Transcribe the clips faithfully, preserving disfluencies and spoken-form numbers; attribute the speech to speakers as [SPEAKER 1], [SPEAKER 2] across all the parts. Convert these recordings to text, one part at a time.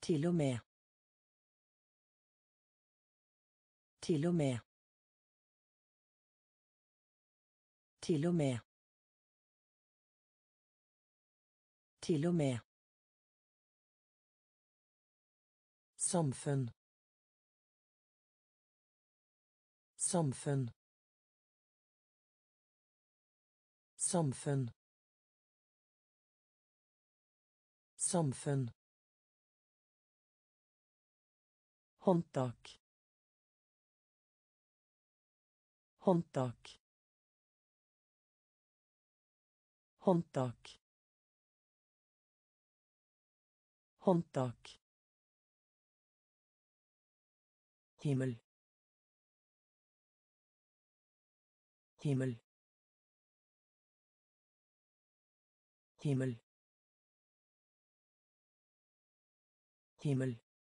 [SPEAKER 1] Til og med. Til og med. Til og med. Til og med. Samfunn. Samfunn. Samfunn. Samfunn. Håndtak. Håndtak. Håndtak. Håndtak. Himmel. Himmel. Himmel. Himmel.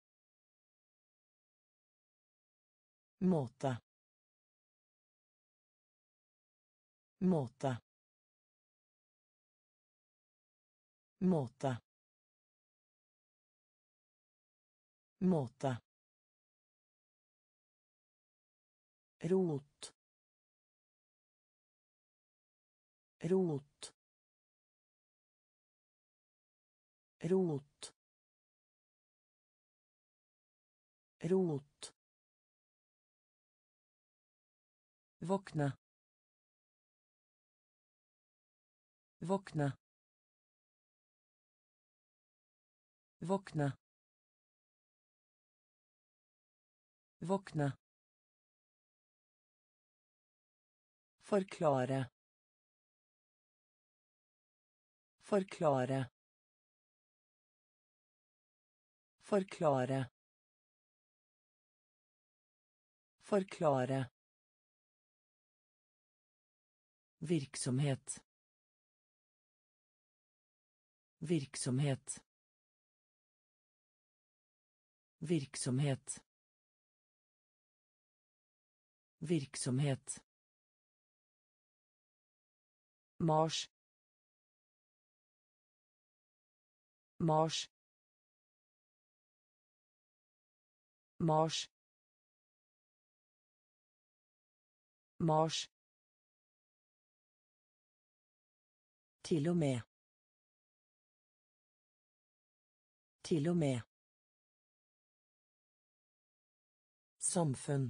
[SPEAKER 1] Måte. Måte. Måte. Måte. Rot. Rot. Rot. Rot. Våkne. Våkne. Våkne. Våkne. Forklare. Forklare. Forklare. Forklare. Virksomhet. Virksomhet. Virksomhet. Virksomhet. Mars. Mars. Mars. Mars. Til og med. Til og med. Samfunn.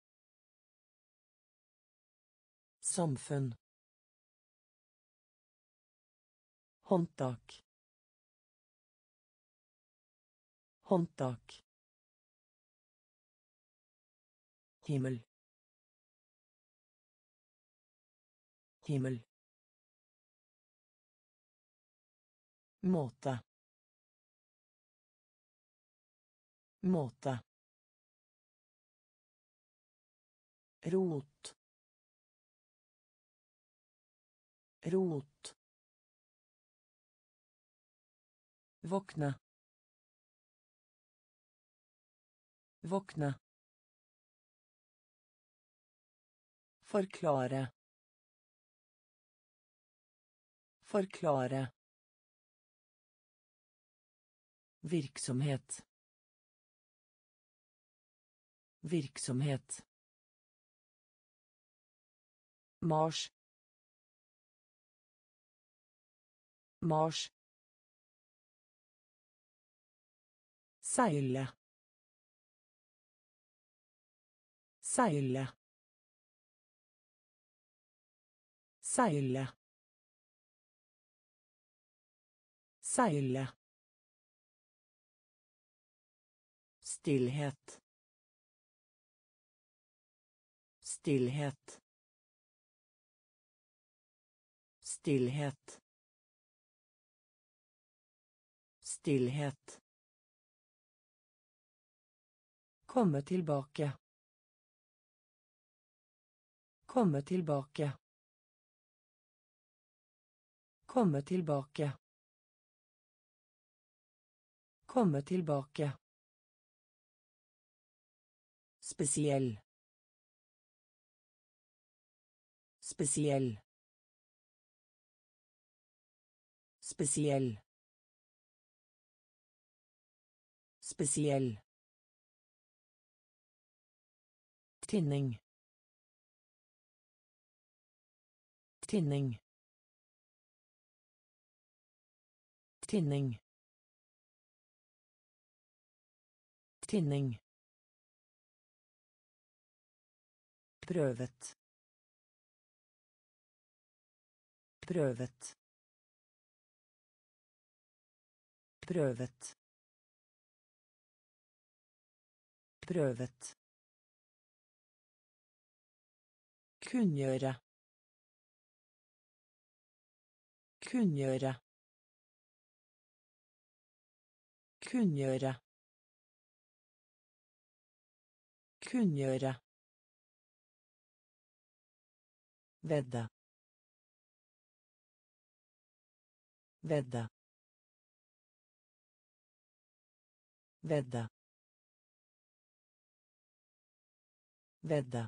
[SPEAKER 1] Samfunn. Håndtak. Håndtak. Himmel. Himmel. Måte. Måte. Rot. Rot. Våkne. Våkne. Forklare. Forklare. Virksomhet. Virksomhet. Mars. Mars. Seile. Seile. Seile. Seile. Stillhet. Stillhet. Stillhet. Stillhet. Komme tilbake. Komme tilbake. Komme tilbake. Komme tilbake. Spesiell. Spesiell. Spesiell. Spesiell. Tinning. Tinning. Tinning. Tinning. Prøvet. Prøvet. Prøvet. Prøvet. Kunngjøre. Kunngjøre. Kunngjøre. Kunngjøre. Vedde. Vedde. Vedde. Vedde.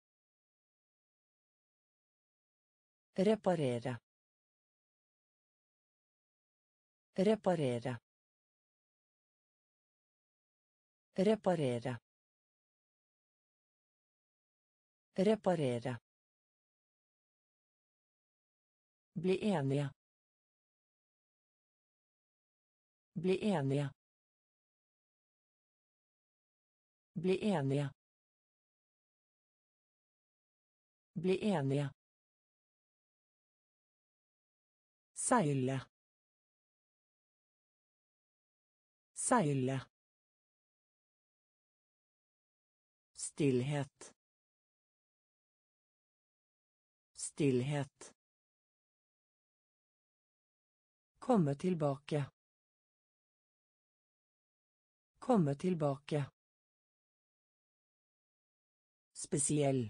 [SPEAKER 1] Reparere. Reparere. Reparere. Reparere. Bli enige. Bli enige. Bli enige. Bli enige. Seile. Seile. Stillhet. Stillhet. Komme tilbake. Komme tilbake. Spesiell.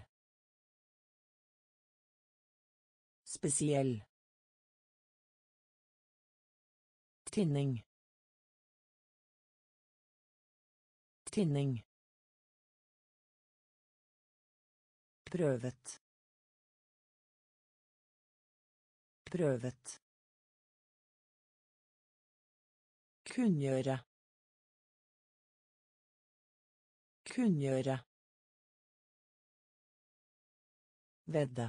[SPEAKER 1] Spesiell. Tinning. Tinning. Prøvet. Prøvet. Kunngjøre. Kunngjøre. Vedde.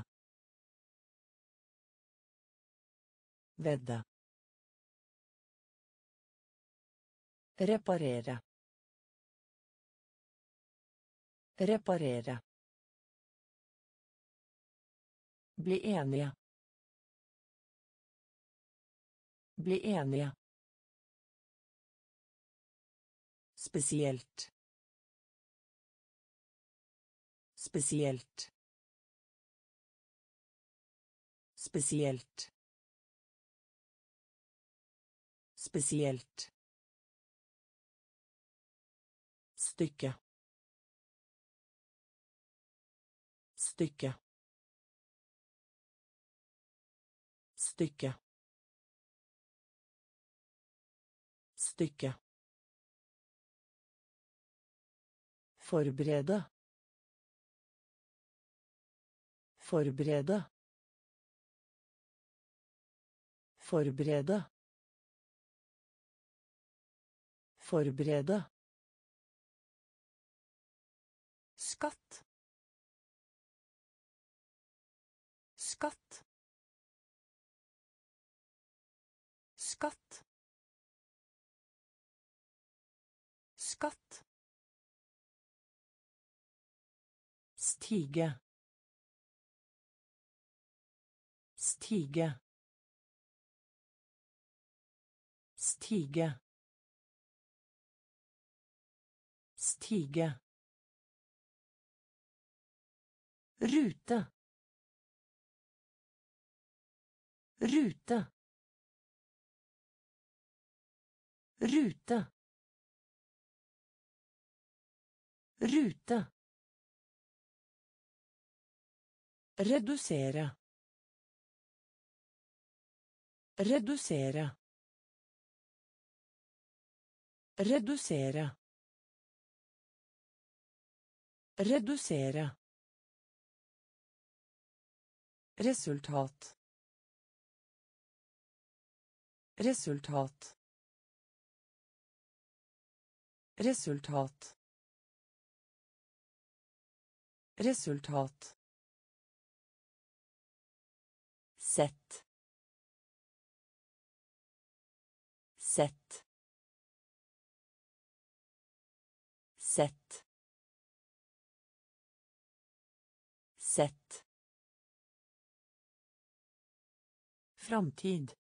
[SPEAKER 1] Vedde. Reparere. Reparere. Bli enige. Bli enige. Spesielt. Spesielt. Spesielt. Spesielt. Stykke. Stykke. Stykke. Stykke. Forberede. Forberede. Forberede. Forberede. Skatt. Skatt. Skatt. Skatt. Stige. Stige. Stige. Stige. Rute. Rute. Rute. Rute. Redusere. Redusere. Redusere. Redusere. Resultat. Resultat. Resultat. Resultat. Sett. Sett. Sett. Sett. Framtid.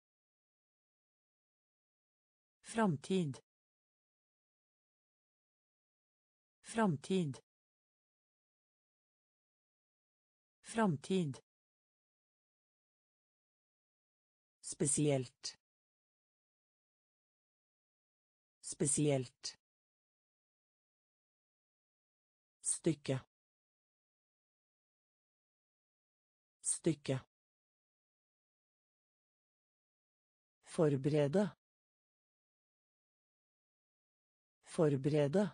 [SPEAKER 1] Framtid. Framtid. Framtid. Spesielt. Spesielt. Stykke. Stykke. Forberede. Forberede.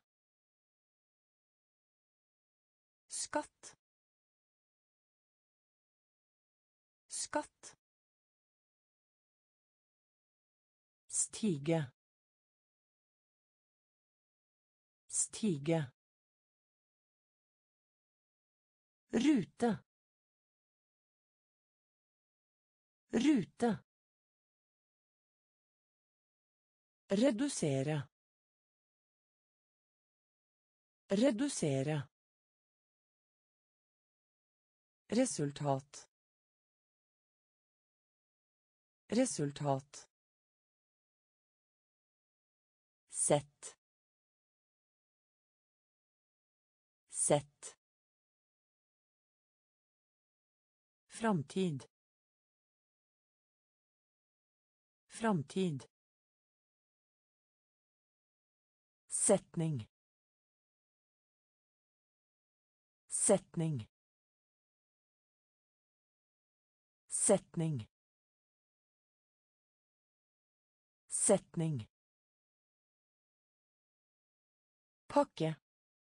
[SPEAKER 1] Skatt. Skatt. Stige. Stige. Rute. Rute. Redusere. Redusere. Resultat. Resultat. Sett. Sett. Framtid. Framtid. Setning. Setning. Setning. Setning. Pakke.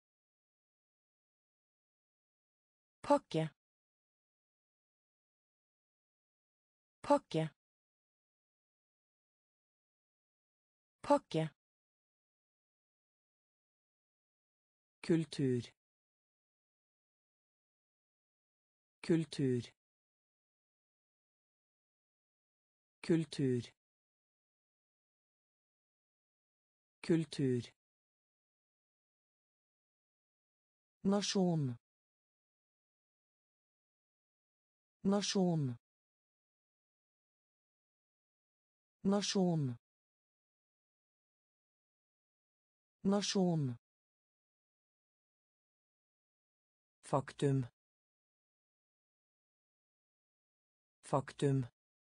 [SPEAKER 1] Pakke. Pakke. Pakke. Kultur. Kultur. Kultur. Kultur. Nasjon. Nasjon. Nasjon. Nasjon. Faktum. Faktum.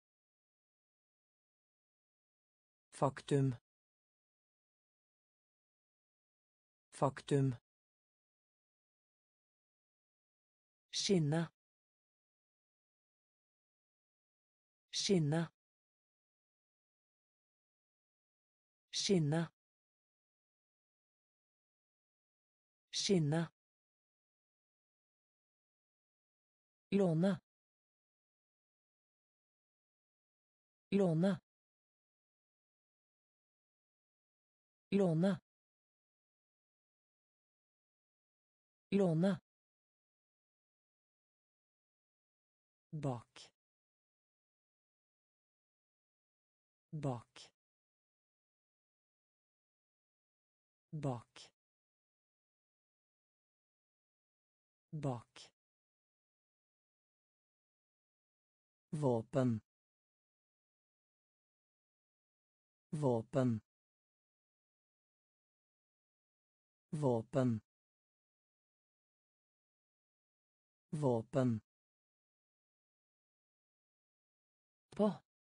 [SPEAKER 1] Faktum. Faktum. Skinne. Skinne. Skinne. Skinne. Låne. Låne. Låne. Låne. Bak. Bak. Bak. Bak. Våpen. Våpen. Våpen. Våpen. På.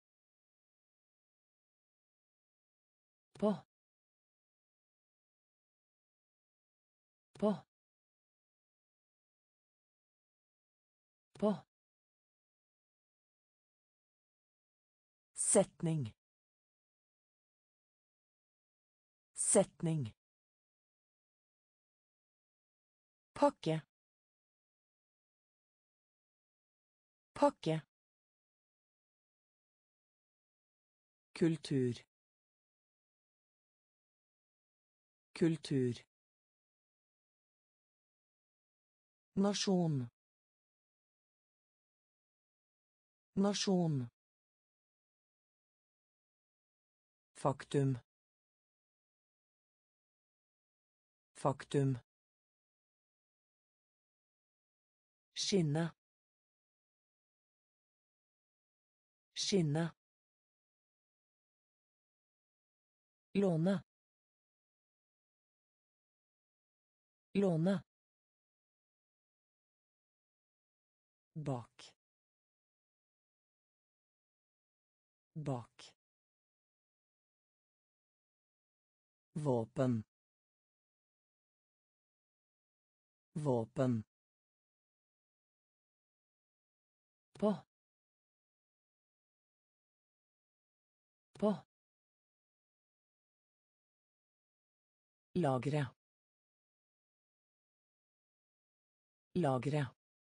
[SPEAKER 1] På. På. På. Setning. Setning. Pakke. Pakke. Kultur. Kultur. Nasjon. Nasjon. Faktum. Faktum. Skinne. Skinne. Låne. Låne. Bak. Bak. Våpen. Våpen. På. På. Lagre. Lagre.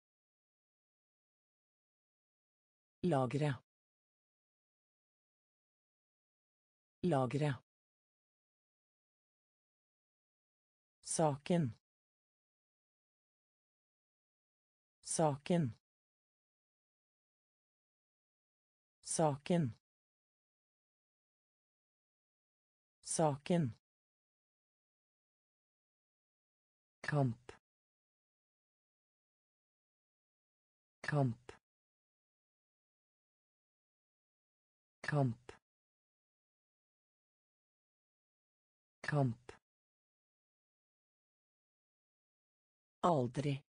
[SPEAKER 1] Lagre. Lagre. Saken. Saken. Saken. Saken. Kamp. Kamp. Kamp. Kamp. Aldri.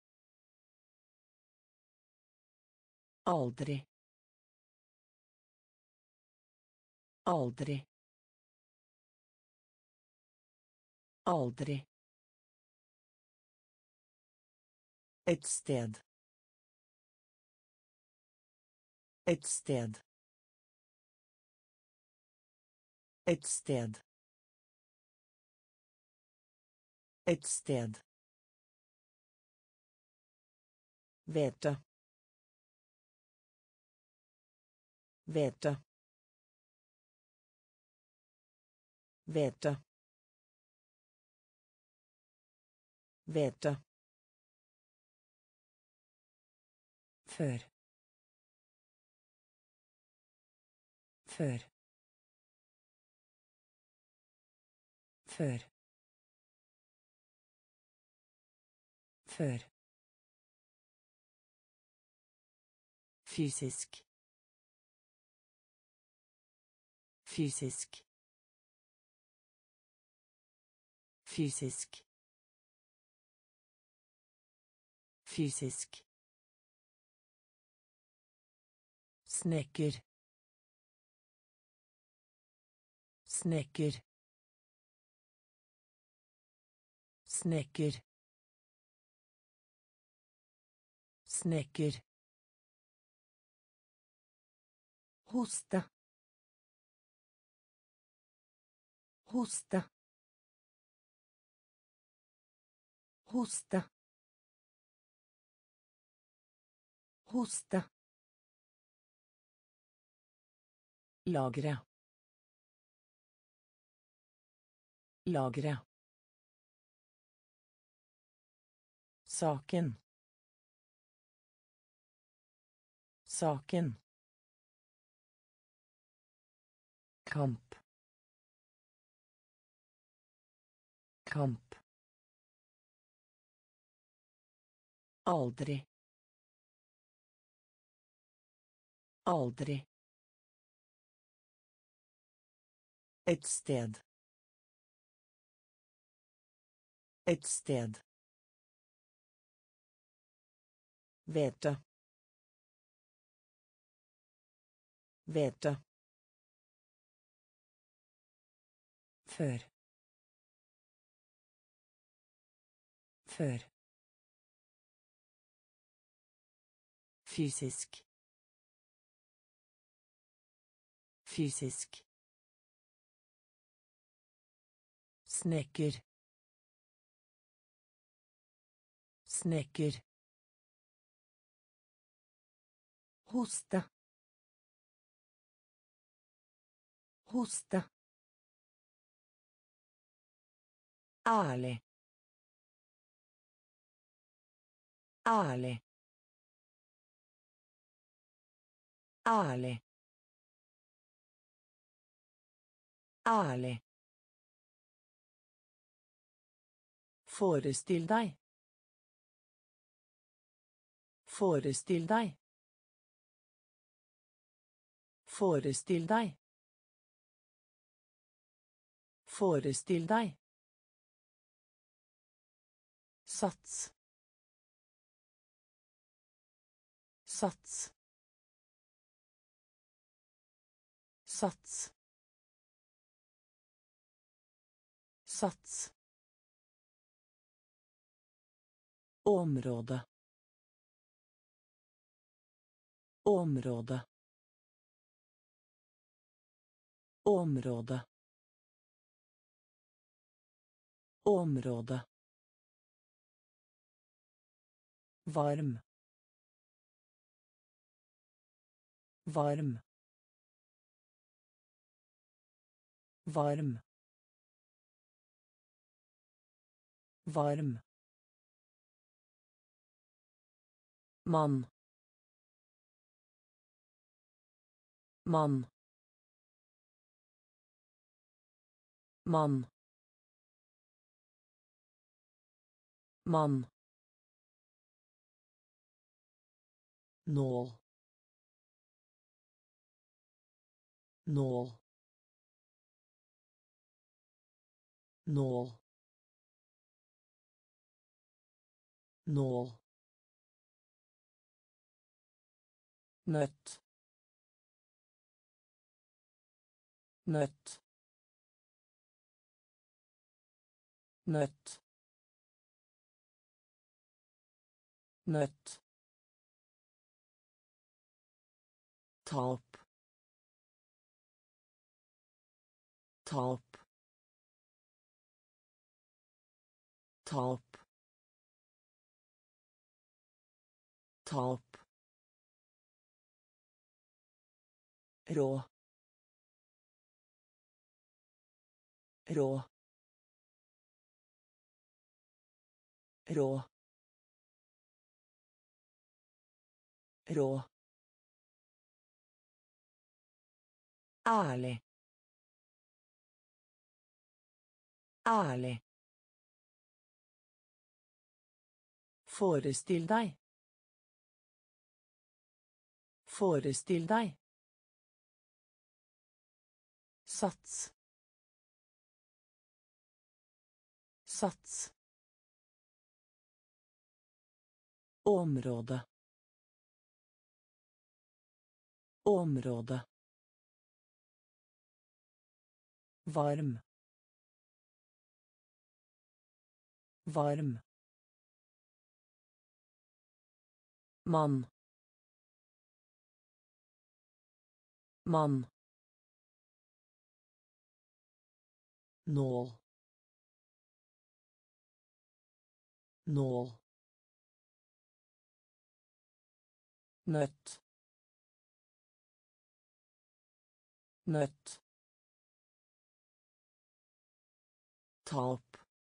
[SPEAKER 1] Aldri. Aldri. Aldri. Et sted. Et sted. Et sted. Et sted. Hvete. Hvete. Hvete. Hvete. Før. Før. Før. Før. Fysisk. Fysisk. Fysisk. Fysisk. Snekker. Snekker. Snekker. Snekker. Hoste. Hoste. Hoste. Hoste. Lagre. Lagre. Saken. Saken. Kamp. Kamp. Aldri. Aldri. Et sted. Et sted. Hvete. Hvete. Før. Før. Fysisk. Fysisk. Snekker. Snekker. Hoste. Hoste. Ærlig. Ærlig. Ærlig. Ærlig. Forestill deg. Forestill deg. Forestill deg. Forestill deg. Sats. Sats. Sats. Sats. Område. Område. Område. Område. Varm. Varm. Varm. Varm. Mann. Mann. Mann. Mann. Nål. Nål. Nål. Nål. Nøtt. Nøtt. Nøtt. Nøtt. Tap. Tap. Tap. Tap. Rå. Rå. Rå. Rå. Ærlig. Ærlig. Forestill deg. Forestill deg. Sats. Sats. Område. Område. Varm. Varm. Mann. Mann. Nål. Nål. Nøtt. Nøtt. Tap.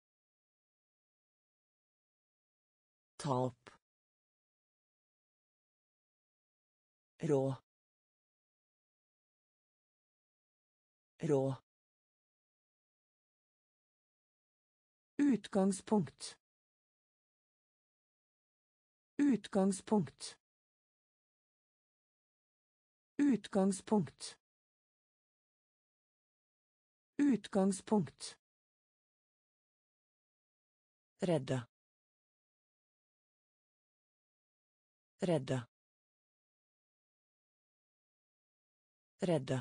[SPEAKER 1] Tap. Rå. Rå. Utgangspunkt. Utgangspunkt. Utgangspunkt. Utgangspunkt. Redde. Redde. Redde.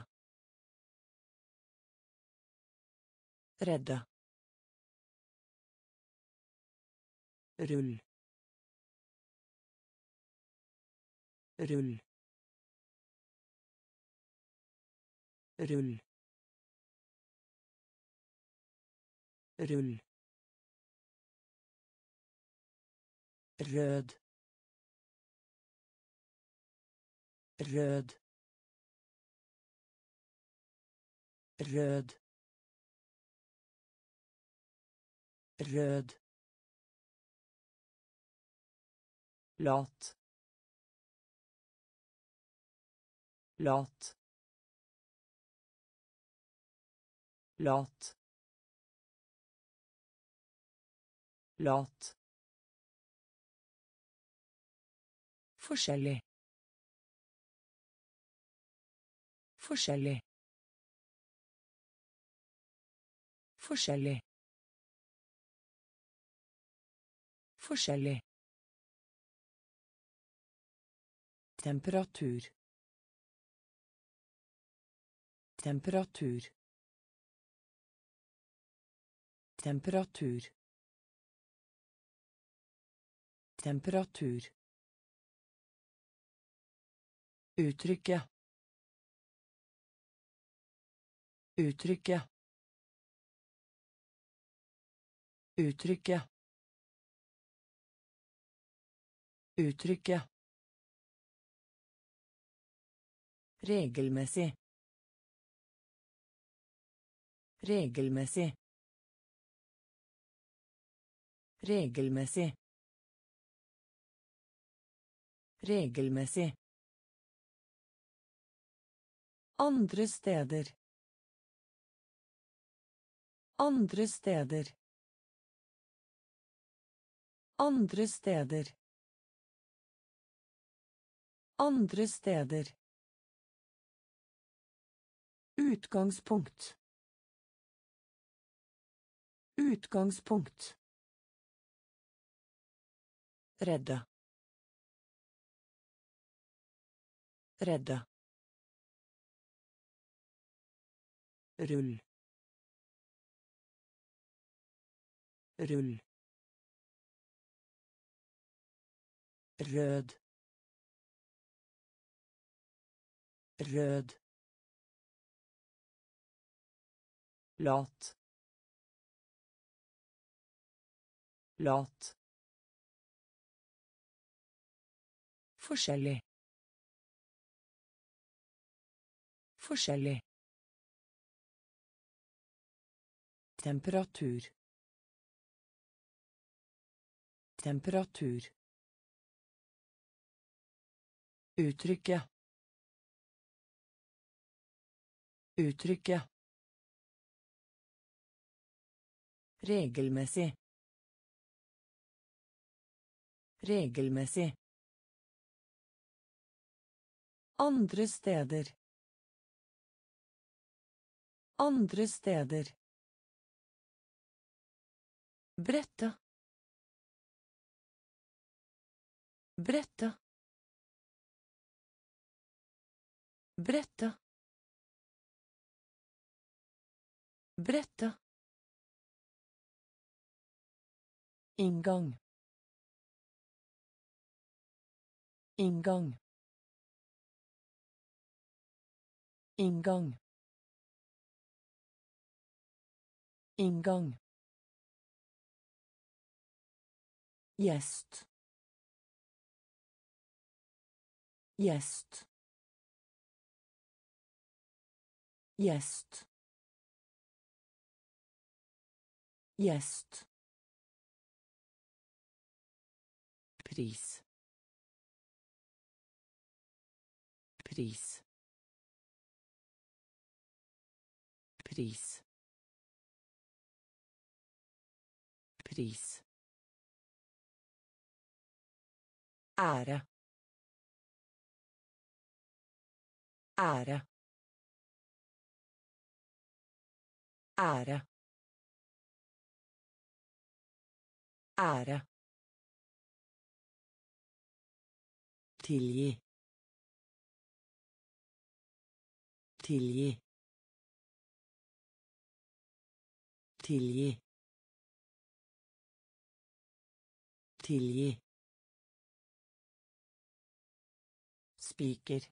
[SPEAKER 1] Redde. Rull. Rull. Rull. Rull. Rød. Rød. Rød. Rød. Lat. Lat. Lat. Lat. Forskjellig. Forskjellig. Forskjellig. Forskjellig. Temperatur. Temperatur. Temperatur. Temperatur. Uttrykke. Uttrykke. Uttrykke. Uttrykke. Regelmessig. Regelmessig. Regelmessig. Regelmessig. Andre steder. Andre steder. Andre steder. Andre steder. Utgangspunkt. Utgangspunkt. Redde. Redde. Rull. Rull. Rød. Rød. Lat. Lat. Forskjellig. Forskjellig. Temperatur. Temperatur. Uttrykke. Uttrykke. Regelmessig. Regelmessig. Andre steder. Andre steder. Brette. Brette. Brette. Brette. Inngang. Inngang. Inngang. Inngang. Gjest. Gjest. Gjest. Gjest. Pris. Pris. Pris. Pris. Ære. Ære. Ære. Ære. Tilgi. Tilgi. Tilgi. Tilgi. Spiker.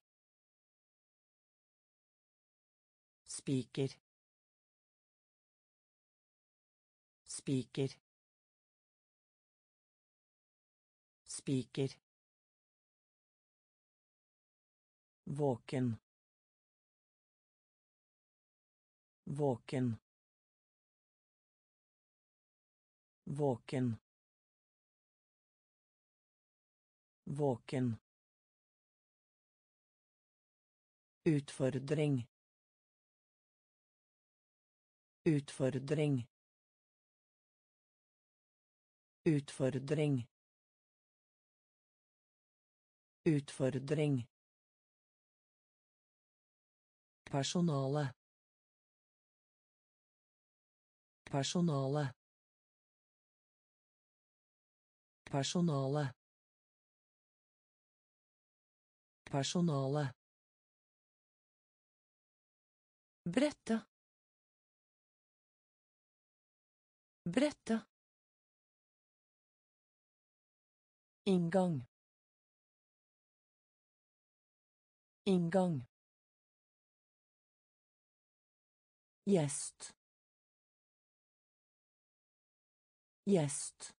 [SPEAKER 1] Spiker. Spiker. Spiker. Våken. Våken. Våken. Våken. Utfordring. Utfordring. Utfordring. Utfordring. Personale. Personale. Personale. Personale. Brette. Brette. Inngang. Inngang. Gjest. Gjest.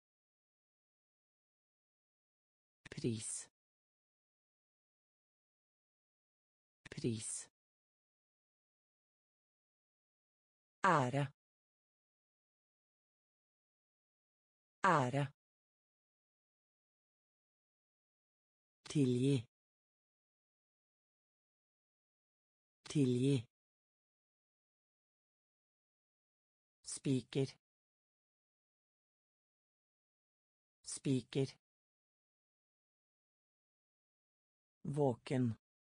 [SPEAKER 1] Pris. Pris. Ære. Ære. Tilgi. Tilgi. Spiker. Spiker. Våken.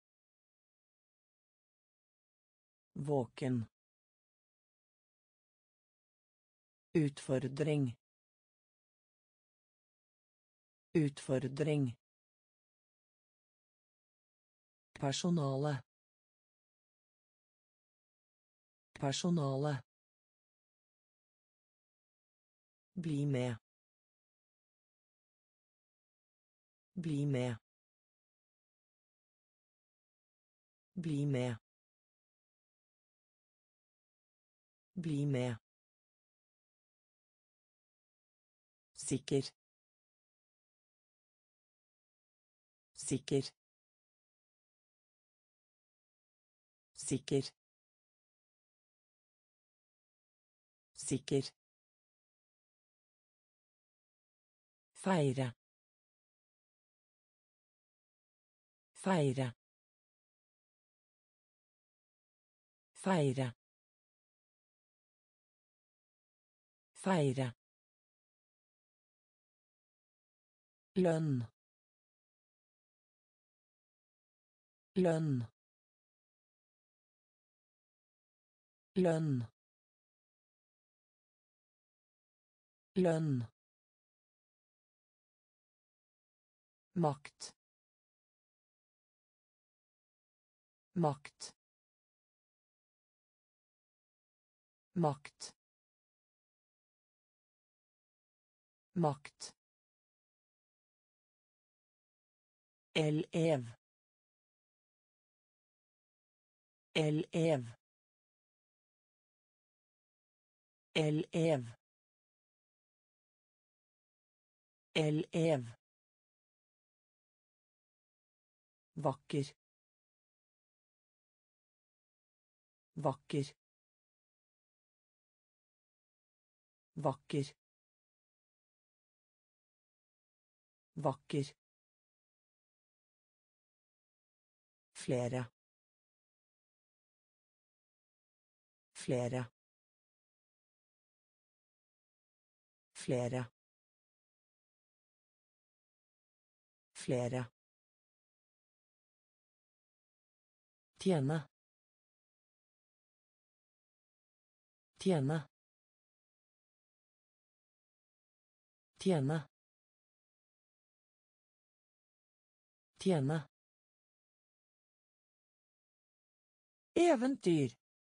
[SPEAKER 1] Våken. Utfordring. Utfordring. Personale. Personale. Bli med. Bli med. Bli med. Bli med. Sikker. Sikker. Sikker. Sikker. Feire. Feire. Feire. Feire. Lønn. Lønn. Lønn. Lønn. Makt. Makt. Makt. Makt. Elev. Elev. Elev. Elev. Vakker. Vakker. Vakker. Vakker. Flere. Flere. Flere. Flere. Tjene. Tjene. Tjene. Tjene. Eventyr.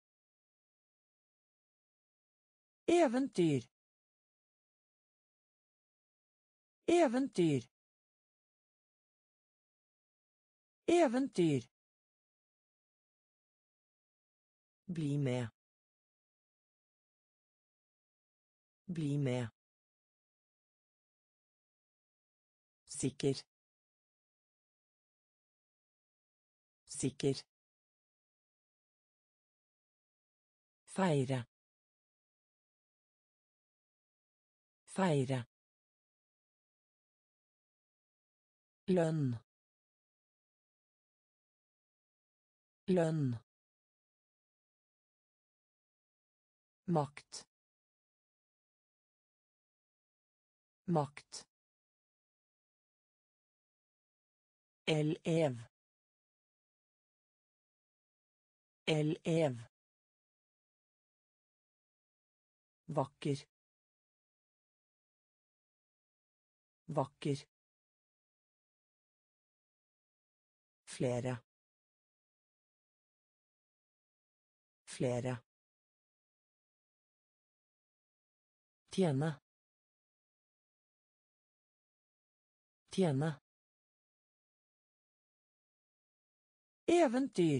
[SPEAKER 1] Eventyr. Eventyr. Eventyr. Bli med. Bli med. Sikker. Sikker. Feire. Feire. Lønn. Lønn. Makt. Makt. Elev. Elev. Vakker. Vakker. Flere. Flere. Tjene. Tjene. Eventyr.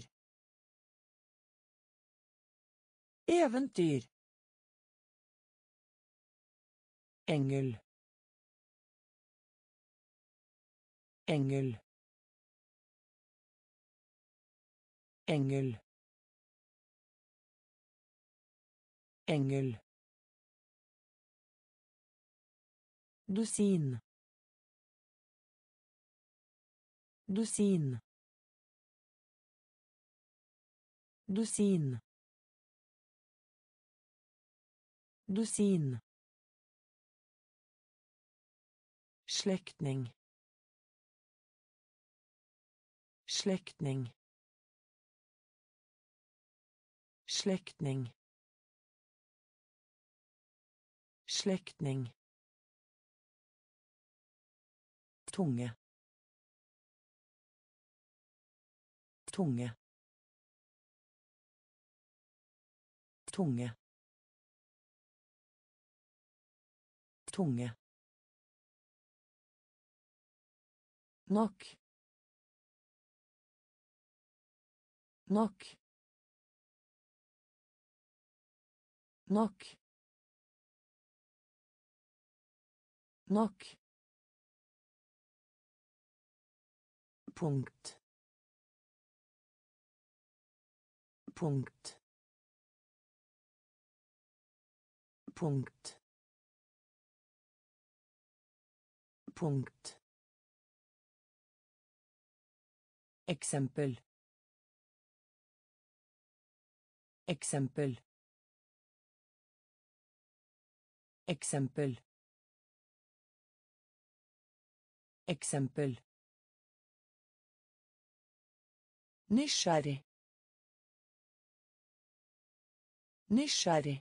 [SPEAKER 1] Eventyr. Engel. Engel. Engel. Engel. Dusin. Dusin. Dusin. Dusin. Slektning. Slektning. Slektning. Slektning. Tunge. Tunge. Tunge. Tunge. Nok. Nok. Nok. Nok. Punkt. Punkt. Punkt. Punkt. Eksempel. Eksempel. Eksempel. Eksempel. Nysgjerrig. Nysgjerrig.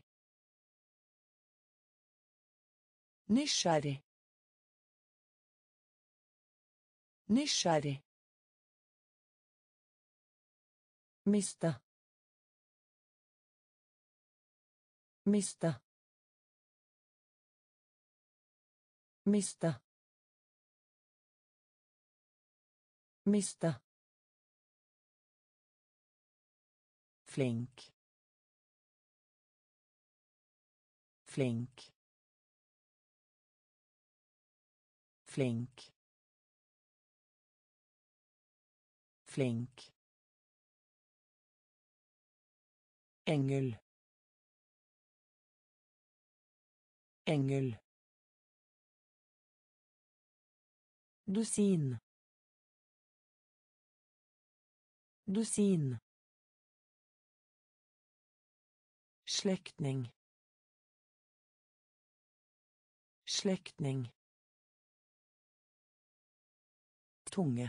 [SPEAKER 1] Nysgjerrig. Nysgjerrig. Miste. Miste. Miste. Miste. Flink. Flink. Flink. Flink. Engel. Engel. Dusin. Dusin. Slektning. Slektning. Tunge.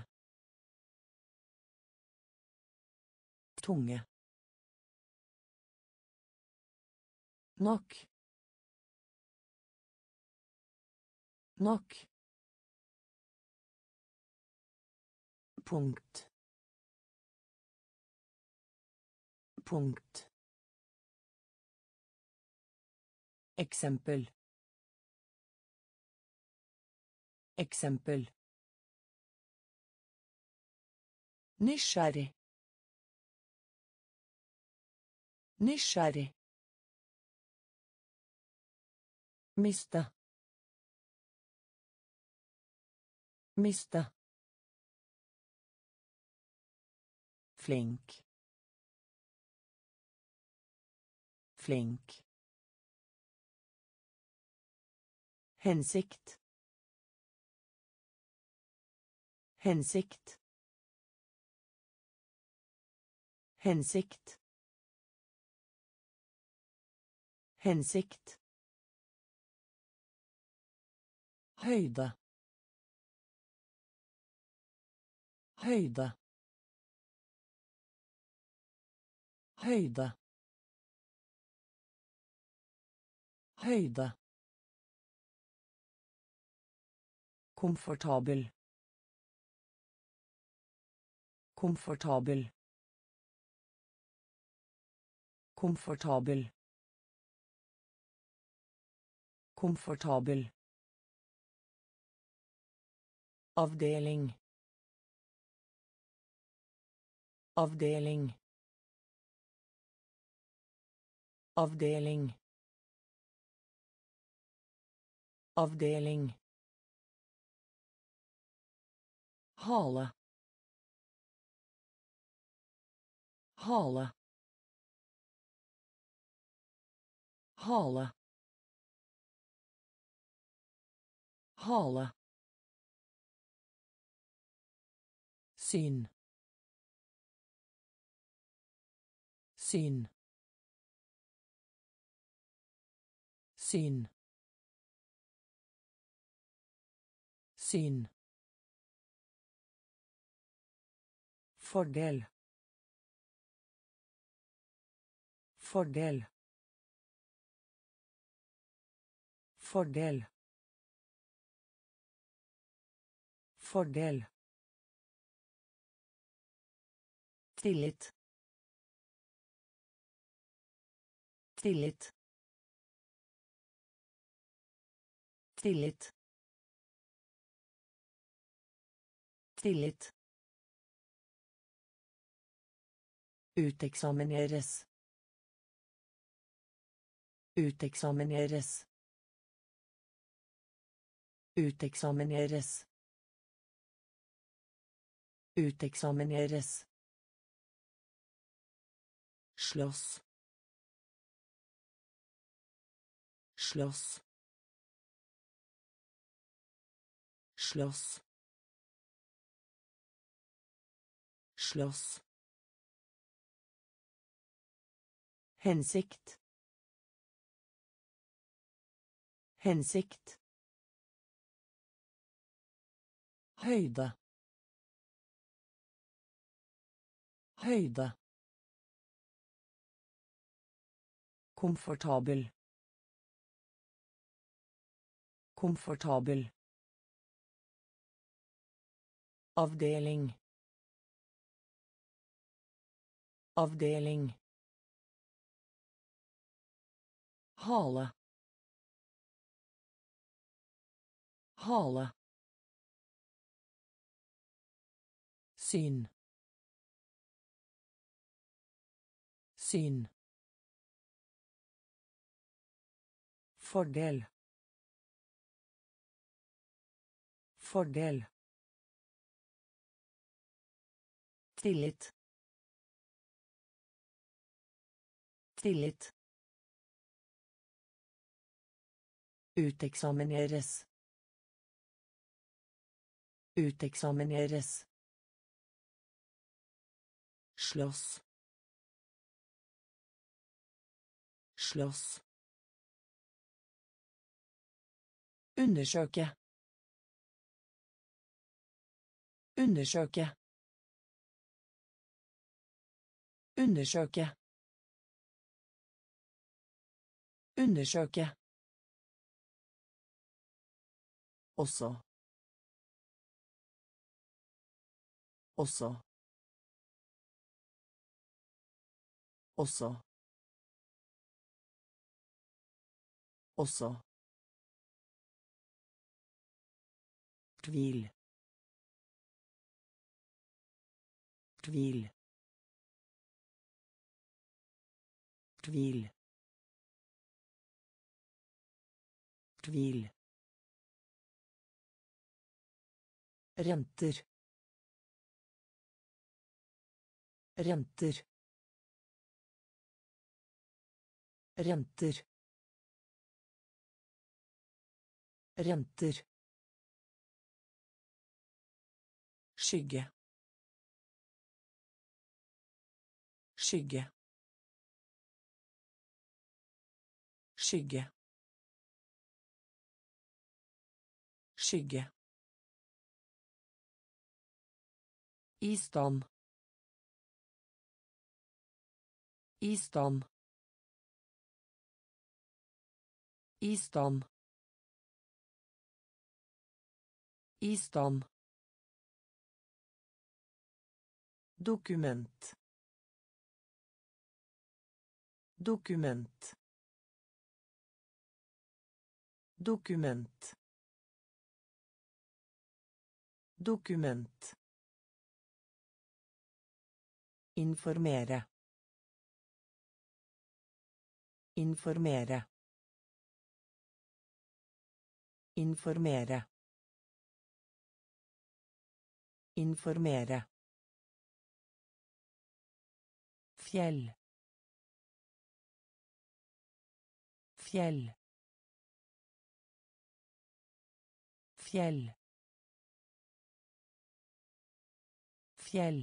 [SPEAKER 1] Tunge. Nok. Nok. Punkt. Punkt. Eksempel. Eksempel. Nysgjerrig. Nysgjerrig. Miste. Miste. Flink. Flink. Hensikt. Hensikt. Hensikt. Hensikt. Høyde. Høyde. Høyde. Høyde. Komfortabel. Komfortabel. Komfortabel. Komfortabel. Avdeling. Avdeling. Avdeling. Avdeling. Hale. Hale. Hale. Hale. Syn. Syn. Syn. Syn. Fordel. Fordel. Fordel. Fordel. Tillit. Tillit. Tillit. Tillit. Uteksamineres. Uteksamineres. Uteksamineres. Uteksamineres. Slåss. Slåss. Slåss. Slåss. Hensikt. Hensikt. Høyde. Høyde. Komfortabel. Komfortabel. Avdeling. Avdeling. Hale. Hale. Syn. Syn. Fordel. Fordel. Tillit. Tillit. Uteksamineres. Uteksamineres. Slåss. Slåss. Undersøke. Undersøke. Undersøke. Undersøke. Også. Også. Også. Også. Tvil. Tvil. Tvil. Tvil. Renter. Renter. Renter. Renter. Skygge. Skygge. Skygge. Skygge. I stand. I stand. I stand. I stand. Dokument. Dokument. Dokument. Dokument. Informere. Informere. Informere. Informere. Fjell. Fjell. Fjell. Fjell.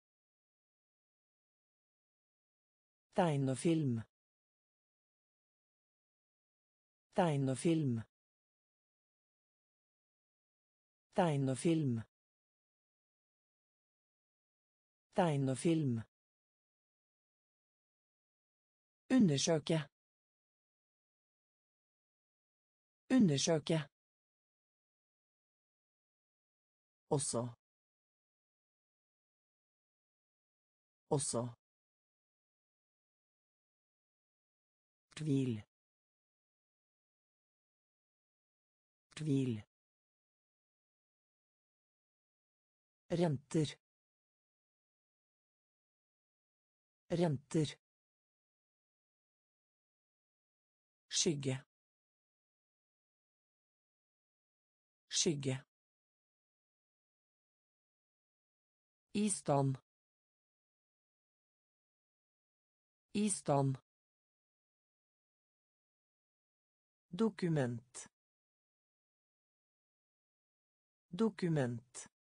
[SPEAKER 1] Tegnefilm. Tegnefilm. Tegnefilm. Tegnefilm. Undersøke. Undersøke. Også. Også. Tvil. Tvil. Renter. Renter. Skygge. Skygge. I stand. I stand. Dokument. Dokument.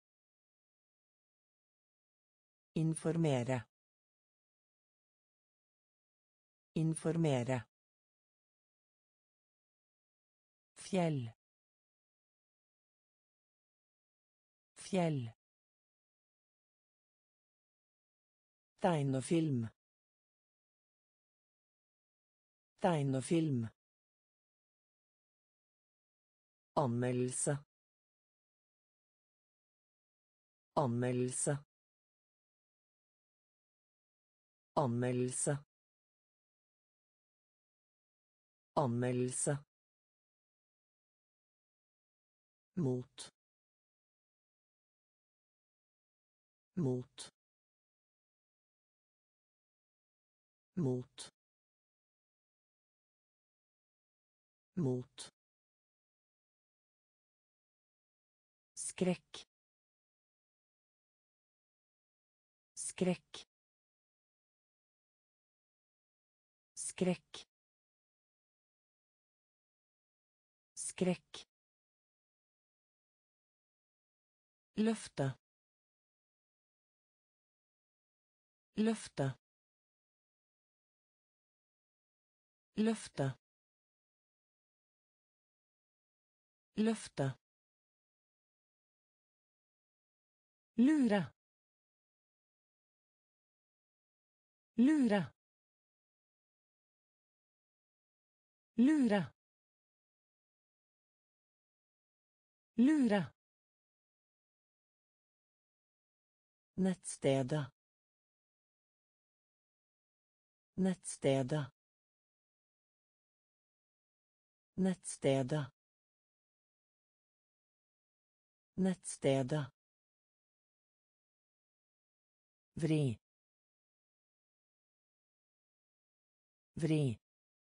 [SPEAKER 1] Informere. Informere. Fjell. Fjell. Tegnefilm. Tegnefilm. Anmeldelse. Anmeldelse. Anmeldelse. Anmeldelse. Mot. Mot. Mot. Mot. Skrekk. Skrekk. Skrekk. Skrekk. Løfte. Løfte. Løfte. Løfte. Lure. Lure. Lure. Lure. Nettstedet. Nettstedet. Nettstedet. Nettstedet. Vri. Vri.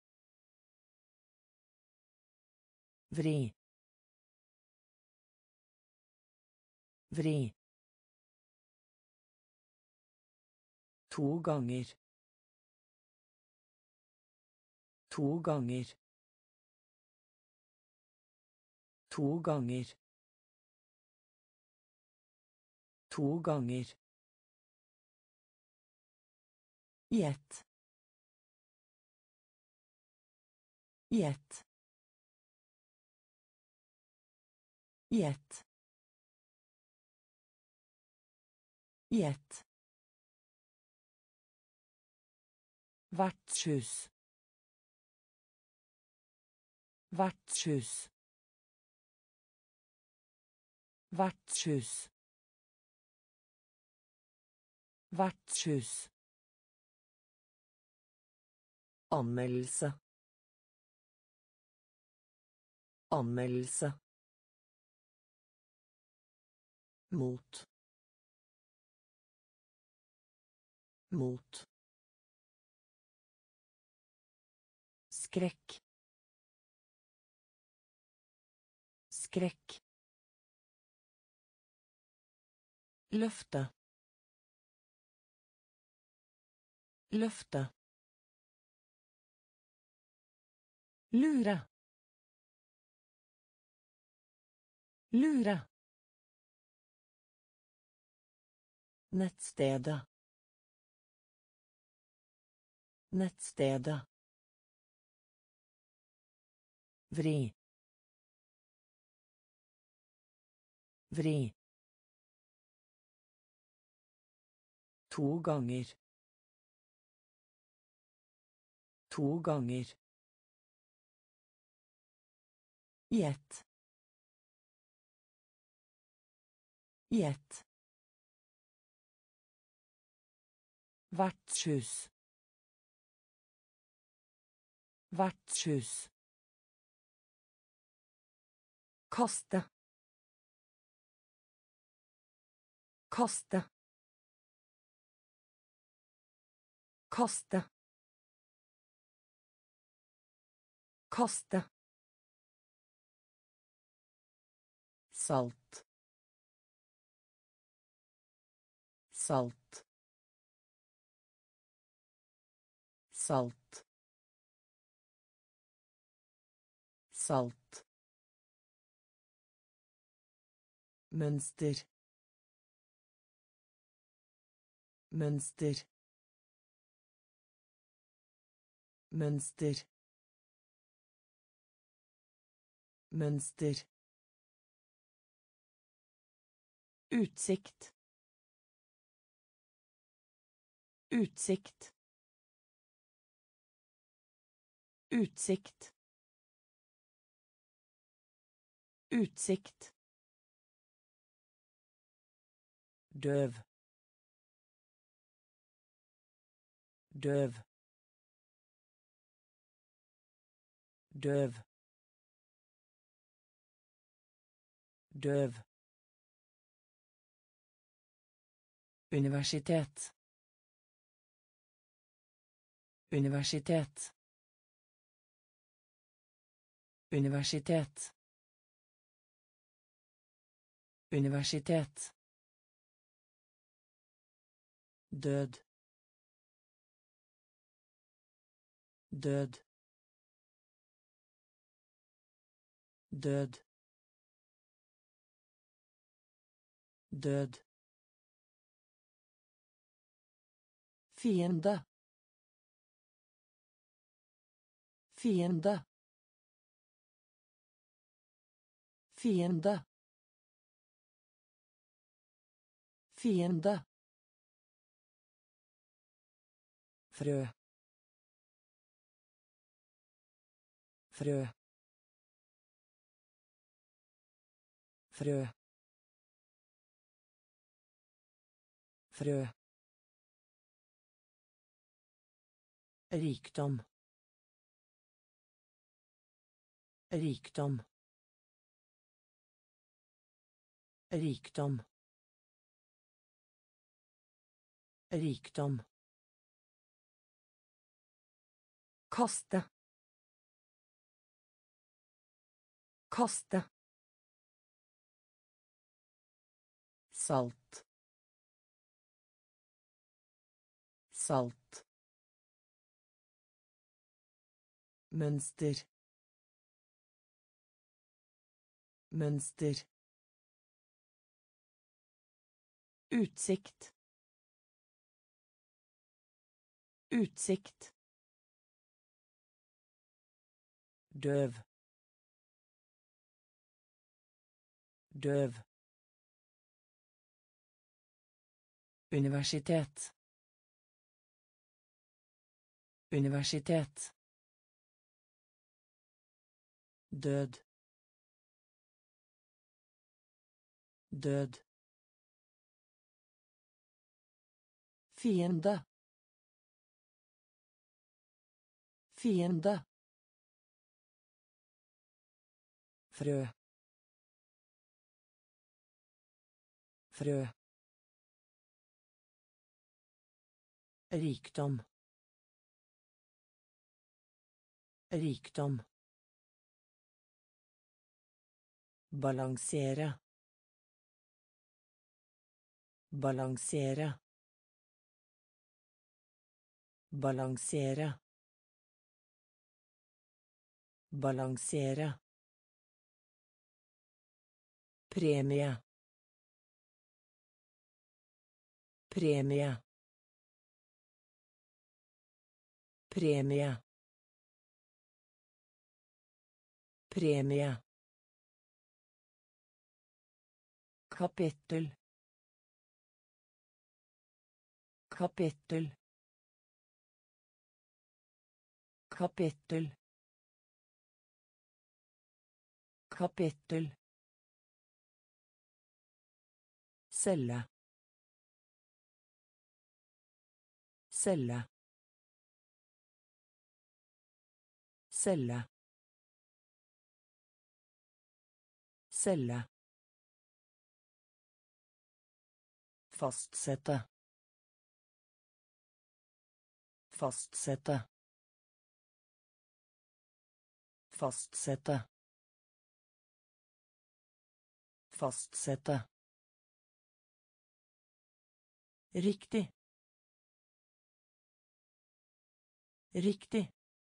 [SPEAKER 1] Vri. Vri. To ganger. To ganger. To ganger. To ganger. Gjett. Gjett. Gjett. Gjett. Vertshus. Vertshus. Vertshus. Vertshus. Anmeldelse. Anmeldelse. Mot. Mot. Skrekk. Skrekk. Løfte. Løfte. Lure. Lure. Nettstedet. Nettstedet. Vri. Vri. To ganger. To ganger. Gjett. Gjett. Vertshus. Vertshus. Kaste. Kaste. Kaste. Kaste. Salt. Salt. Salt. Salt. Mønster. Mønster. Mønster. Mønster. Utsikt. Utsikt. Utsikt. Utsikt. Døv. Døv. Døv. Døv. Universitet. Universitet. Universitet. Universitet. Død. Død. Død. Død. Fiende. Fiende. Fiende. Fiende. Frø. Frø. Frø. Frø. Rikdom. Rikdom. Rikdom. Rikdom. Kaste. Kaste. Salt. Salt. Mønster. Mønster. Utsikt. Utsikt. Døv. Døv. Universitet. Universitet. Død. Død. Fiende. Fiende. Frø. Frø. Rikdom. Rikdom. Balansere. Balansere. Balansere. Balansere. Premie. Premie. Premie. Premie. Kapittel. Kapittel. Kapittel. Kapittel. Celle. Celle. Celle. Celle. Fastsette. Fastsette. Fastsette. Fastsette. Riktig. Riktig.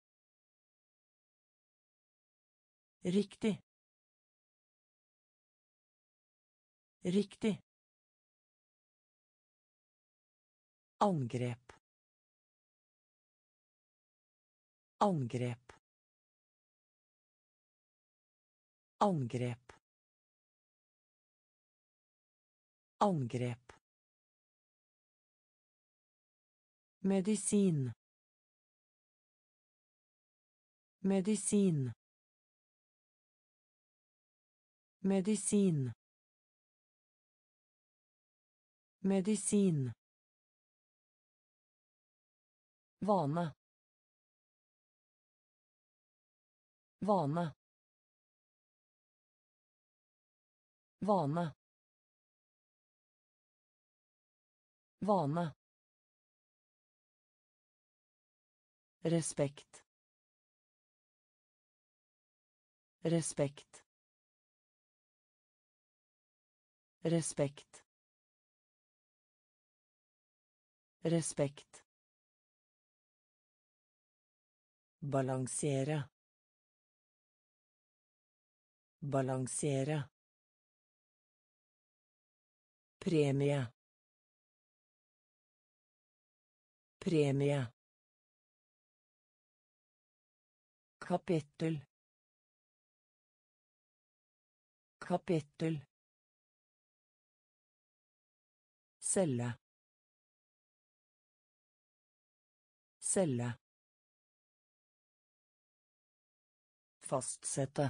[SPEAKER 1] Riktig. Riktig. Angrep. Angrep. Angrep. Angrep. Medisin. Medisin. Medisin. Medisin. Vane. Vane. Vane. Vane. Respekt. Respekt. Respekt. Respekt. Balansere. Balansere. Premie. Premie. Kapittel. Kapittel. Celle. Celle. Fastsette.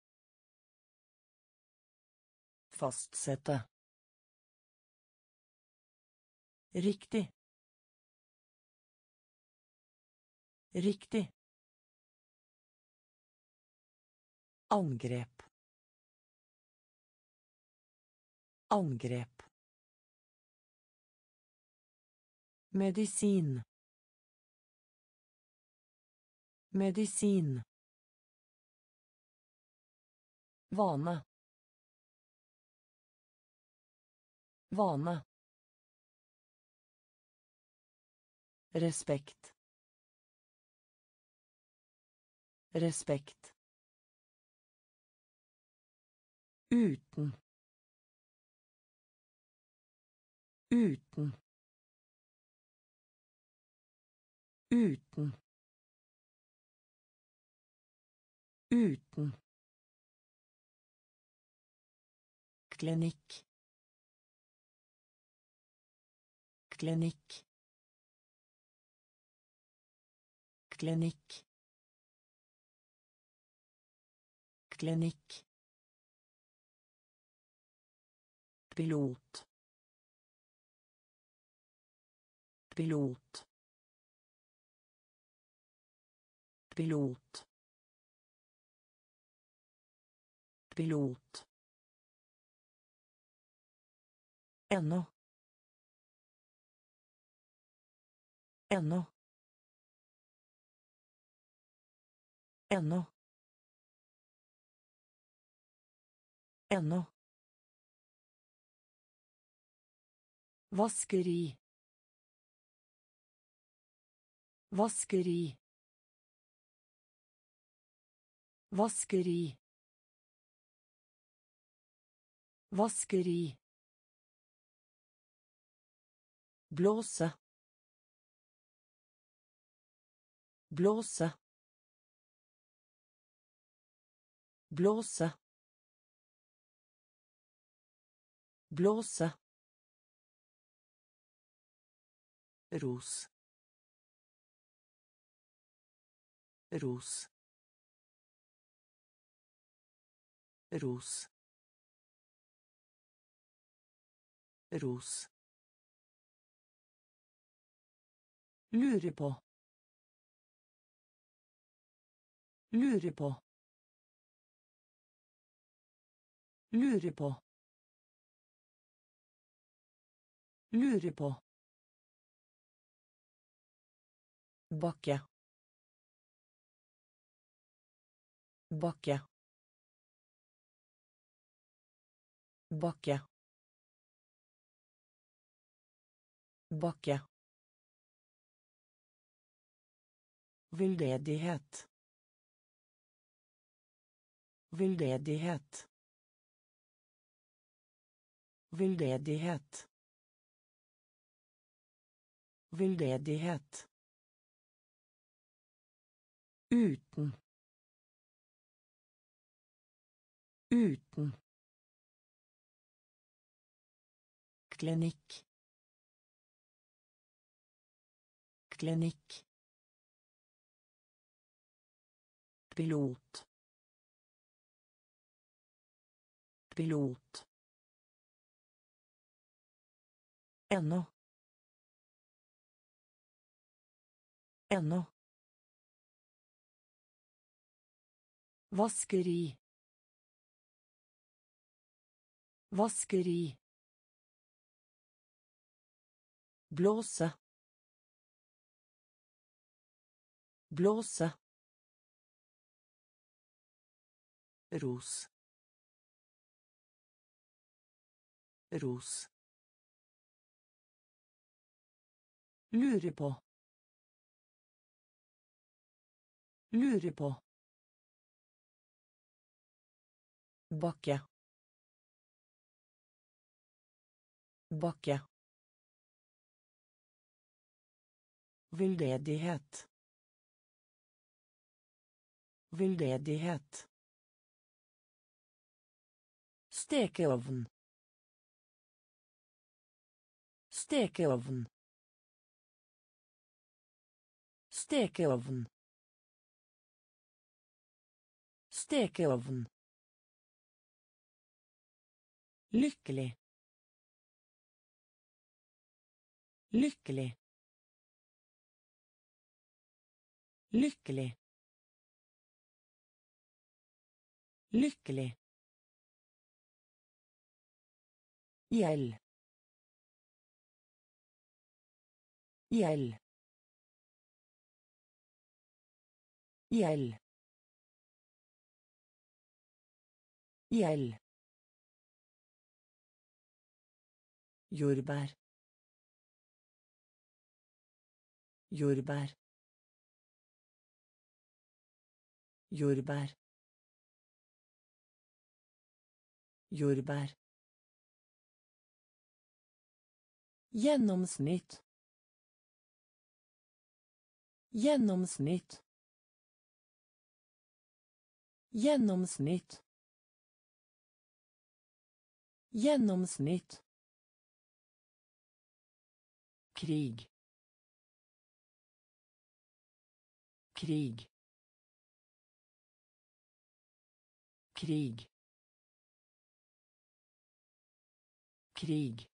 [SPEAKER 1] Fastsette. Riktig. Riktig. Angrep. Angrep. Medisin. Medisin. Vane. Vane. Respekt. Respekt. Uten. Uten. Uten. Uten. Klinikk. Klinikk. Klinikk. Klinikk. Pilot. Pilot. Pilot. Pilot. Ennå. Ennå. Ennå. Ennå. Vaskeri. Vaskeri. Vaskeri. Vaskeri. Blåse. Blåse. Blåse. Blåse. Ros. Ros. Ros. Ros. Lure på. Lure på. Lure på. Lure på. Bakke. Bakke. Bakke. Bakke. Veldedighet. Veldedighet. Veldedighet. Veldedighet. Uten. Uten. Klinikk. Klinikk. Pilot. Pilot. Ennå. Ennå. Vaskeri. Vaskeri. Blåse. Blåse. Ros. Ros. Lure på. Lure på. Bakke. Bakke. Veldedighet. Veldedighet. Stekeovn. Stekeovn. Stekeovn. Stekeovn. Lykkelig. Lykkelig. Lykkelig. Lykkelig. Gjeld. Gjeld. Gjeld. Gjeld. Jordbær. Jordbær. Jordbær. Jordbær. Gjennomsnitt. Gjennomsnitt. Gjennomsnitt. Gjennomsnitt. Krig. Krig. Krig. Krig.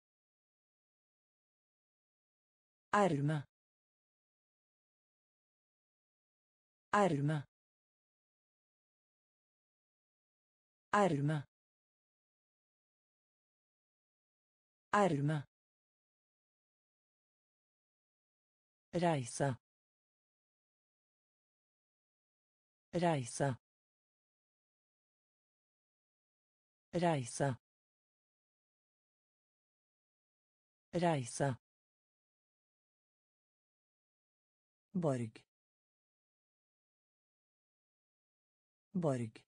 [SPEAKER 1] Erme. Erme. Erme. Erme. Reise. Reise. Reise. Reise. Borg. Borg.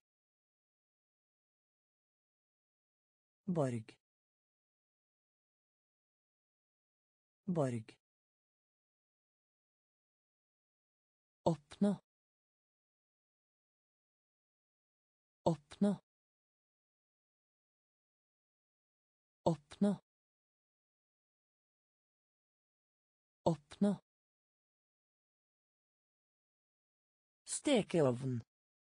[SPEAKER 1] Borg. Borg. Oppnå. Oppnå. Oppnå. Oppnå. Stekeovn.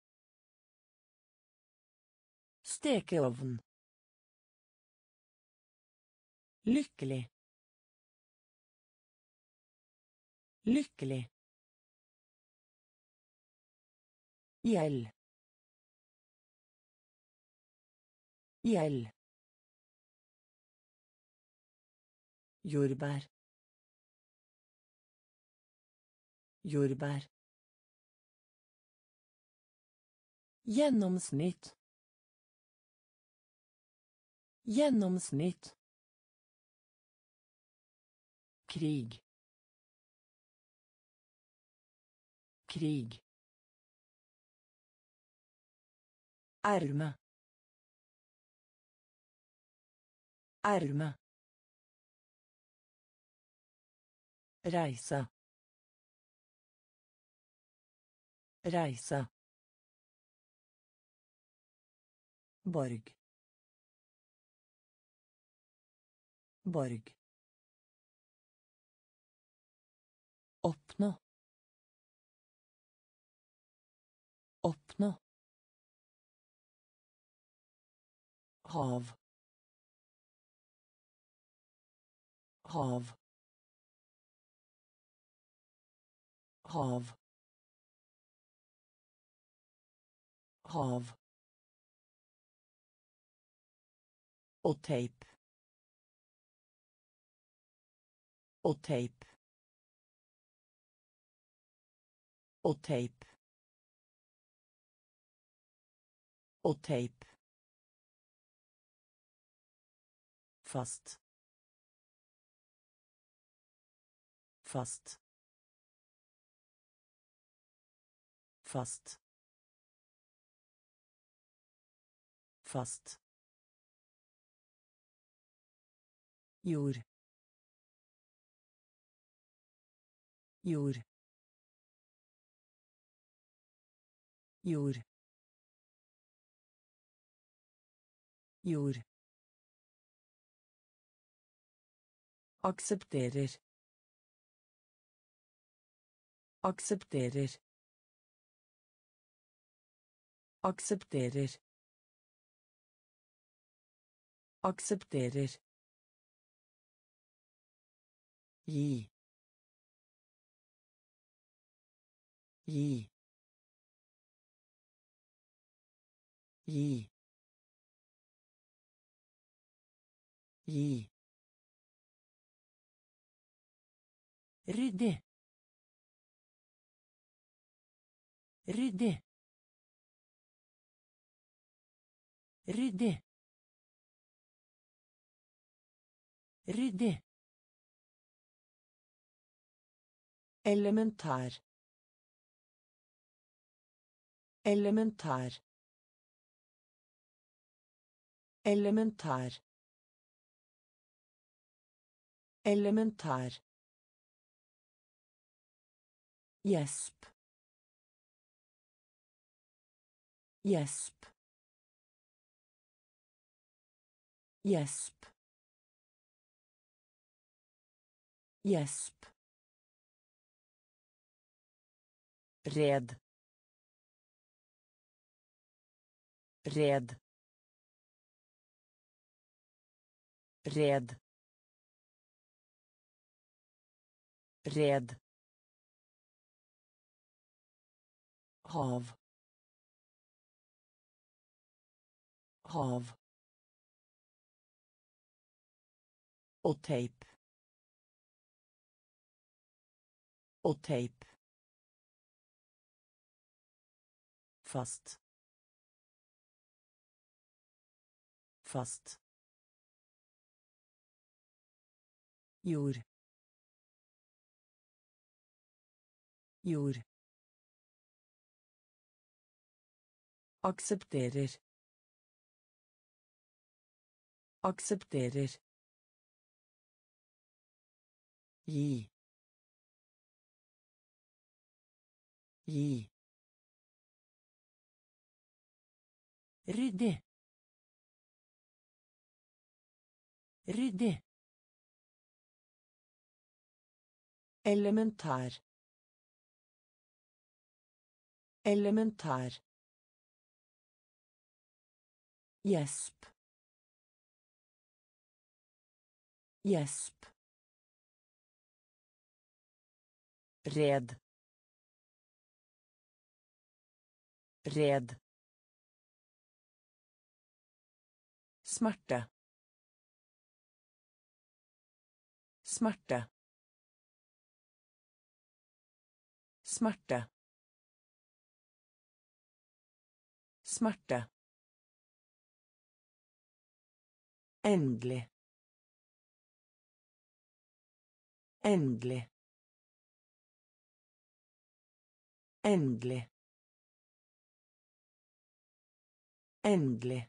[SPEAKER 1] Stekeovn. Lykkelig. Lykkelig. Gjeld. Gjeld. Jordbær. Jordbær. Gjennomsnitt. Gjennomsnitt. Krig. Krig. Erme. Erme. Reise. Reise. Borg. Borg. Oppnå. Oppnå. Hav. Hav. Hav. Hav. Og teip. Og teip. Og teip. Og teip. Fast. Fast. Fast. Fast. Jord. Jord. Jord. Jord. Aksepterer. Aksepterer. Aksepterer. Aksepterer. Gi. Gi. Gi. Gi. Ryddig. Ryddig. Ryddig. Ryddig. Elementær. Elementær. Elementær. Elementær. Gjesp. Gjesp. Gjesp. Gjesp. Red. Red. Red. Red. Hav. Hav. Og teip. Og teip. Fast. Fast. Jord. Jord. Aksepterer. Aksepterer. Gi. Gi. Ryddig. Ryddig. Elementær. Elementær. Gjesp. Gjesp. Red. Red. Smerte. Smerte. Smerte. Smerte. Endelig. Endelig. Endelig. Endelig.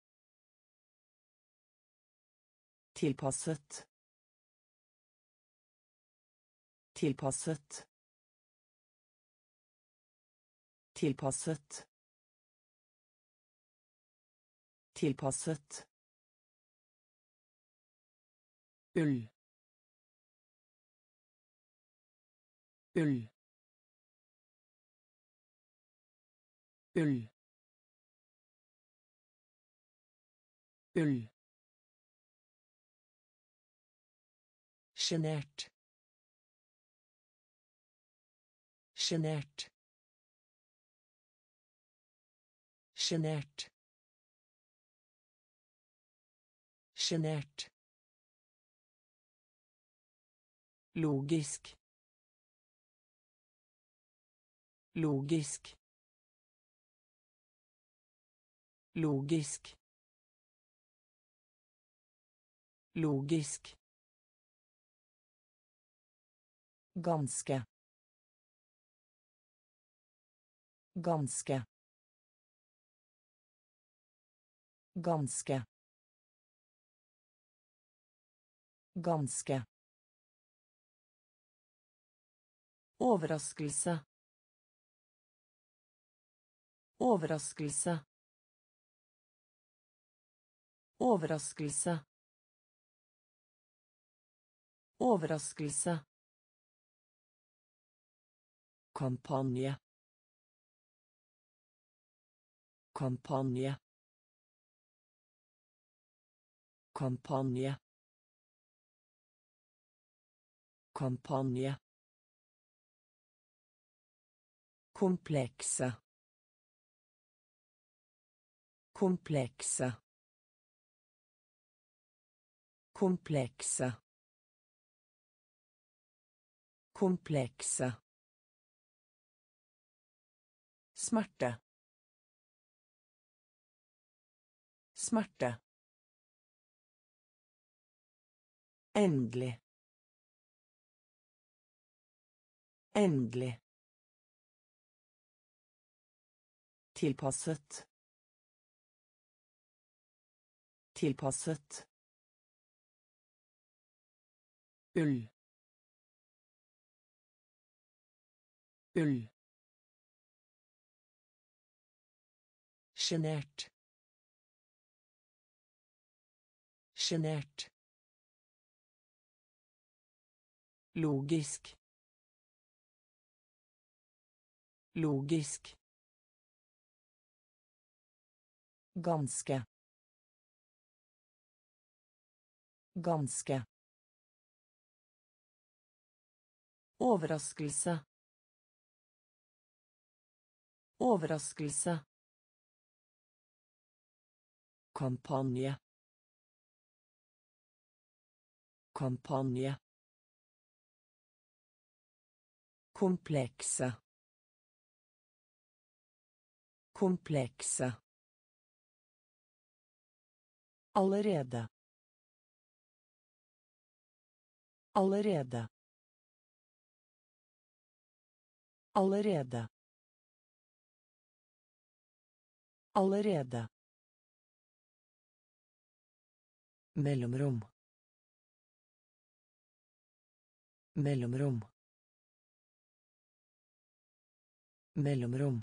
[SPEAKER 1] Tilpasset. Tilpasset. Tilpasset. Tilpasset. Ull. Ull. Ull. Ull. Sjenert. Sjenert. Sjenert. Sjenert. Logisk. Logisk. Logisk. Logisk. Ganske. Ganske. Ganske. Ganske. Overraskelse. Overraskelse. Overraskelse. Overraskelse. Kampanje. Kampanje. Kampanje. Kampanje. Komplekse. Komplekse. Komplekse. Komplekse. Smerte. Smerte. Endelig. Endelig. Tilpasset. Tilpasset. Ull. Ull. Sjenert. Sjenert. Logisk. Logisk. Ganske. Ganske. Overraskelse. Overraskelse. Kampanje. Kampanje. Komplekse. Komplekse. Allerede. Allerede. Allerede. Allerede. Mellomrom. Mellomrom. Mellomrom.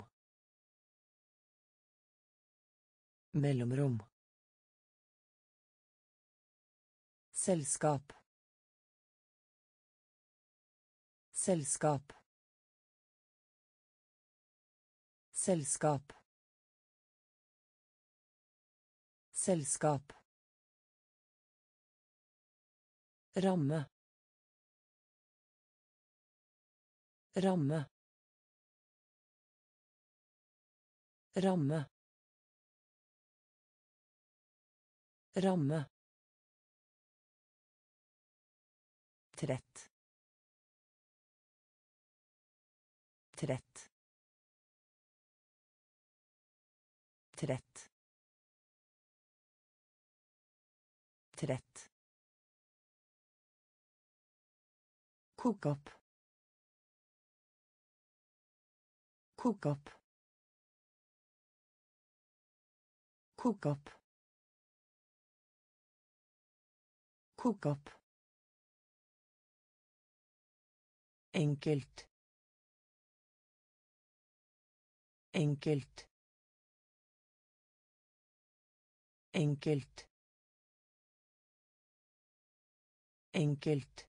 [SPEAKER 1] Mellomrom. Selskap. Selskap. Selskap. Selskap. Ramme. Ramme. Ramme. Ramme. Trett. Trett. Trett. Trett. Kok opp. Kok opp. Kok opp. Kok opp. Enkelt. Enkelt. Enkelt. Enkelt.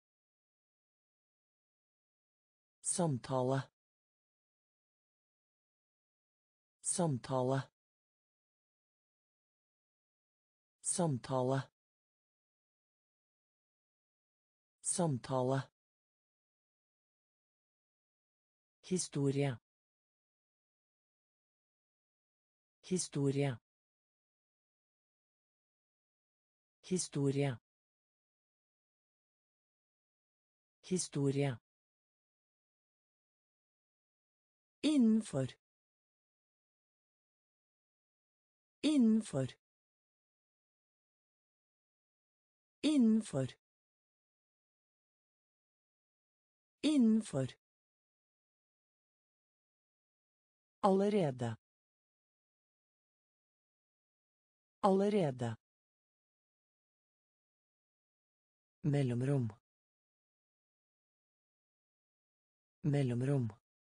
[SPEAKER 1] Samtale. Samtale. Samtale. Samtale. Historie. Historie. Historie. Historie. Innenfor. Innenfor. Innenfor. Innenfor. Allerede. Allerede. Mellomrom. Mellomrom.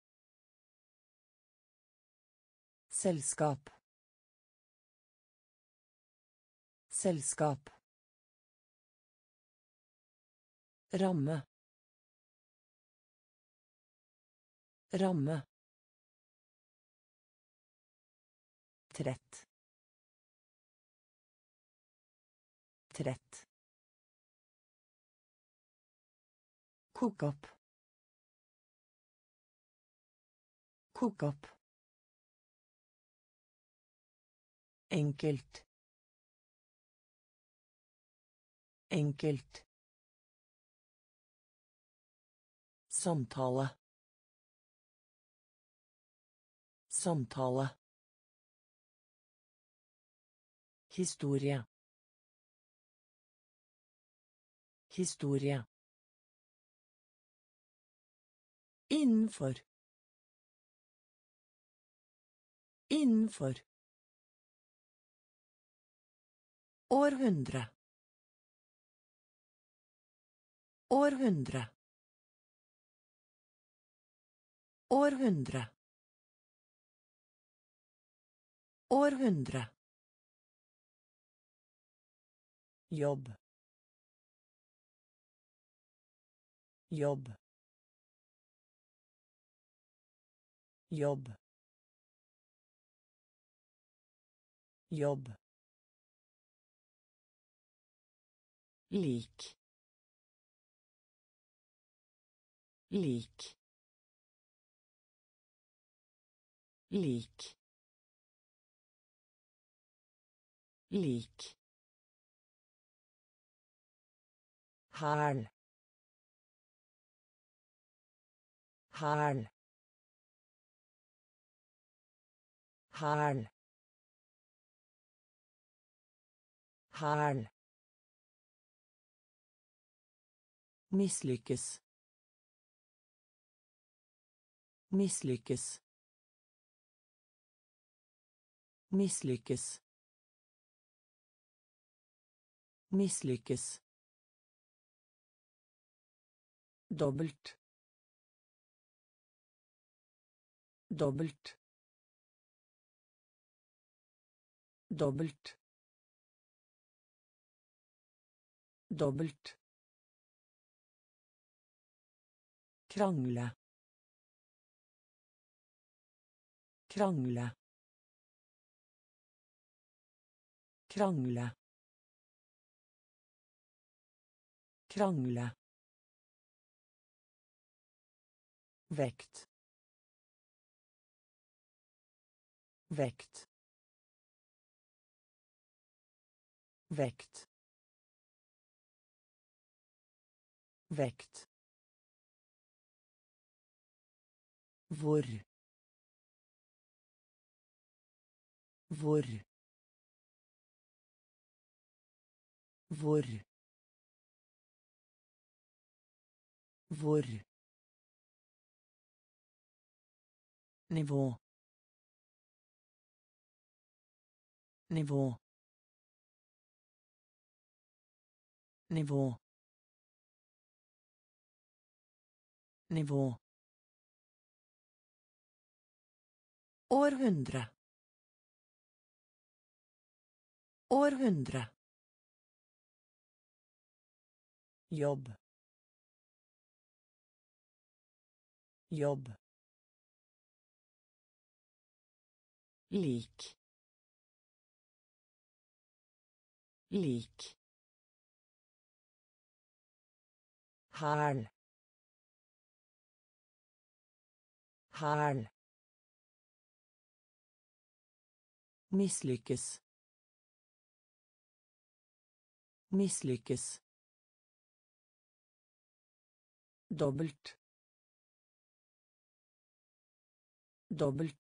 [SPEAKER 1] Selskap. Selskap. Ramme. Ramme. Trett. Trett. Kok opp. Kok opp. Enkelt. Enkelt. Samtale. Samtale. Historie. Historie. Innenfor. Innenfor. Århundre. Århundre. Århundre. Århundre. Jobb. Jobb. Jobb. Jobb. Lik. Lik. Lik. Lik. Hæl. Hæl. Hæl. Hæl. Misslyckes. Misslyckes. Misslyckes. Misslyckes. Dobbelt. Dobbelt. Dobbelt. Dobbelt. Krangle. Krangle. Krangle. Krangle. Vekt. Vekt. Vekt. Vekt. Hvor. Hvor. Hvor. Hvor. Nivå. Nivå. Nivå. Nivå. Århundre. Århundre. Jobb. Jobb. Lik. Lik. Hæl. Hæl. Misslyckes. Misslyckes. Dobbelt. Dobbelt.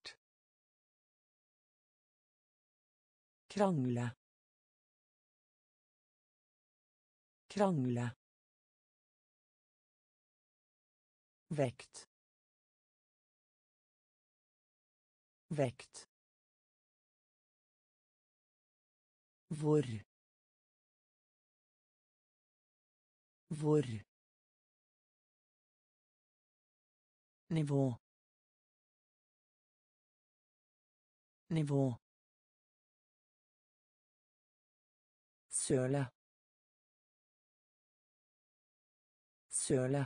[SPEAKER 1] Krangle. Krangle. Vekt. Vekt. Hvor. Hvor. Nivå. Nivå. Søle. Søle.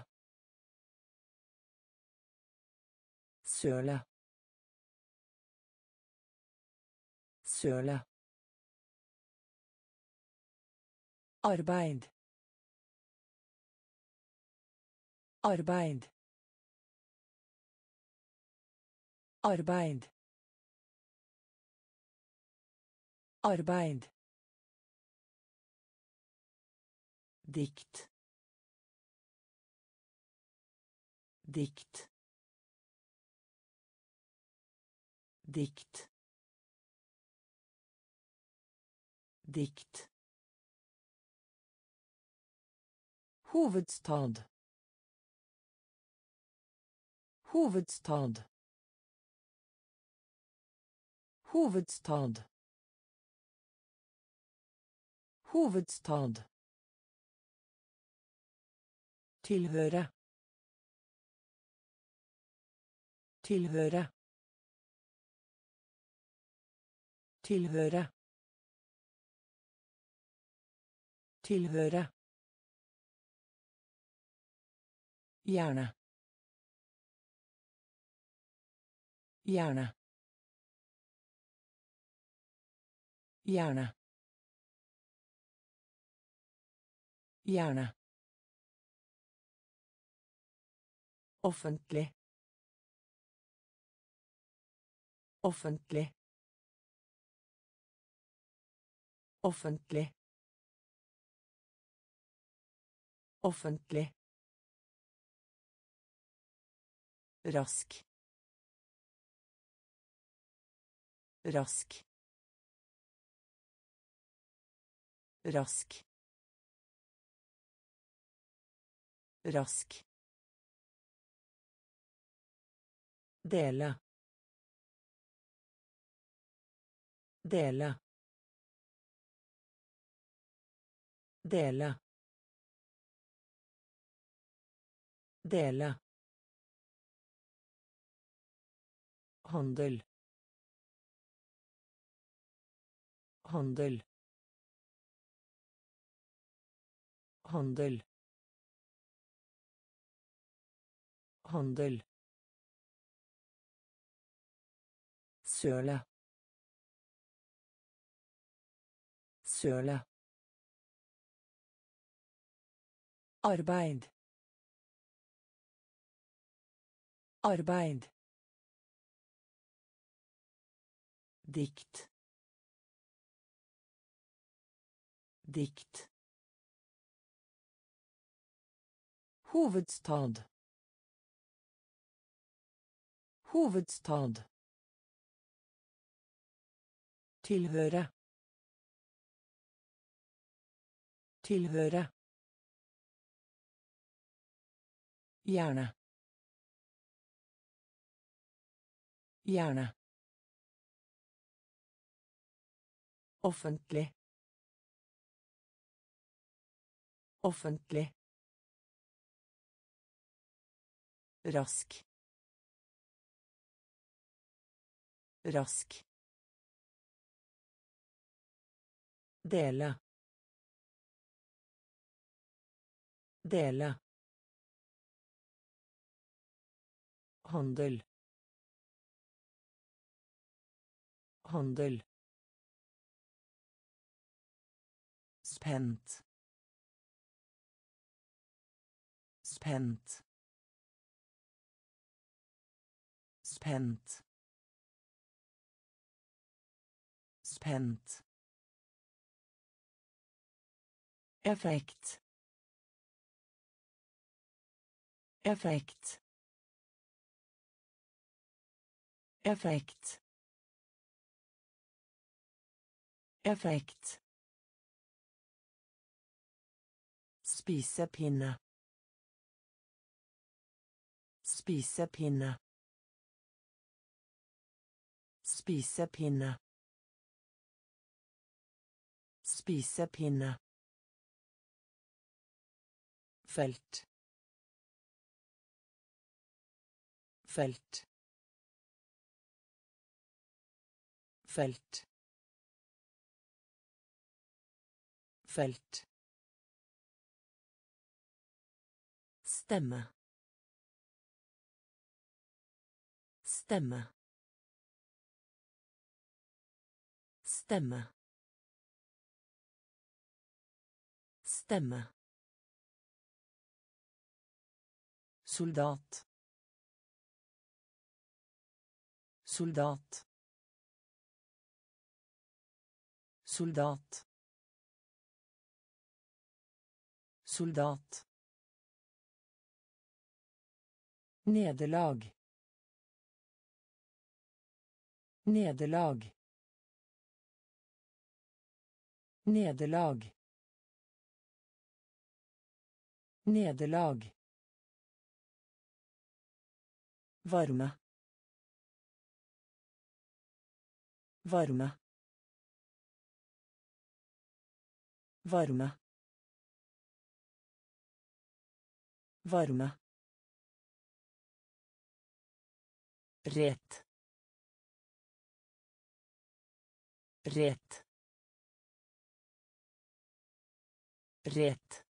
[SPEAKER 1] Søle. Søle. Arbeid. Arbeid. Arbeid. Arbeid. Dikt. Dikt. Dikt. Dikt. Hovedstad. Hovedstad. Hovedstad. Hovedstad. Tilhøre. Tilhøre. Tilhøre. Tilhøre. Gjerne. Gjerne. Gjerne. Gjerne. Offentlig. Offentlig. Offentlig. Offentlig. Rask. Rask. Rask. Rask. Dele. Dele. Dele. Dele. Handel. Handel. Handel. Handel. Søle. Søle. Arbeid. Arbeid. Dikt. Dikt. Hovedstad. Hovedstad. Tilhøre. Tilhøre. Gjerne. Gjerne. Offentlig. Offentlig. Rask. Rask. Dele. Dele. Handel. Handel. Spent. Spent. Spent. Spent. Effekt. Effekt. Effekt. Effekt. Spisepinne. Spisepinne. Spisepinne. Spisepinne. Felt. Felt. Felt. Felt. Stemme. Stemme. Stemme. Stemme. Soldat. Soldat. Soldat. Soldat. Nederlag. Nederlag. Nederlag. Nederlag. Varme. Varme. Varme. Varme. Ret. Ret. Ret.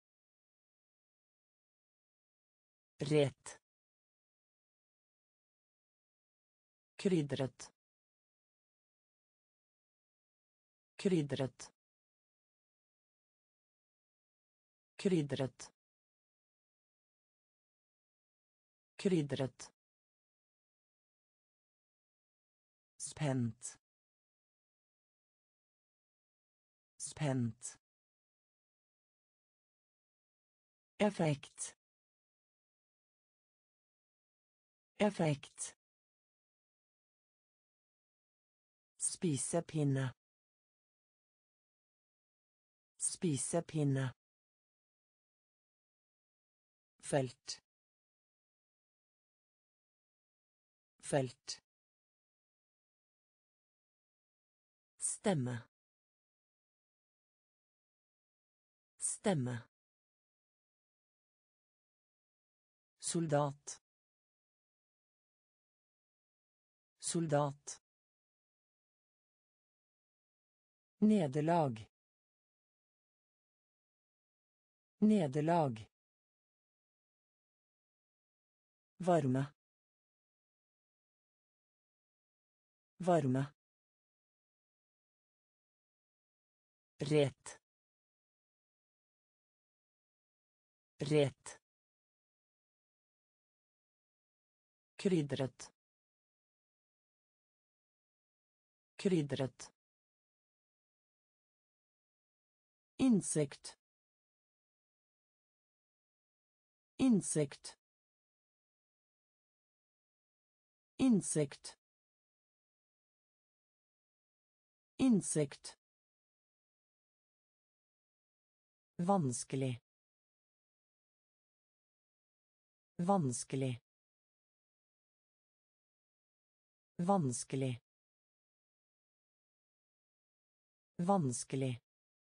[SPEAKER 1] Ret. Krydret. Krydret. Krydret. Krydret. Spent. Spent. Effekt. Effekt. Spisepinne. Spisepinne. Felt. Felt. Stemme. Stemme. Soldat. Soldat. Nederlag. Nederlag. Varme. Varme. Ret. Ret. Krydret. Krydret. Insekt. Insekt. Insekt. Insekt. Vanskelig. Vanskelig. Vanskelig. Vanskelig.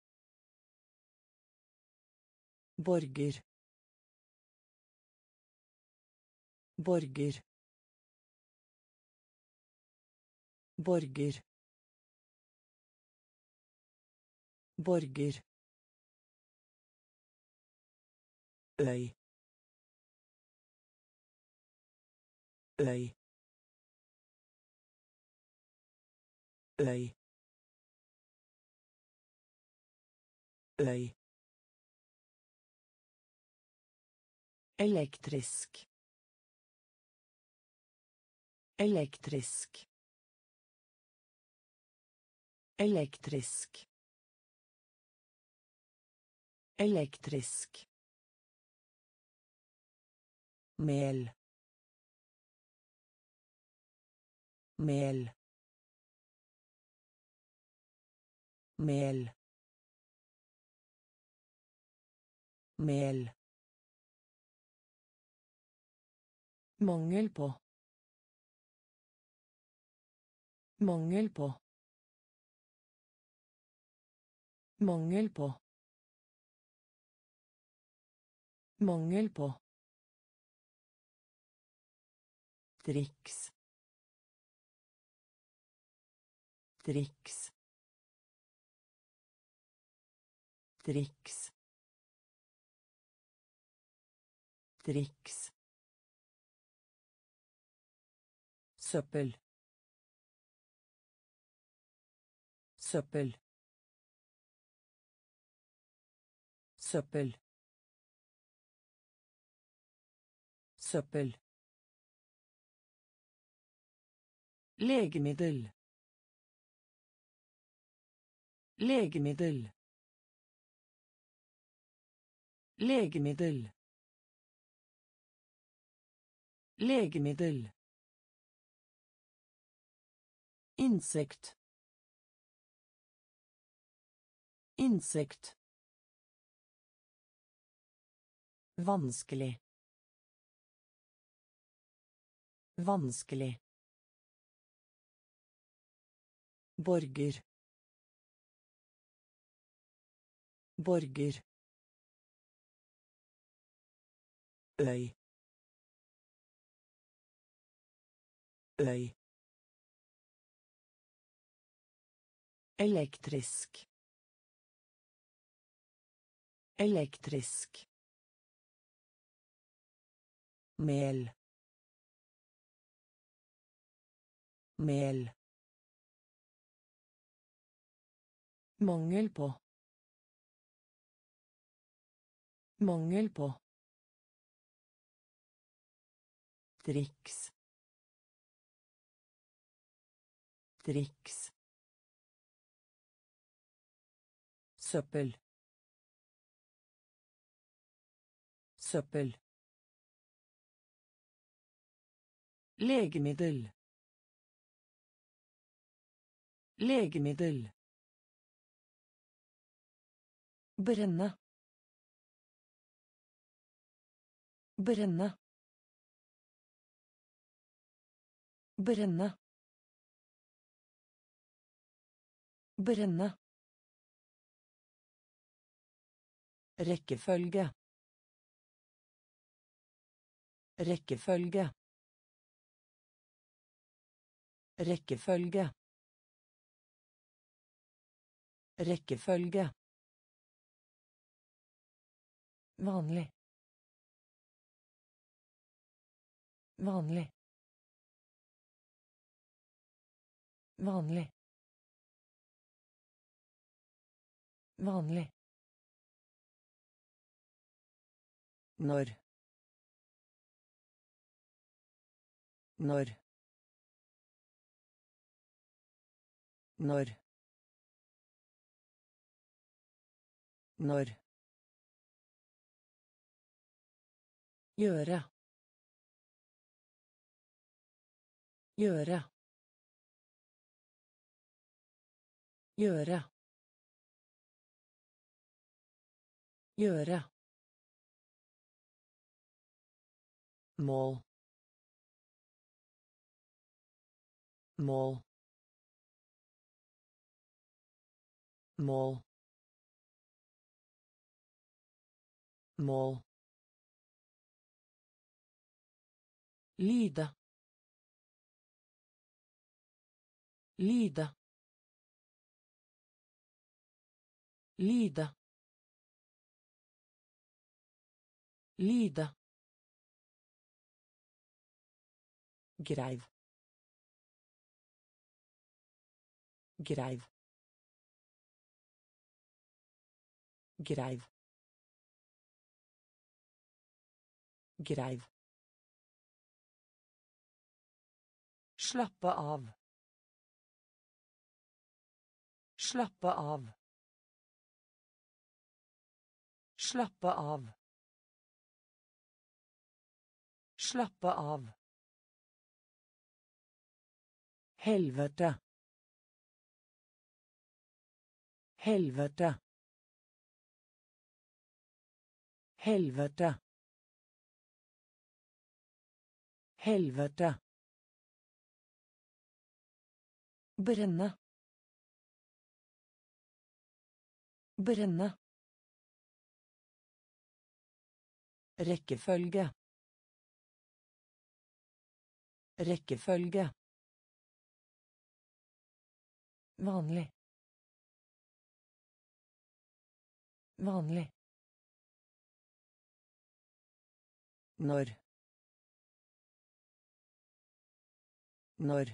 [SPEAKER 1] Borger. Borger. Borger. Borger. Øy. Øy. Øy. Øy. Elektrisk. Elektrisk. Elektrisk. Elektrisk. Mel. Mel. Mel. Mel. Mangel på. Mangel på. Mangel på. Mangel på. Triks. Triks. Triks. Triks. Søppel. Søppel. Søppel. Søppel. Legemiddel. Legemiddel. Legemiddel. Legemiddel. Insekt. Insekt. Vanskelig. Vanskelig. Borger. Borger. Øy. Øy. Elektrisk. Elektrisk. Mel. Mel. Mangel på. Mangel på. Triks. Triks. Søppel. Søppel. Legemiddel. Legemiddel. Brenne. Brenne. Brenne. Brenne. Rekkefølge. Rekkefølge. Rekkefølge. Rekkefølge. Vanlig. Vanlig. Vanlig. Vanlig. Når. Når. Når. Når. Gjøre. Gjøre. Gjøre. Gjøre. Mål. Mål. Mål. Mål. Lide. Lide. Lide. Lide. Greiv. Greiv. Greiv. Greiv. Slappe av. Slappe av. Slappe av. Slappe av. Helvete. Helvete. Helvete. Helvete. Brenne. Brenne. Rekkefølge. Rekkefølge. Vanlig. Vanlig. Når. Når.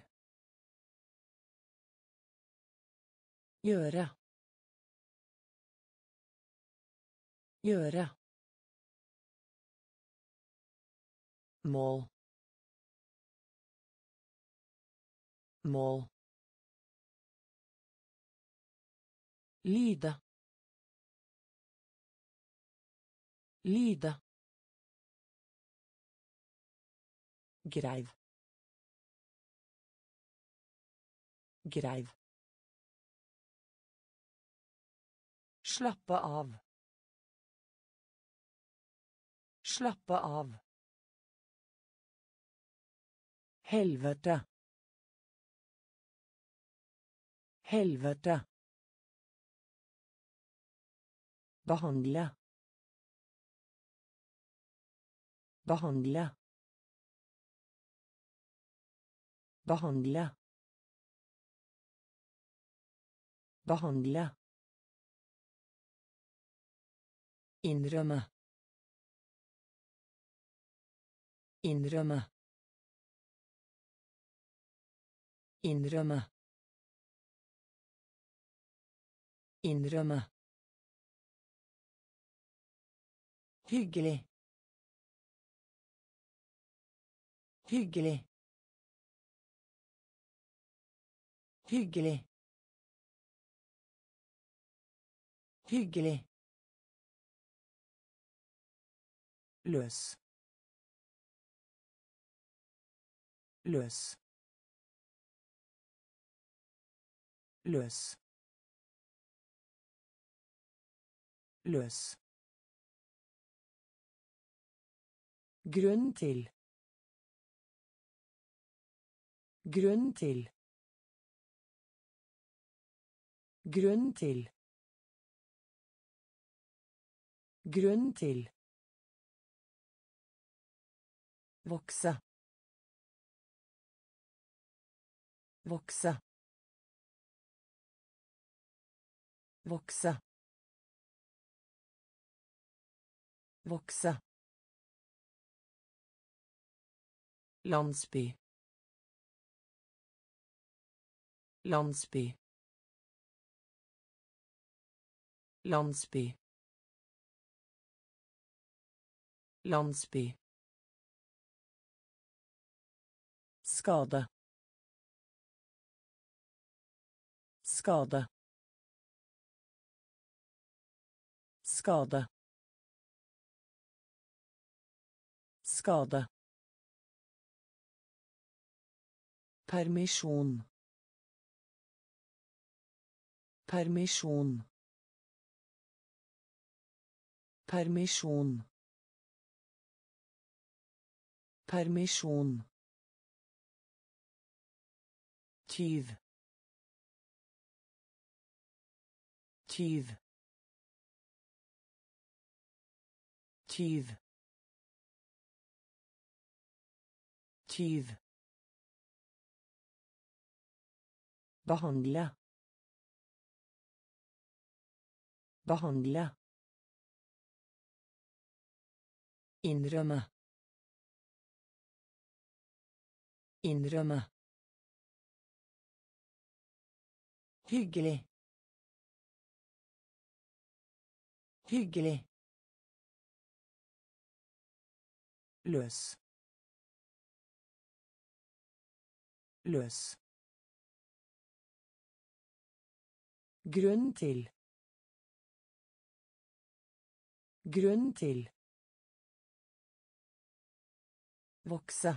[SPEAKER 1] Gjøre. Gjøre. Mål. Mål. Lide. Lide. Greiv. Greiv. Slappe av. Slappe av. Helvete. Helvete. Behandle. Behandle. Behandle. Behandle. Innrømme. Innrømme. Innrømme. Innrømme. Hyggelig. Hyggelig. Hyggelig. Hyggelig. Løs. Løs. Løs. Løs. Grunn til. Grunn til. Grunn til. Grunn til. Vokse. Vokse. Vokse. Vokse. Landsby. Landsby. Landsby. Landsby. Skade. Skade. Skade. Skade. Permisjon. Permisjon. Permisjon. Permisjon. Tyv. Tyv. Tyv. Tyv. Behandle. Behandle. Innrømme. Innrømme. Hyggelig. Hyggelig. Løs. Løs. Grunn til. Grunn til. Vokse.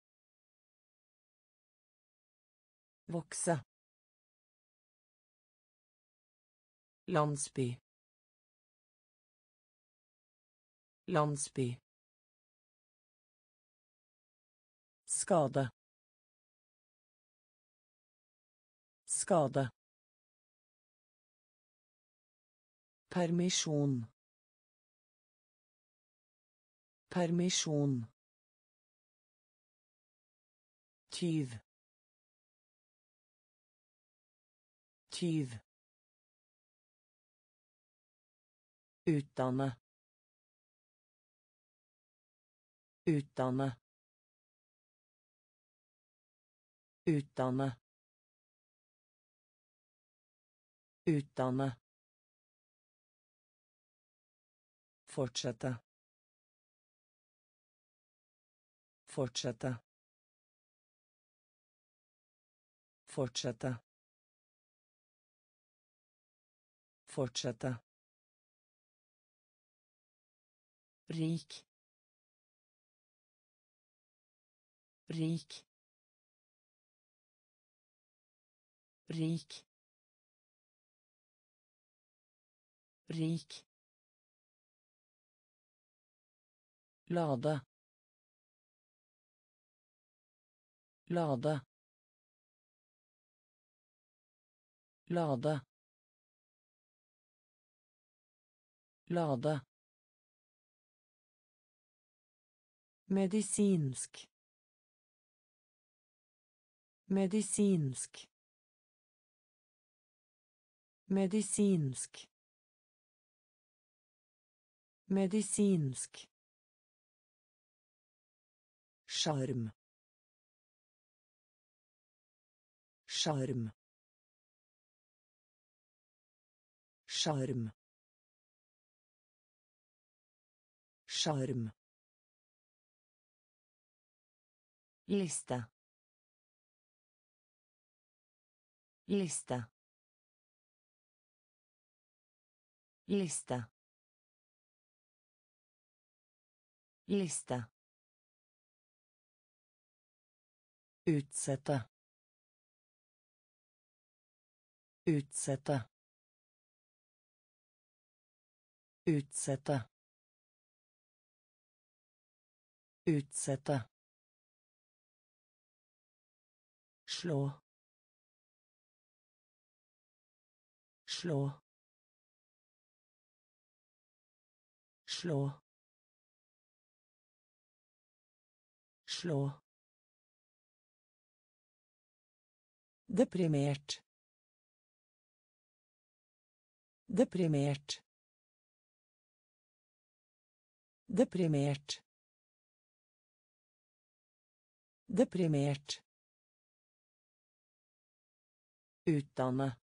[SPEAKER 1] Vokse. Landsby. Landsby. Skade. Skade. Permisjon. Permisjon. Tyv. Tyv. Utdanne. Utdanne. Utdanne. Utdanne. Fortsette. Fortsette. Fortsette. Fortsette. Rik. Rik. Rik. Rik. Lade. Lade. Lade. Lade.
[SPEAKER 2] Medisinsk. Medisinsk. Medisinsk. Medisinsk. Sjarm. Sjarm. Sjarm. Sjarm. Liste. Liste. Liste. Liste. Utsette. Utsette. Utsette. Utsette. Slå. Slå. Slå. Slå. Deprimert. Deprimert. Deprimert. Deprimert. Utdanne.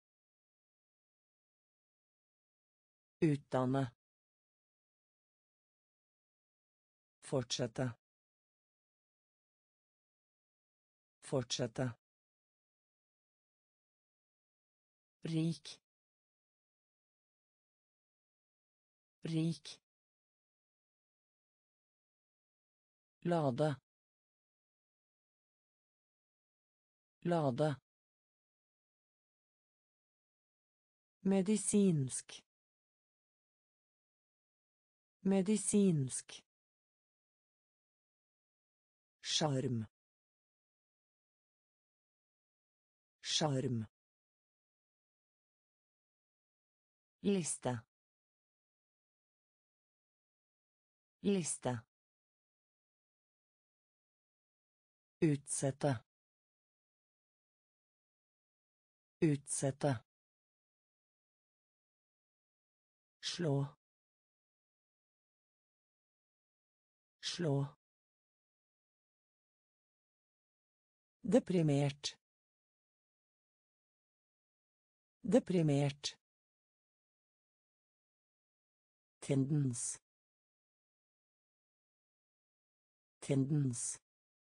[SPEAKER 2] Utdanne. Fortsette. Fortsette.
[SPEAKER 1] Rik. Rik. Lade. Lade.
[SPEAKER 2] Medisinsk. Medisinsk. Sjarm. Sjarm. Liste. Liste.
[SPEAKER 1] Utsette. Utsette. Slå. Slå.
[SPEAKER 2] Deprimert. Deprimert.
[SPEAKER 1] Tendens. Tendens.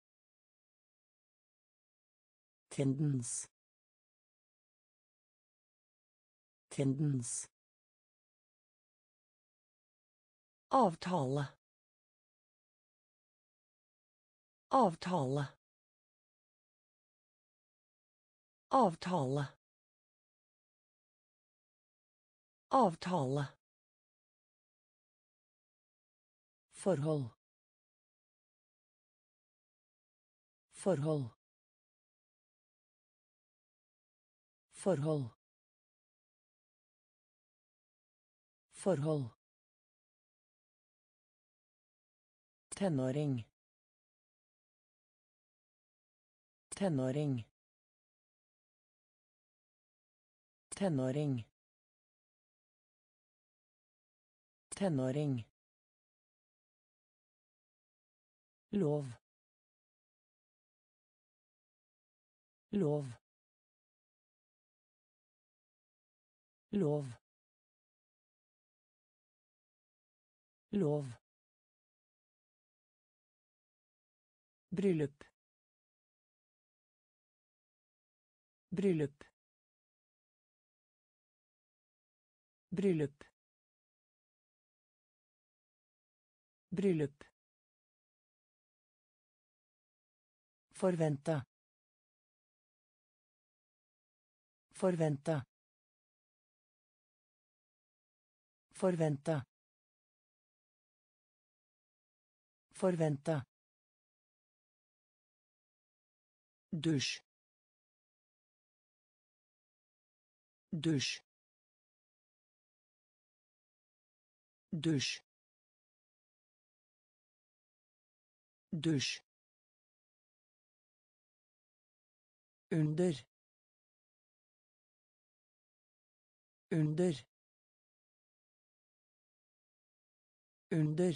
[SPEAKER 1] Tendens. Tendens.
[SPEAKER 2] Avtale. Avtale. Avtale. Avtale.
[SPEAKER 1] Forhold. Forhold. Forhold. Forhold. Tenåring. Tenåring. Tenåring. Tenåring. Lov. Lov. Lov. Lov. Bryllup. Bryllup. Bryllup. Bryllup. Forvente. Forvente. Forvente. Forvente. Dusj. Dusj. Dusj. Dusj. Under. Under. Under.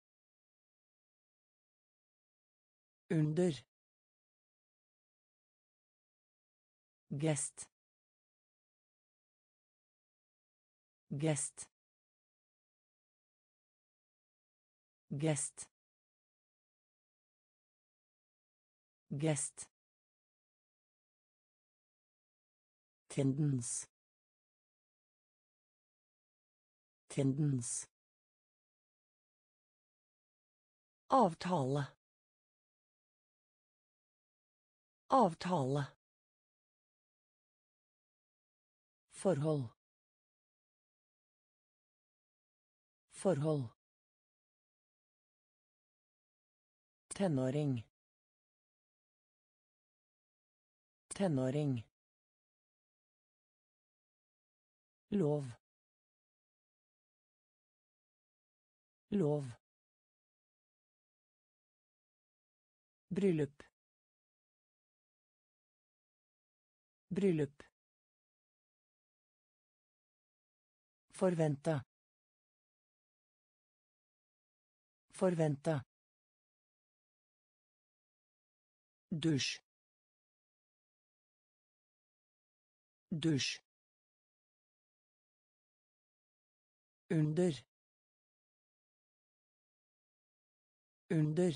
[SPEAKER 1] Under. Gest. Gest. Gest. Gest. Tendens. Tendens.
[SPEAKER 2] Avtale. Avtale.
[SPEAKER 1] Forhold. Forhold. Tenåring. Tenåring. Lov. Lov. Bryllup. Bryllup. Forvente. Forvente. Dusj. Dusj. Under. Under.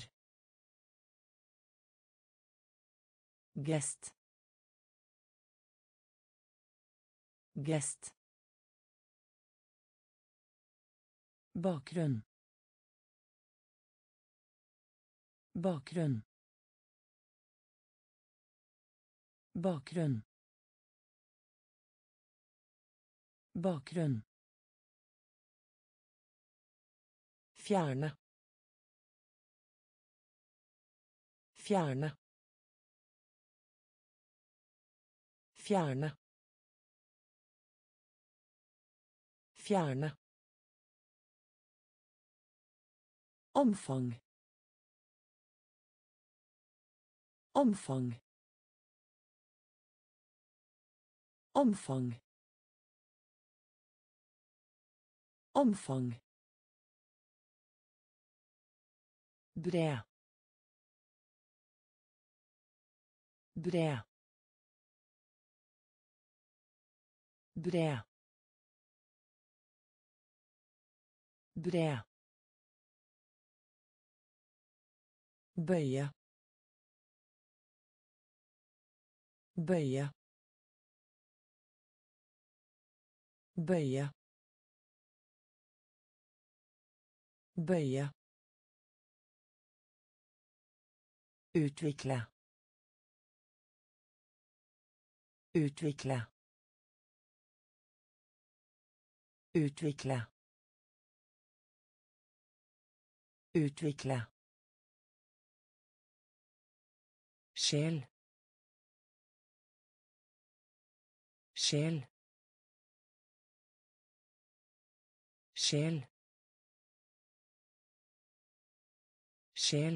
[SPEAKER 1] Gest. Gest. Bakgrunn. Bakgrunn. Bakgrunn. Bakgrunn. Fjerne. Fjerne. Fjerne. Fjerne. Omfang. Omfang. Omfang. Omfang. Bred. Bred. Bred. Bred. Bøye. Bøye. Bøye. Bøye. Utvikle. Utvikle. Utvikle. Utvikle. Sjel. Sjel. Sjel. Sjel.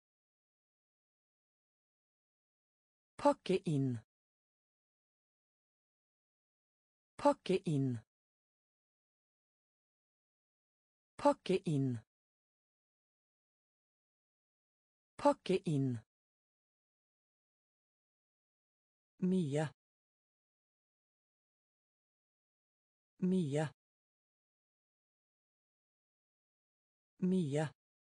[SPEAKER 1] Pakke inn. Pakke inn. Pakke inn. Pakke inn. Mye. Mye. Mye.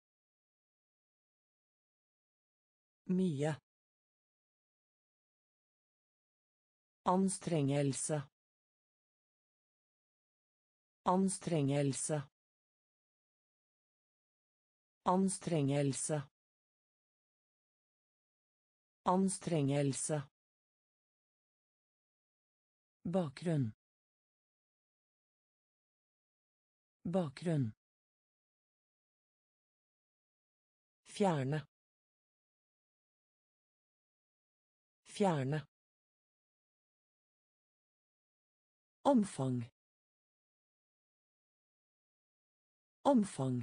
[SPEAKER 1] Mye. Anstrengelse. Anstrengelse. Anstrengelse. Anstrengelse. Bakgrunn. Bakgrunn. Fjerne. Fjerne. Omfang. Omfang.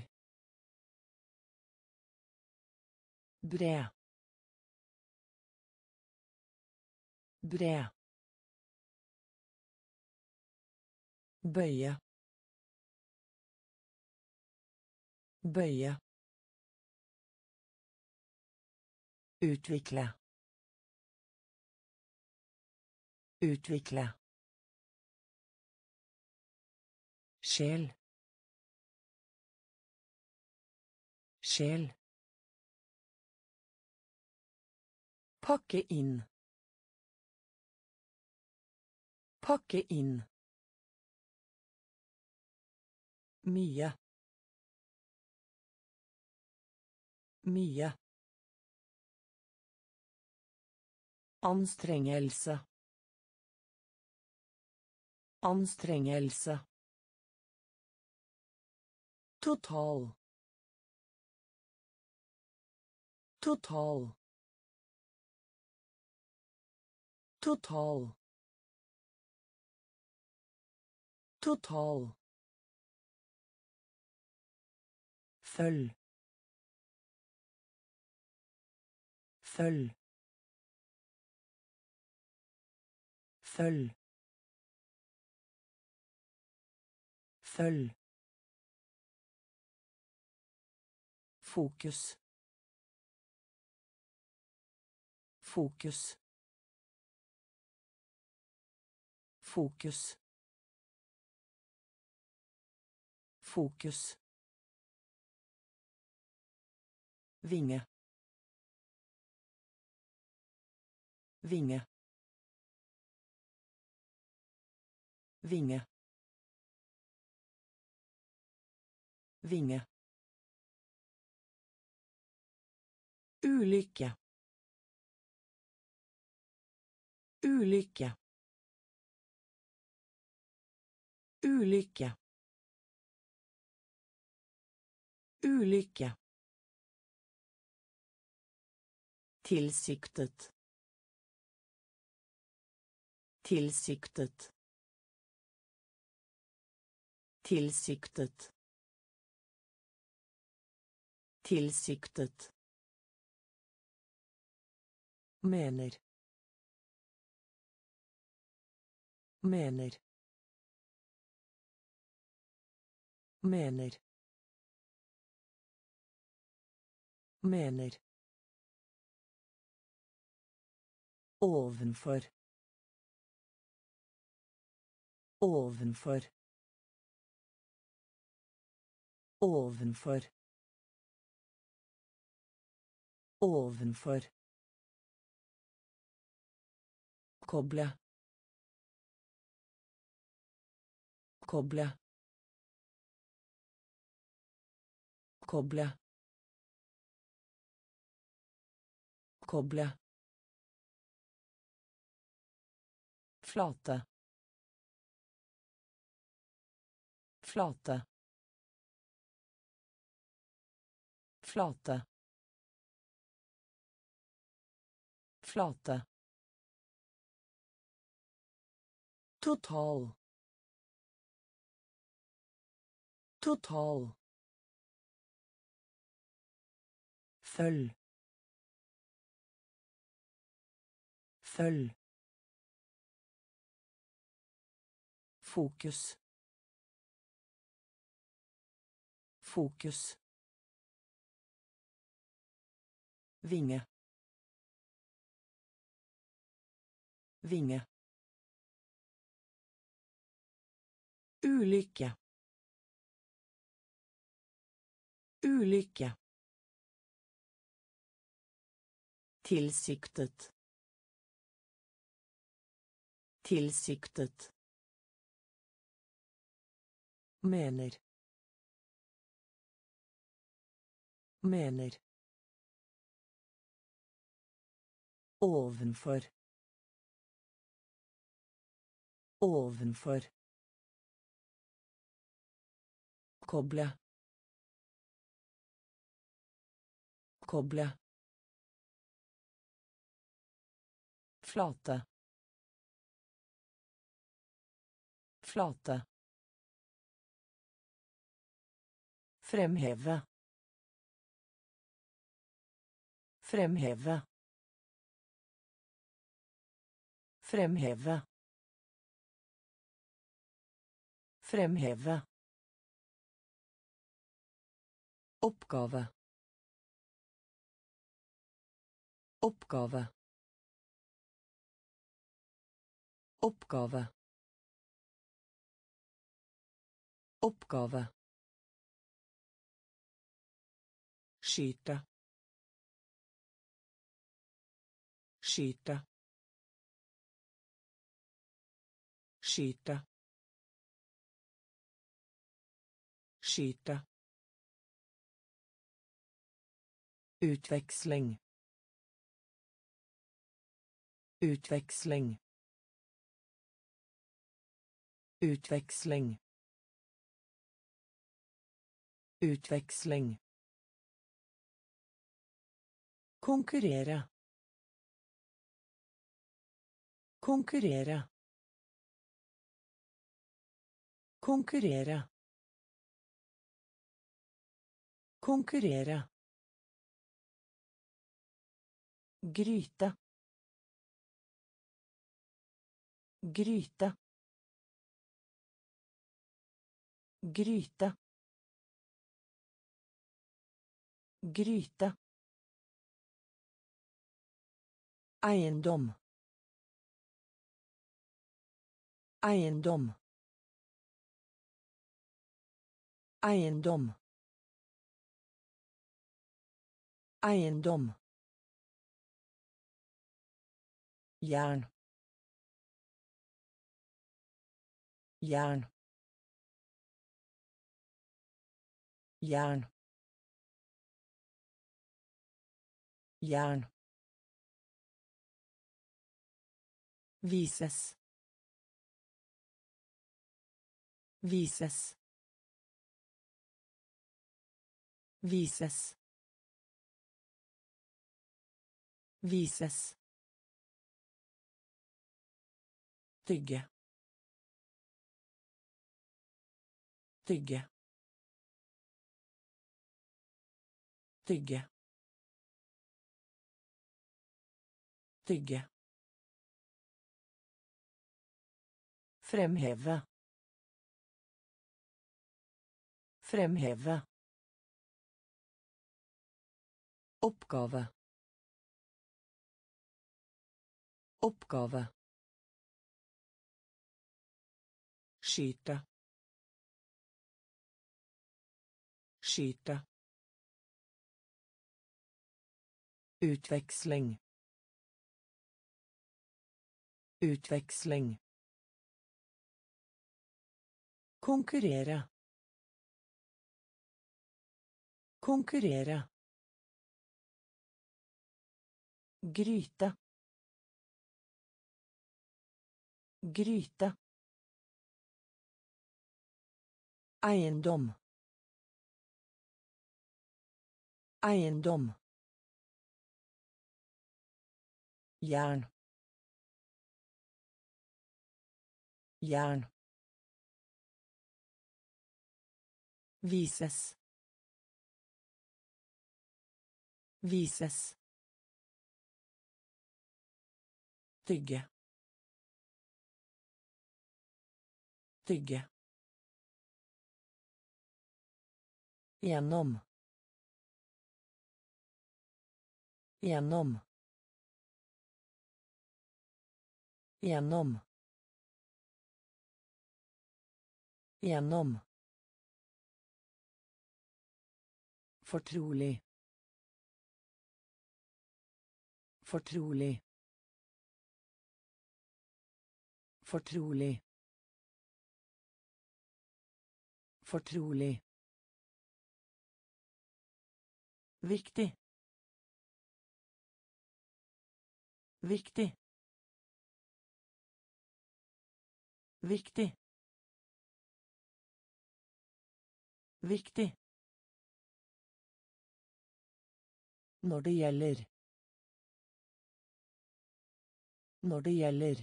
[SPEAKER 1] Bred. Bred. Bøye. Bøye. Utvikle. Utvikle. Sjel. Sjel. Pakke inn. Pakke inn. Mye. Mye. Anstrengelse. Anstrengelse. Total. Total. Total. Total. Følg. Følg. Følg. Følg. Fokus. Fokus. Fokus. Fokus. Vinge. Vinge. Vinge. Vinge. Ulykke. Ulykke. Ulykke. Ulykke. Tilsiktet. Tilsiktet. Tilsiktet. Tilsiktet. Mener. Mener. Mener. Mener. Ovenfor. Ovenfor. Ovenfor. Ovenfor. Koble. Koble. Koble. Koble. Flate. Flate. Flate. Flate. Total. Total. Følg. Følg. Fokus. Fokus. Vinge. Vinge. Ulykke. Ulykke. Tilsiktet. Tilsiktet. Mener. Mener. Ovenfor. Ovenfor. Koble. Koble. Flate. Flate. Fremheve. Fremheve. Fremheve. Fremheve. Oppgave. Oppgave. Oppgave. Oppgave. Skyte. Skyte. Skyte. Skyte. Utveksling. Utveksling. Utveksling. Utveksling. Konkurrere. Konkurrere. Konkurrere. Konkurrere. Gryte. Gryte. Gryte. Gryte. Eiendom. Eiendom. Eiendom. Eiendom. Jern. Jern. Jern. Jern. Vises. Vises. Vises. Vises. Tygge. Tygge. Tygge. Tygge. Fremheve. Fremheve. Oppgave. Oppgave. Skyte. Skyte. Utveksling. Utveksling. Konkurrere. Konkurrere. Gryte. Gryte. Eiendom. Eiendom. Jern. Jern. Vises. Vises. Tygge. Tygge. Gjennom. Gjennom. Gjennom. Gjennom. Fortrolig. Fortrolig. Fortrolig. Fortrolig. Viktig. Viktig. Viktig. Viktig. Når det gjelder. Når det gjelder.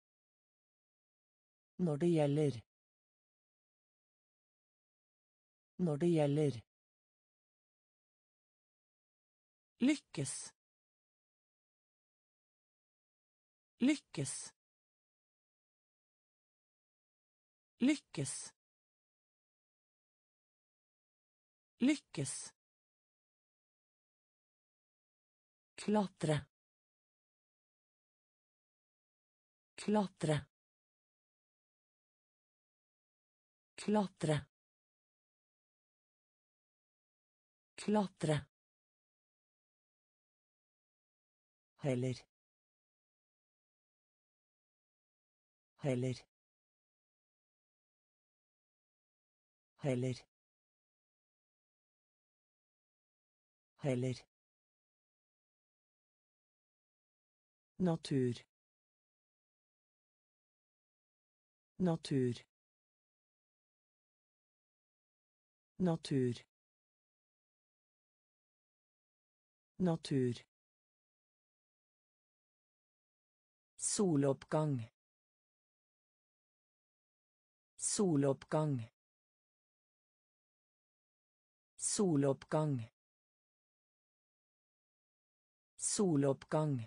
[SPEAKER 1] Når det gjelder. Når det gjelder.
[SPEAKER 2] Lykkes. Lykkes. Lykkes. Lykkes. Klatre. Klatre. Klatre. Klatre.
[SPEAKER 1] Heller. Heller. Heller. Heller. Natur. Natur. Natur. Natur. Soloppgang. Soloppgang. Soloppgang. Soloppgang.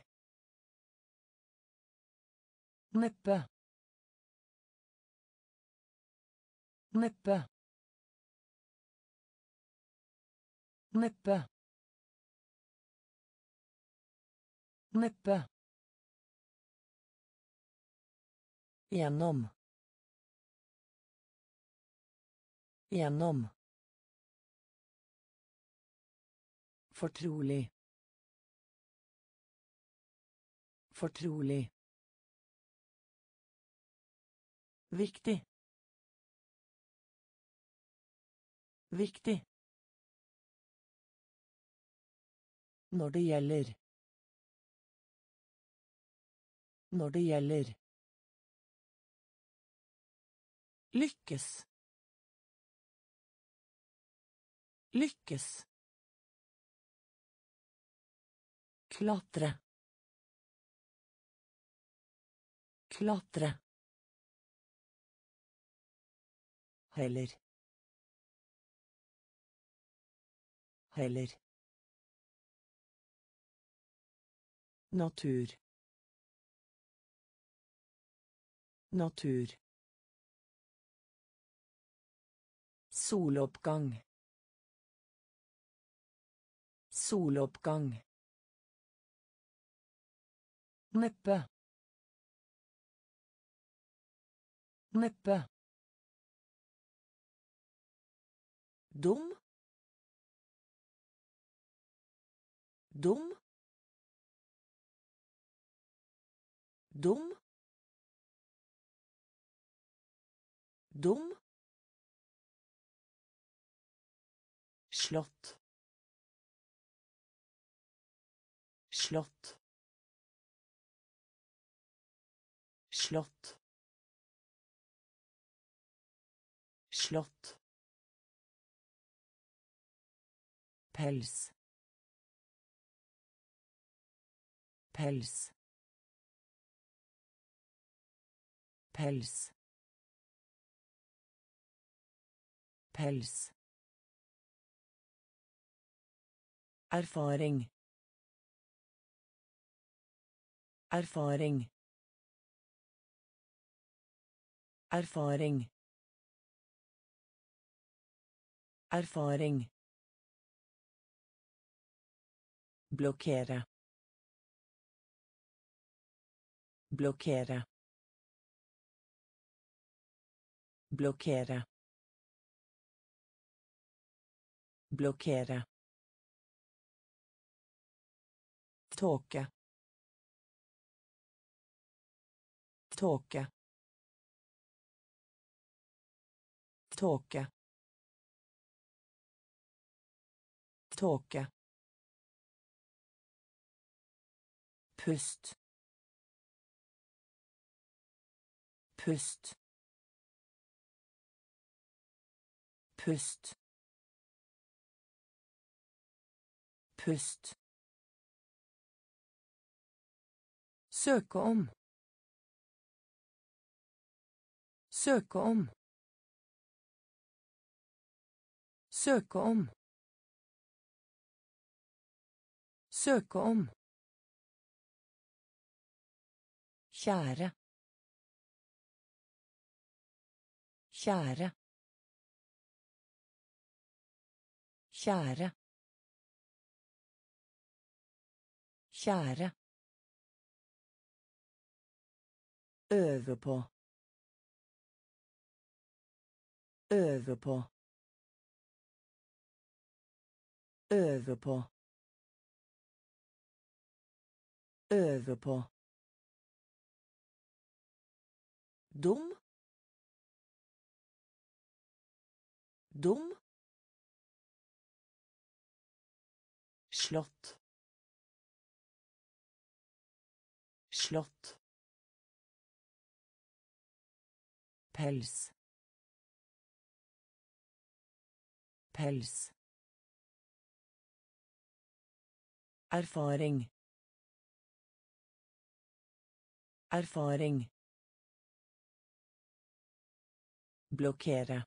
[SPEAKER 1] Neppe. Neppe. Neppe. Neppe. Gjennom. Gjennom. Fortrolig. Fortrolig. Viktig. Viktig. Når det gjelder. Når det gjelder.
[SPEAKER 2] Lykkes. Lykkes. Klatre. Klatre.
[SPEAKER 1] Heller. Heller. Natur. Natur. Soloppgang. Soloppgang.
[SPEAKER 2] Neppe. Neppe. Dum. Dum. Dum. Dum.
[SPEAKER 1] Slott. Slott. Slott. Slott. Pels. Pels. Pels. Pels. Erfaring. Erfaring. Erfaring. Erfaring. Blokkere. Blokkere. Blokkere. Blokkere. Tåke. Tåke. Tåke. Tåke. Pust. Pust. Pust. Pust.
[SPEAKER 2] Søke om. Søke om. Søke om. Søke om. Kjære. Kjære. Kjære. Kjære. Øve på. Øve på. Øve på. Øve på. Dum. Dum. Slott. Slott. Pels. Pels. Erfaring. Erfaring. Blokkere.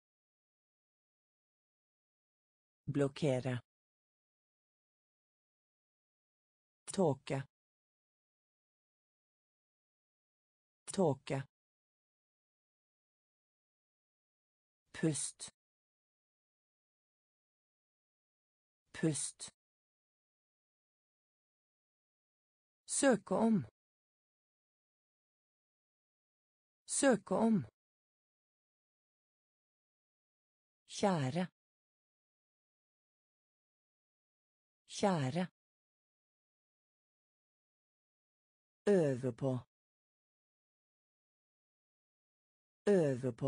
[SPEAKER 2] Blokkere. Tåke. Tåke. Pust. Pust. Søke om. Søke om. Kjære. Kjære. Øve på. Øve på.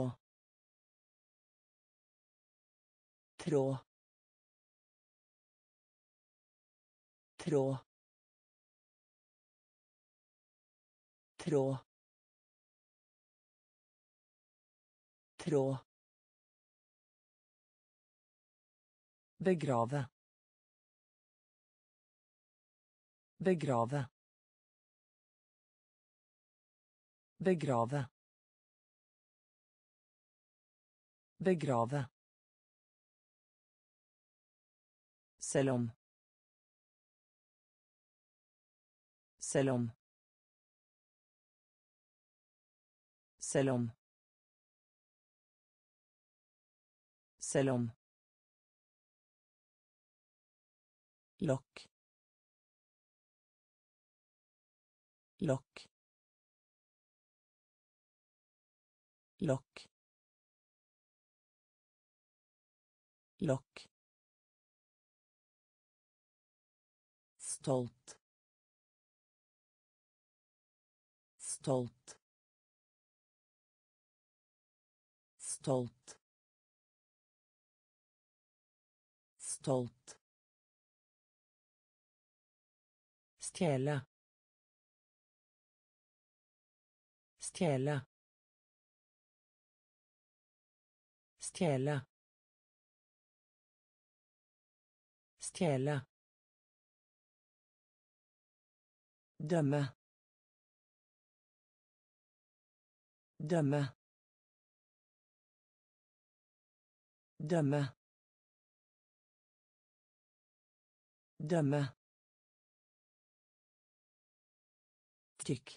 [SPEAKER 2] Tråd. Tråd. Tråd. Tråd. Begrave. Begrave. Begrave. Begrave. Selv om. Selv om. Selv om. Selv om. Lokk. Lokk. Lokk. Lokk. Stolt. Stolt. Stolt. Stolt. Stjele. Stjele. Stjele. Stjele. Dømme. Dømme. Dømme. Dømme. Tykk.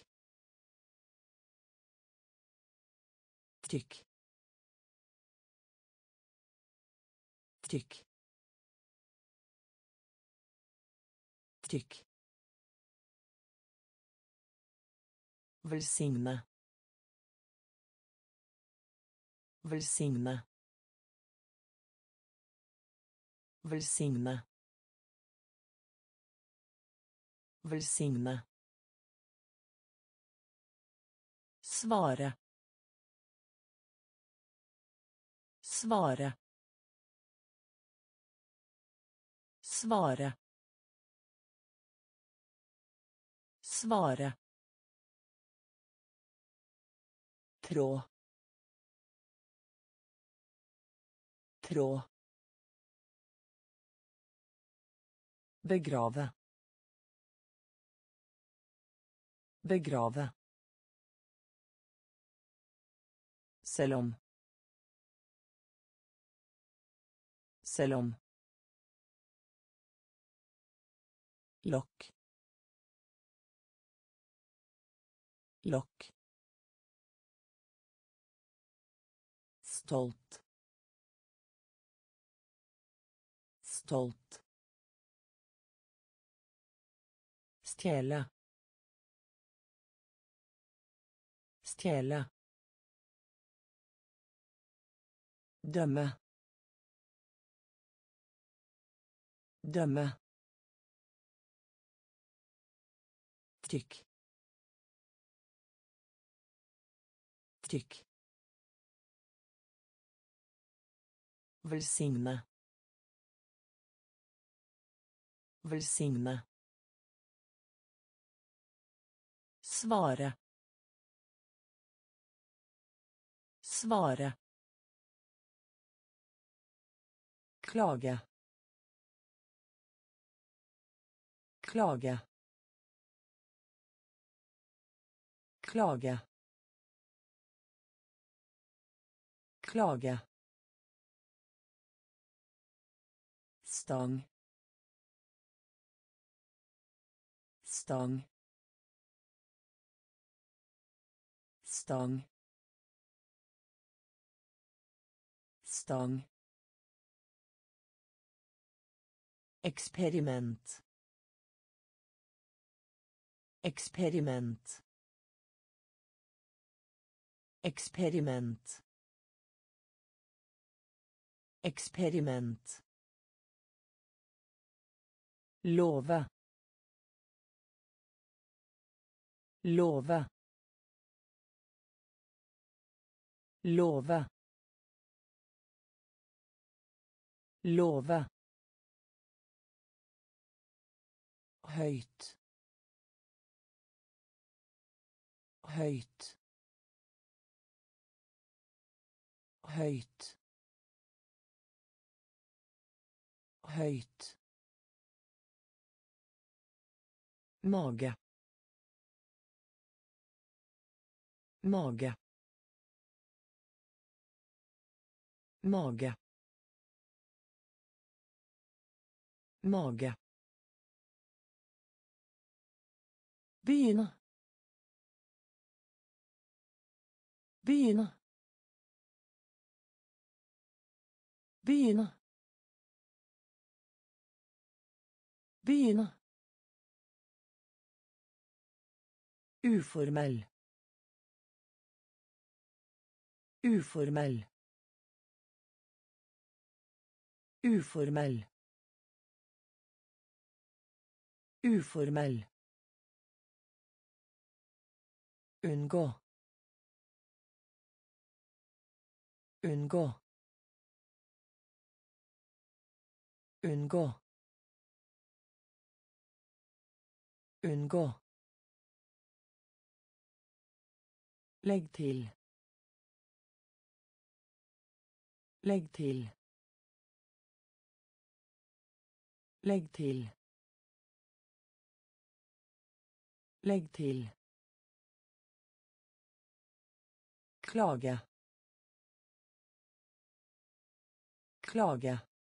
[SPEAKER 2] Tykk. Tykk. Tykk. Velsigne. Velsigne. Velsigne. Velsigne. Svare. Svare. Svare. Svare. Tråd. Tråd. Begrave. Begrave. Selv om. Selv om. Lokk. Lokk. Stolt. Stolt. Stjele. Stjele. Dømme. Dømme. Tykk. Tykk. Velsigne. Velsigne. Svare. Svare. Klage. Klage. Klage. Klage. Stang. Stang. Stang. Stang. Eksperiment. Eksperiment. Eksperiment. Eksperiment. Love. Love. Love. Love. Høyt. Høyt. Høyt. Høyt. Mage. Mage. Mage. Mage. Begynne. Begynne. Begynne. Begynne. Uformell. Uformell. Uformell. Uformell. Unngå. Unngå. Unngå. Unngå. Legg til. Legg til. Legg til. Legg til. Klage. Klage.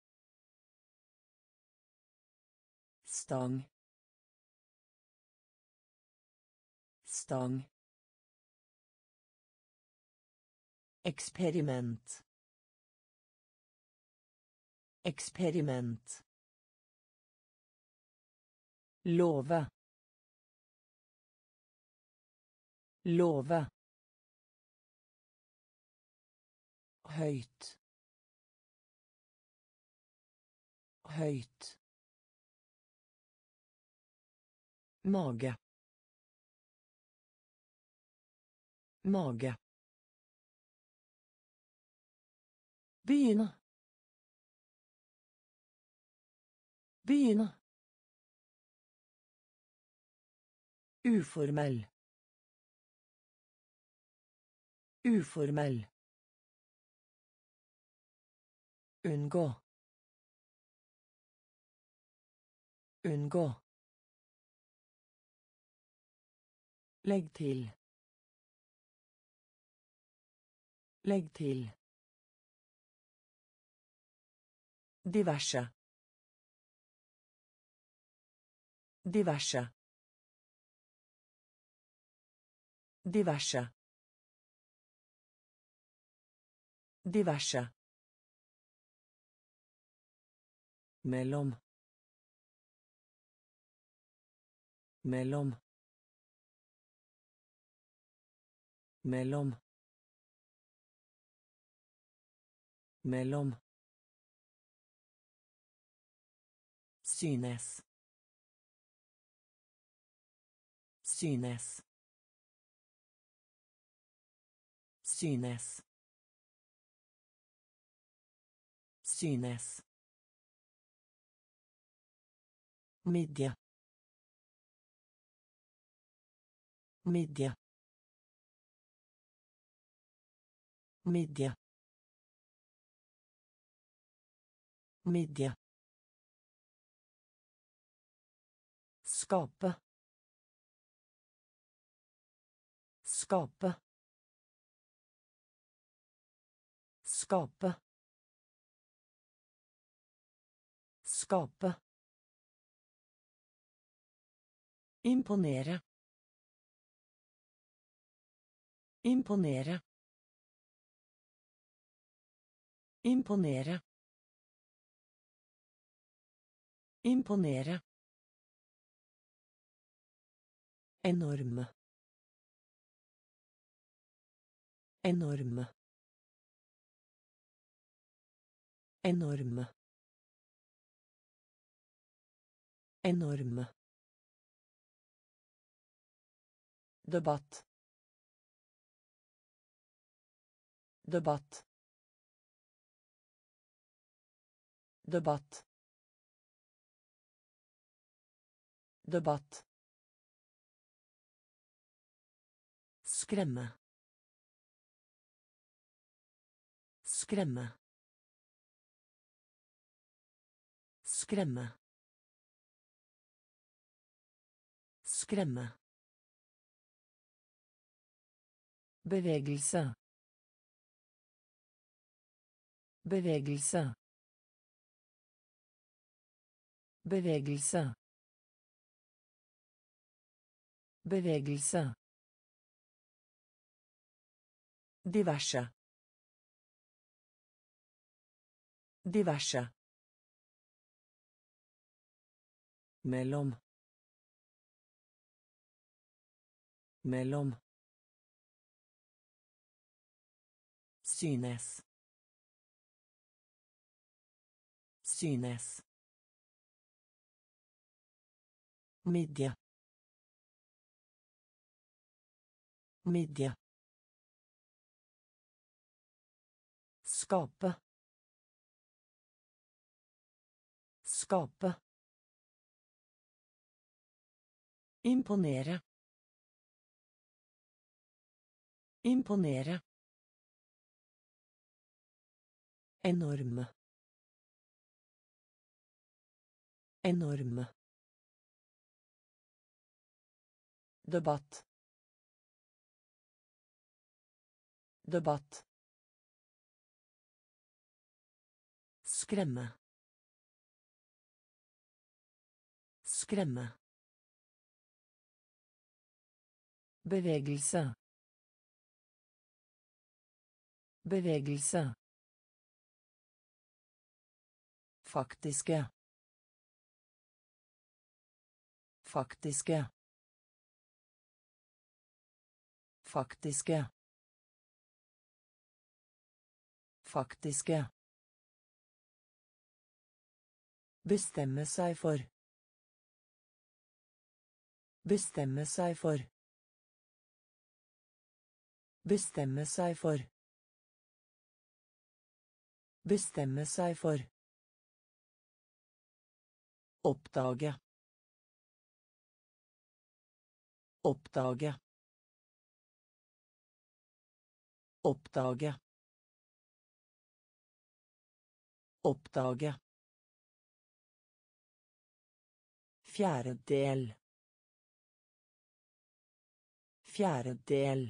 [SPEAKER 2] Stang. Stang. Eksperiment. Eksperiment. Love. Love. Høyt. Høyt. Mage. Mage. Begynne. Begynne. Uformell. Uformell. Unngå. Unngå. Legg til. Legg til. Diverse. Diverse. Diverse. Diverse. Mellom. Mellom. Mellom. Mellom. Synes. Synes. Synes. Synes. Midje. Midje. Midje. Midje. Skape. Skape. Skape. Skape. Imponere. Imponere. Imponere. Imponere. Enorme. Enorme. Enorme. Enorme. Debatt. Debatt. Debatt. Debatt. Skremme. Skremme. Skremme. Skremme. Bevegelse. Bevegelse. Bevegelse. Bevegelse. Diverse. Diverse. Mellom. Mellom. Synes. Synes. Midje. Midje. Skape. Skape. Imponere. Imponere. Enorme. Enorme. Debatt. Debatt. Skremme. Skremme. Bevegelse. Bevegelse. Faktiske. Faktiske. Faktiske. Faktiske. Bestemme seg for. Bestemme seg for. Bestemme seg for. Bestemme seg for. Oppdage. Oppdage. Oppdage. Oppdage. Fjerdedel. Fjerdedel.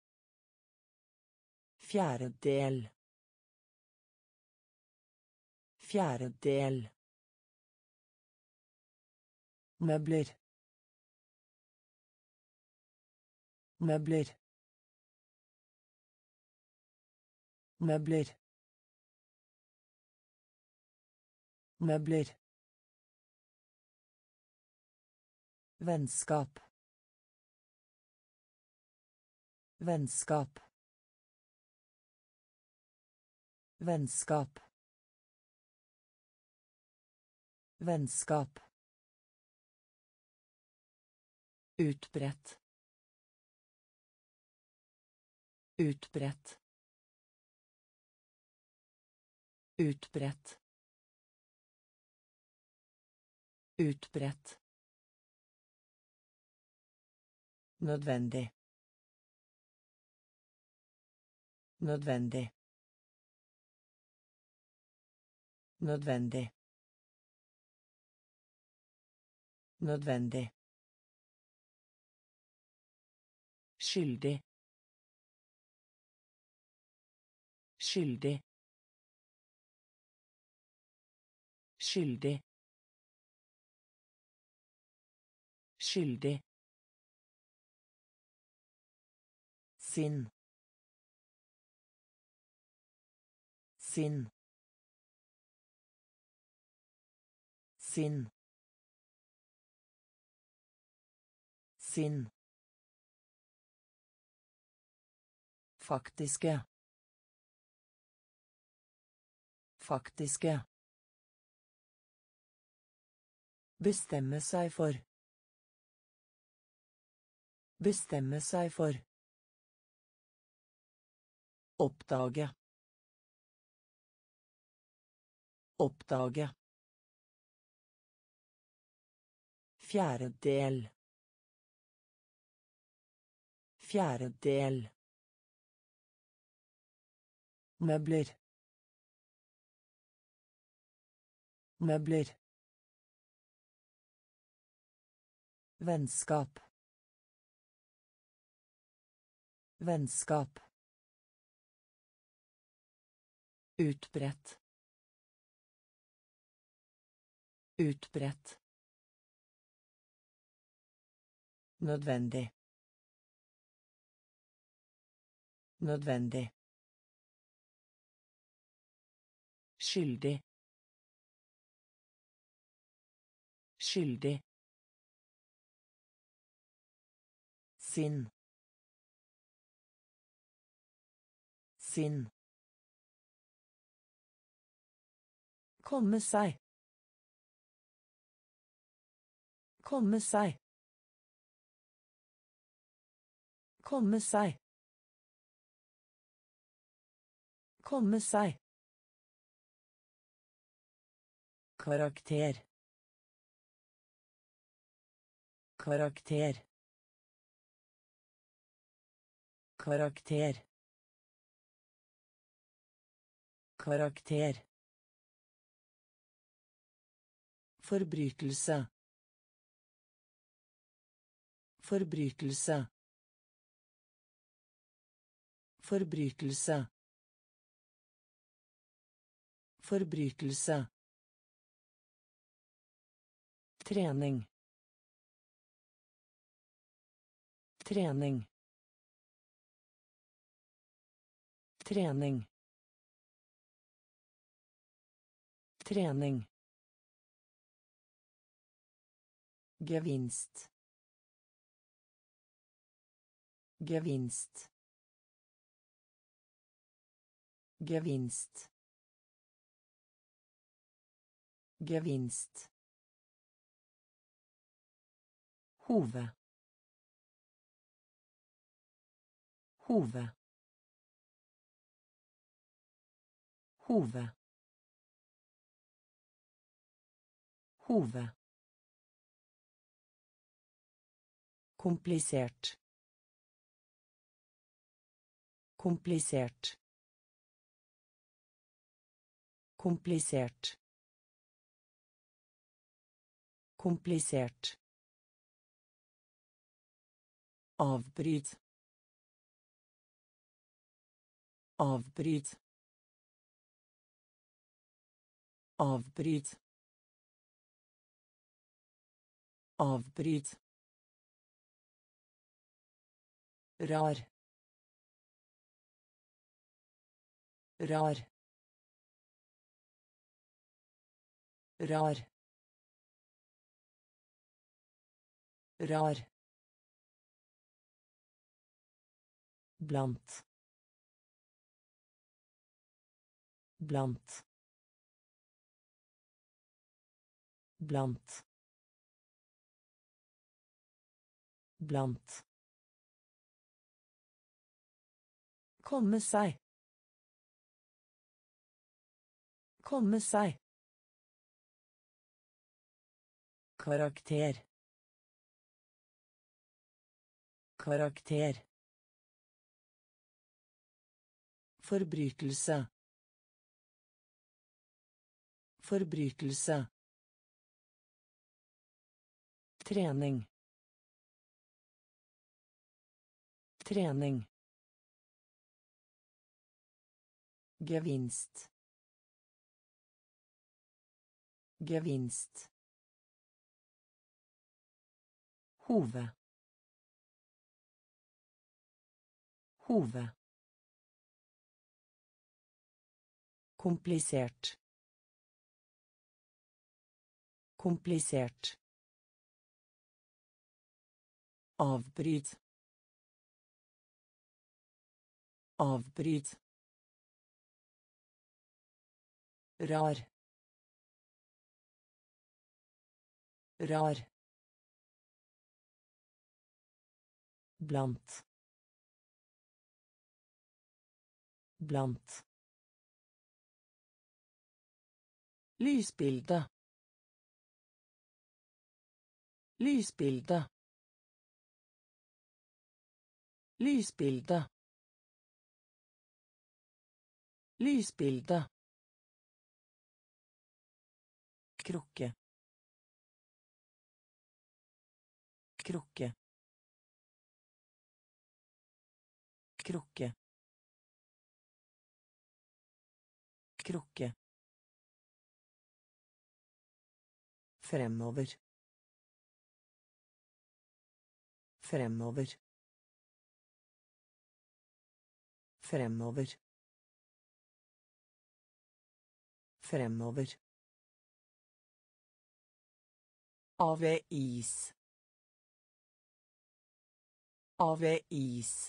[SPEAKER 2] Fjerdedel. Fjerdedel. Møbler. Møbler. Møbler. Møbler. Vennskap. Vennskap. Vennskap. Vennskap. Utbredt. Utbredt. Utbredt. Utbredt. Nødvendig. Nødvendig. Nødvendig. Nødvendig. Skyldig. Skyldig. Skyldig. Skyldig. Sinn. Sinn. Sinn. Sinn. Faktiske. Faktiske. Bestemme seg for. Bestemme seg for. Oppdage. Oppdage. Fjerdedel. Fjerdedel. Møbler. Møbler. Vennskap. Vennskap. Utbredt. Utbredt. Nødvendig. Nødvendig. Skyldig. Skyldig. Sinn. Sinn. Komme seg. Komme seg. Komme seg. Komme seg. Karakter. Karakter. Karakter. Karakter. Forbrytelse. Forbrytelse. Forbrytelse. Forbrytelse. Trening. Trening. Trening. Trening. Gevinst. Gevinst. Gevinst. Gevinst. Hove. Hove. Hove. Hove. Komplisert. Komplisert. Komplisert. Komplisert. Avbryt. Avbryt. Avbryt. Avbryt. Rar. Rar. Rar. Rar. Blant. Blant. Blant. Blant. Komme seg. Komme seg. Karakter. Karakter. Forbrytelse. Forbrytelse. Trening. Trening. Gevinst. Gevinst. Hove. Hove. Komplisert. Komplisert. Avbryt. Avbryt. Rar. Rar. Blant. Blant. Lysbilde. Lysbilde. Lysbilde. Lysbilde. Krukke. Krukke. Krukke. Krukke. Fremover. Fremover. Fremover. Fremover. Avis. Avis.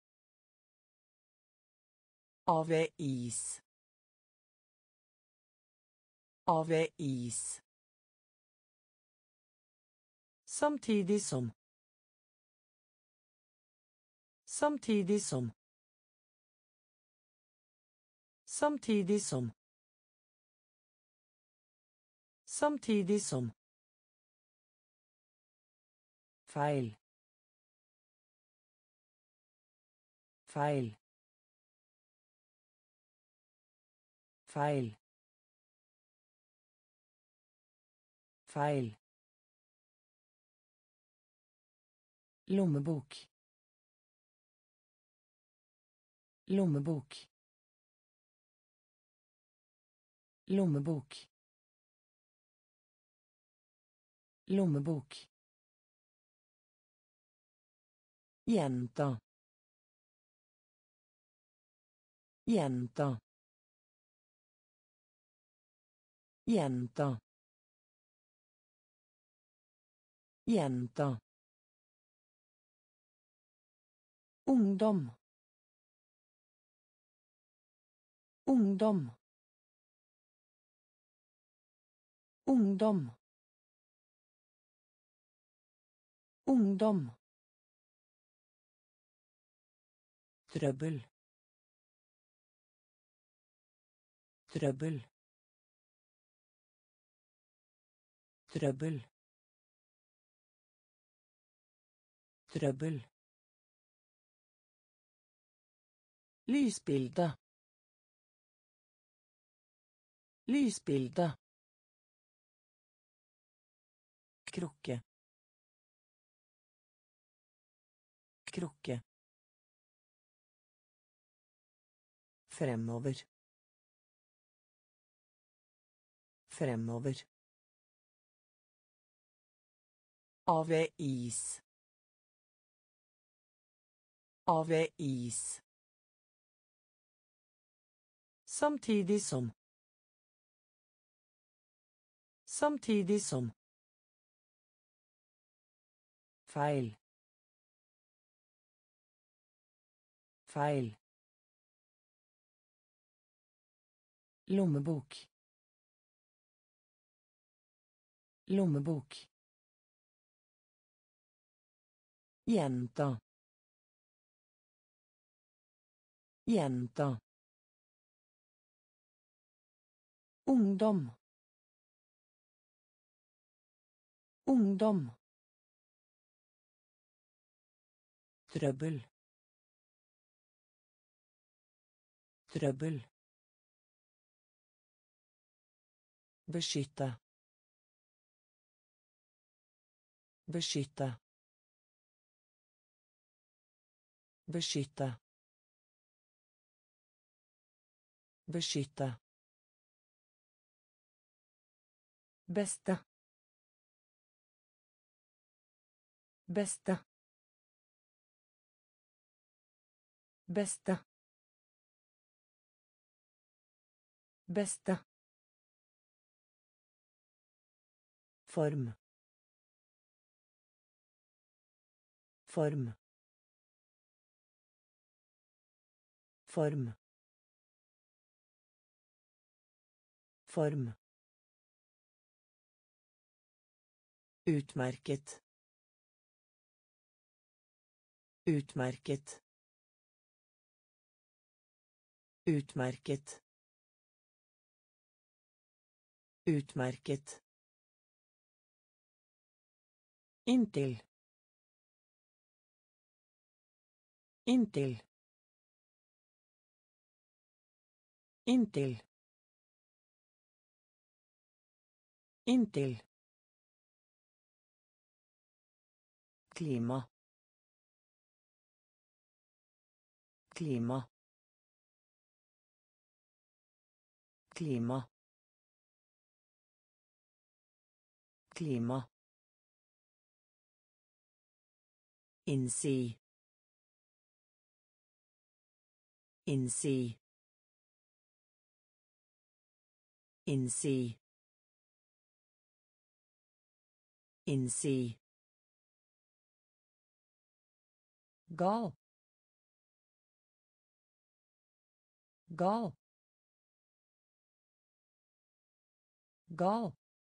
[SPEAKER 2] Avis. Avis. Samtidig som. Samtidig som. Samtidig som. Samtidig som. Feil. Feil. Feil. Feil. Lommebok. Lommebok. Lommebok. Lommebok. Gjenta. Gjenta. Gjenta. Gjenta. Ungdom. Ungdom. Ungdom. Ungdom. Trøbbel. Trøbbel. Trøbbel. Trøbbel. Lysbilde. Lysbilde. Krukke. Krukke. Fremover.
[SPEAKER 1] Fremover. Avis. Avis. Samtidig som. Samtidig som. Feil. Feil. Lommebok. Lommebok. Gjenta. Gjenta. Ungdom. Ungdom. Trøbbel. Trøbbel. Beskytte. Beskytte. Beskytte. Beskytte. Beste. Beste. Beste. Beste. Form. Form. Form. Form. Utmerket. Utmerket. Utmerket. Utmerket. Inntil. Inntil. Inntil. Inntil. Klima. Klima. Klima. Klima. Innsi. Innsi. Innsi. Innsi. Gal. Gal. Gal.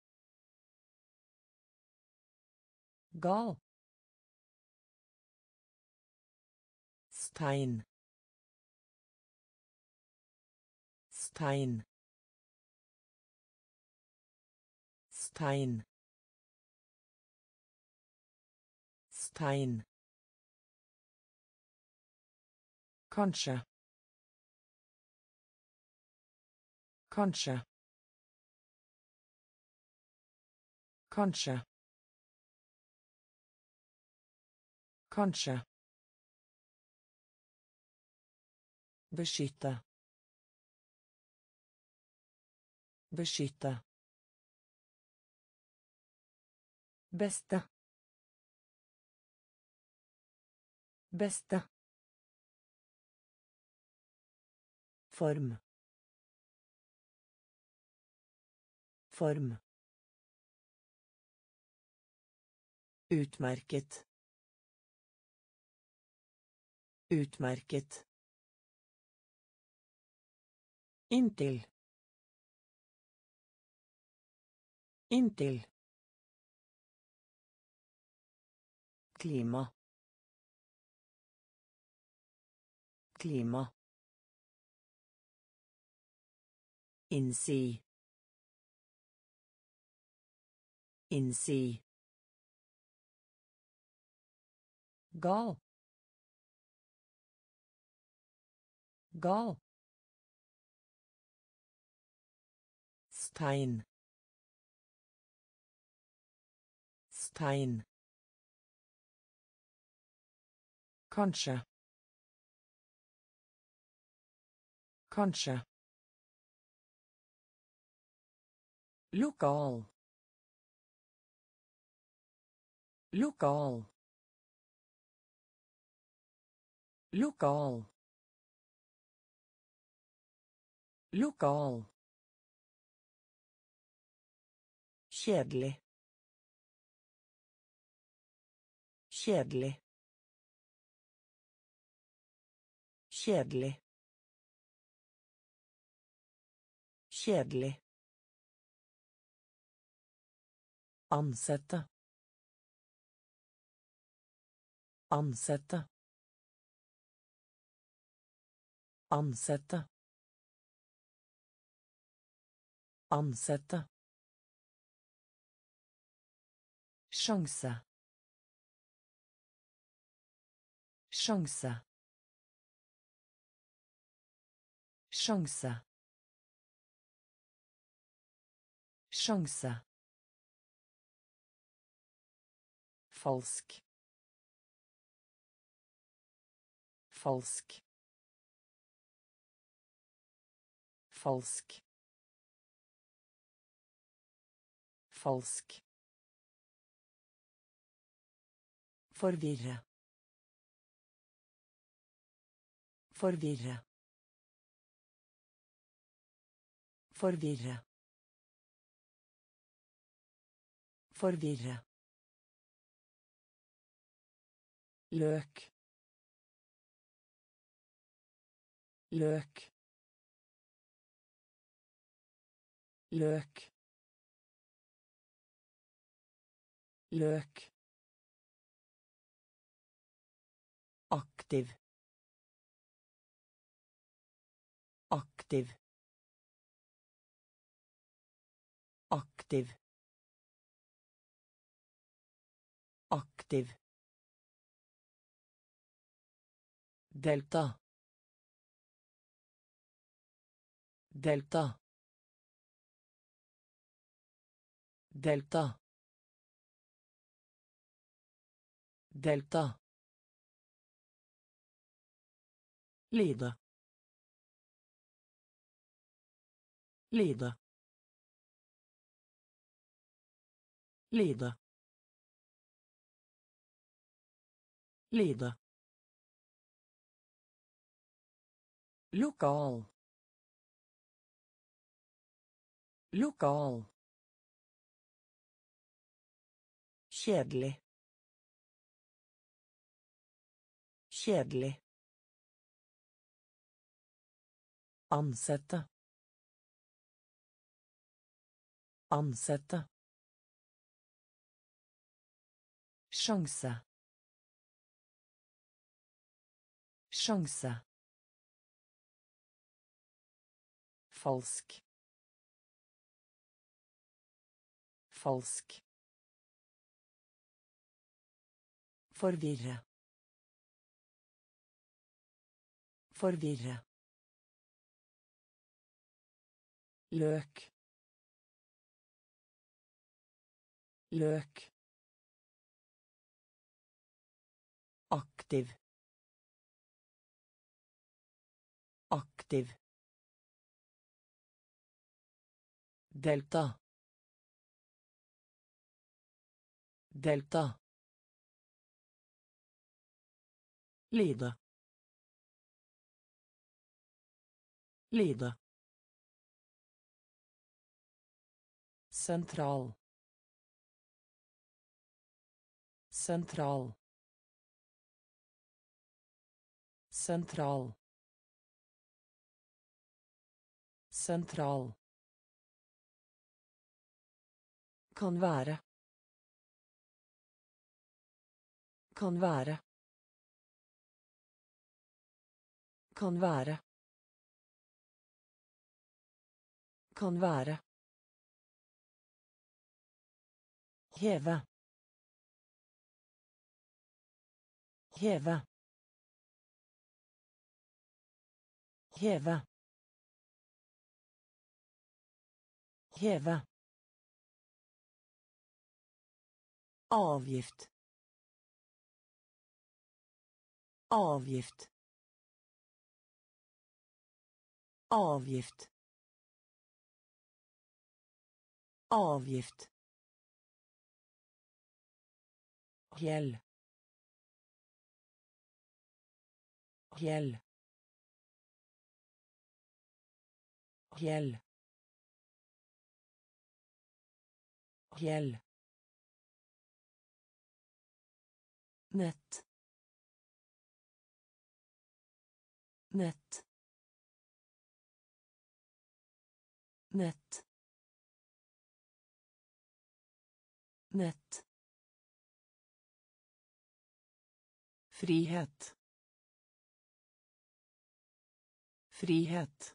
[SPEAKER 1] Gal. Stein. Stein. Stein. Stein. Kanskje. Kanskje. Kanskje. Kanskje. Beskytte. Beskytte. Beste. Beste. Form. Form. Utmerket. Utmerket. Inntil. Inntil. Klima. Klima. Innsi. Innsi. Gal. Gal. Stein. Stein. Kanskje. Kanskje. Lokal. Lokal. Lokal. Lokal. Kjedelig. Kjedelig. Kjedelig. Kjedelig. Ansette. Ansette. Ansette. Ansette. Sjanse. Sjanse. Sjanse. Sjanse. Falsk. Falsk. Falsk. Falsk. Forvirre. Forvirre. Forvirre. Forvirre. Løk. Løk. Løk. Løk. Aktiv. Aktiv. Aktiv. Aktiv. Delta. Delta. Delta. Delta. Lide. Lide. Lide. Lide. Lokal. Lokal. Kjedelig. Kjedelig. Ansette. Ansette. Sjanse. Sjanse. Falsk. Falsk. Forvirre. Forvirre. Løk. Løk. Aktiv. Aktiv. Delta. Delta. Lide. Lide. Sentral. Sentral. Sentral. Sentral. Kan være. Kan være. Kan være. Kan være. Heve. Heve. Heve. Heve. Avgift. Avgift. Avgift. Avgift. Hjell. Hjell. Hjell. Hjell. Nett. Nett. Nett. Nett. Frihet. Frihet.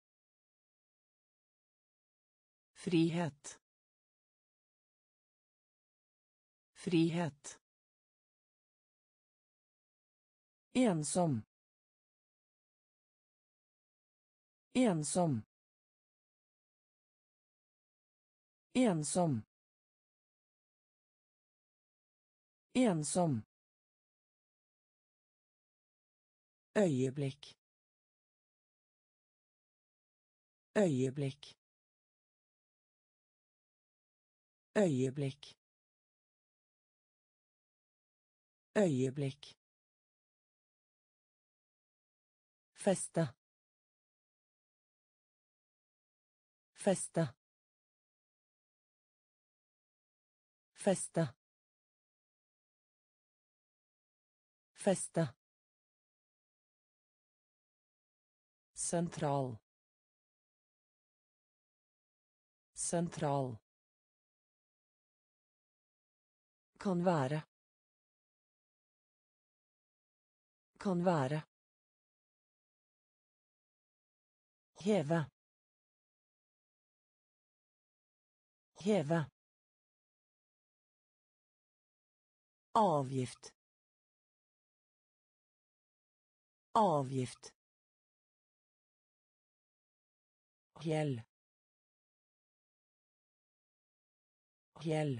[SPEAKER 1] Frihet. Frihet. Ensom. Ensom. Ensom. Ensom. Øyeblikk. Øyeblikk. Øyeblikk. Øyeblikk. Feste. Feste. Feste. Feste. Sentral. Sentral. Kan være. Kan være. Heve. Heve. Avgift. Avgift. Hjell. Hjell.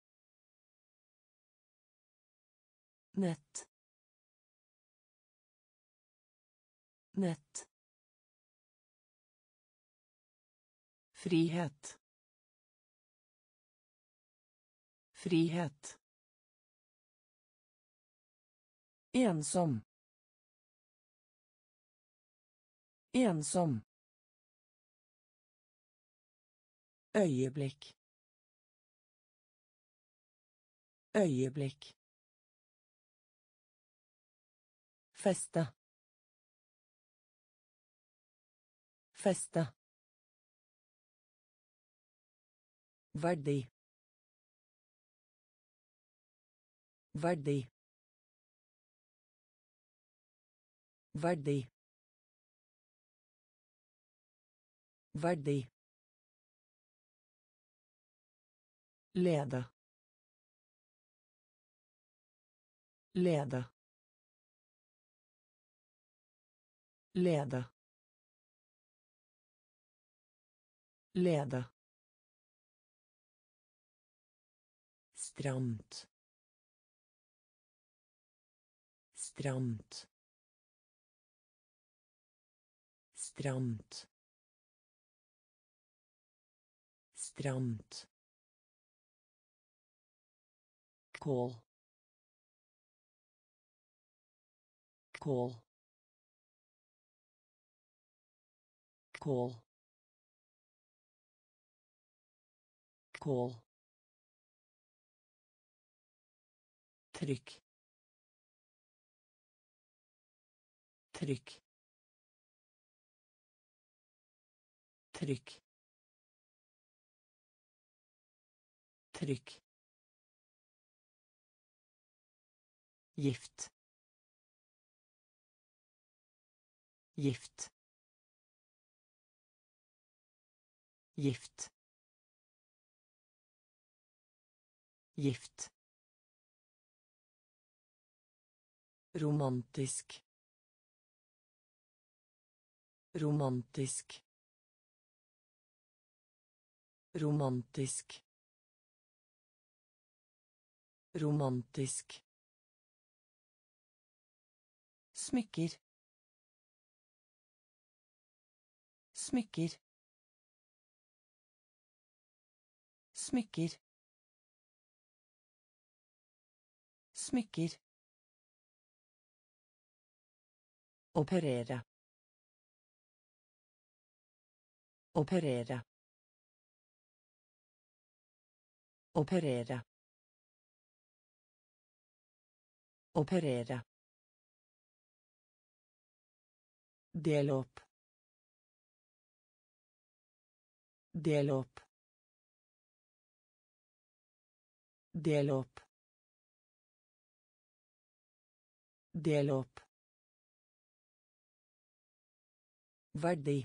[SPEAKER 1] Nett. Nett. Frihet. Frihet. Ensom. Ensom. Øyeblikk. Øyeblikk. Feste. Feste. Verdi. Verdi. Verdi. Verdi. Lede. Lede. Lede. Lede. Stramt. Stramt. Stramt. Stramt. Kål. Kål. Kål. Kål. Trykk. Trykk. Trykk. Trykk. Gift. Gift. Gift. Gift. Romantisk. Romantisk. Romantisk. Romantisk. Smykker. Smykker. Smykker. Smykker. Operere. Operere. Operere. Operere. Del opp. Del opp. Del opp. Del opp. Verdi.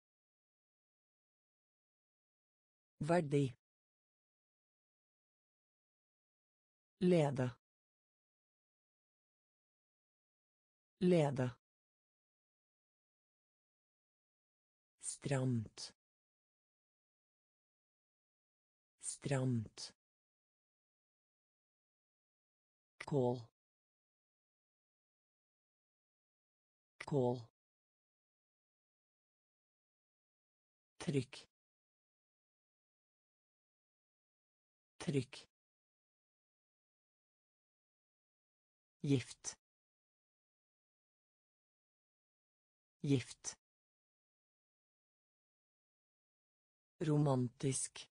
[SPEAKER 1] Verdi. Lede. Lede. Stramt. Stramt. Kål. Kål. Trykk. Trykk. Gift. Gift. Romantisk.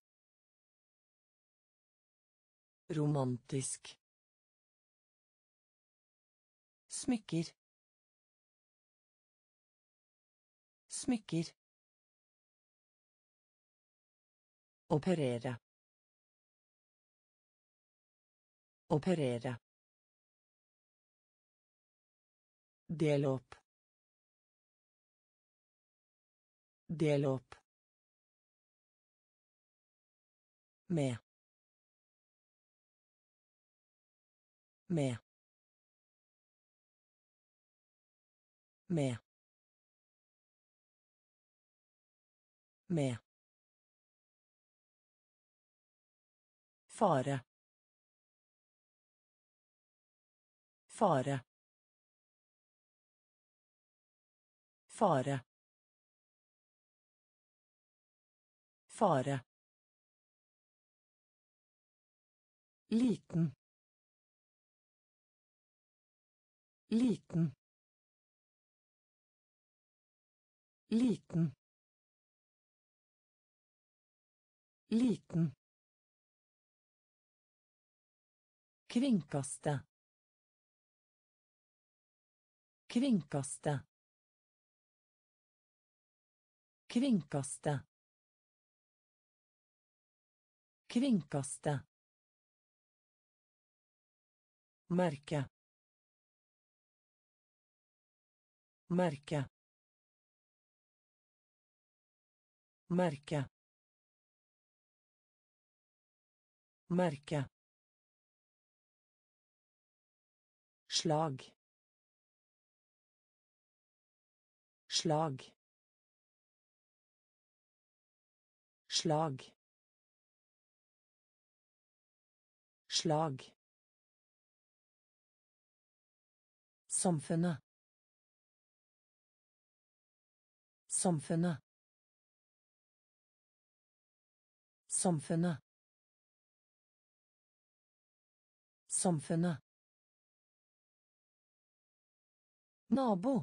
[SPEAKER 1] Romantisk. Smykker. Smykker. Operere. Operere. Del opp. Del opp. Med. Med. Med. Med. Fare. Fare. Fare. Fare. Liten. Liten. Liten. Liten. Kringkaste. Kringkaste. Kringkaste. Kringkaste. Merke. Merke. Merke. Merke. Slag. Slag. Slag. Slag. Samfunnet. Samfunnet. Samfunnet. Samfunnet. Nabo.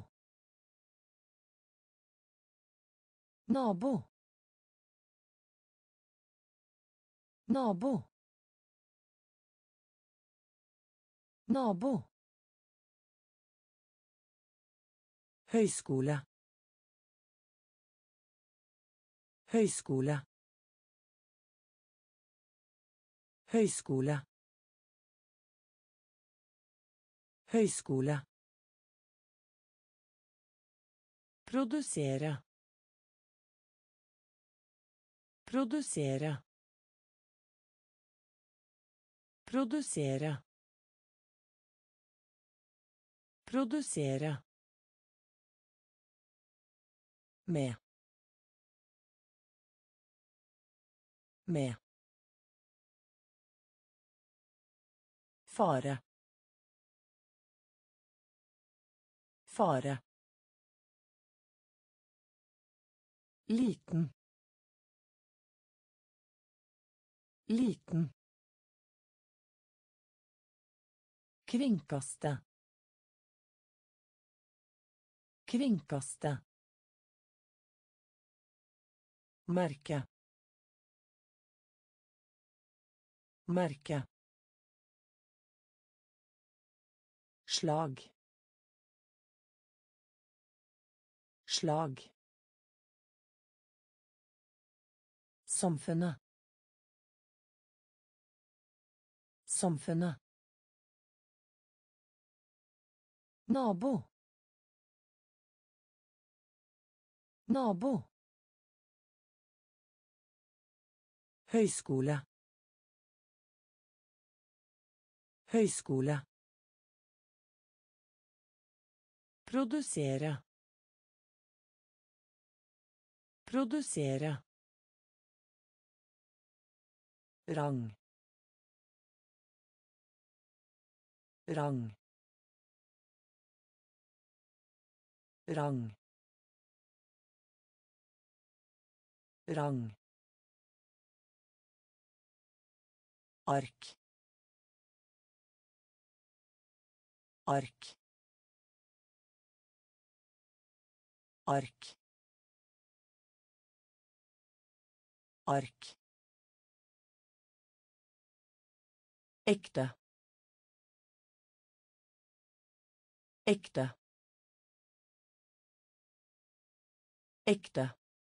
[SPEAKER 1] Nabo. Nabo. Nabo. Høyskole. Høyskole. Høyskole. Høyskole. Produsere. Produsere. Produsere. Produsere. Med. Med. Fare. Fare. Liten. Liten. Kringkaste. Kringkaste. Merke. Merke. Slag. Slag. Samfunnet. Samfunnet. Nabo. Nabo. Høyskole. Høyskole. Produsere. Produsere. Rang. Rang. Rang. Rang. Ark. Ark. Ark. Ark. Ekte. Ekte. Ekte.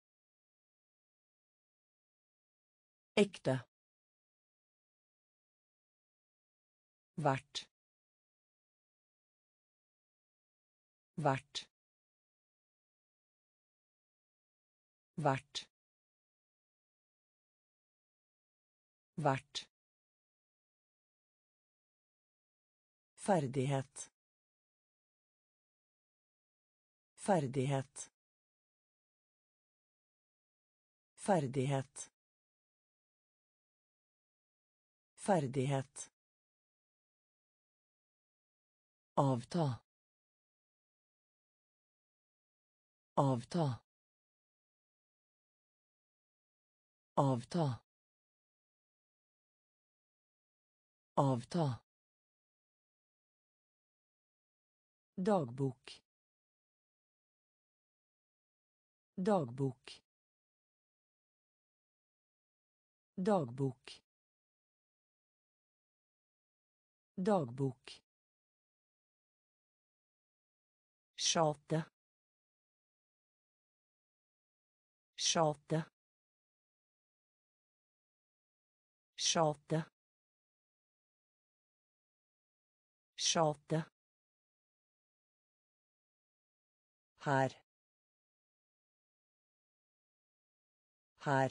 [SPEAKER 1] Ekte. Hvert. Hvert. Hvert. Hvert. Ferdighet. Ferdighet. Ferdighet. Ferdighet. Avta. Avta. Avta. Avta. Dagbok. Dagbok. Dagbok. Dagbok. Sjate. Sjate. Sjate. Sjate. Her. Her.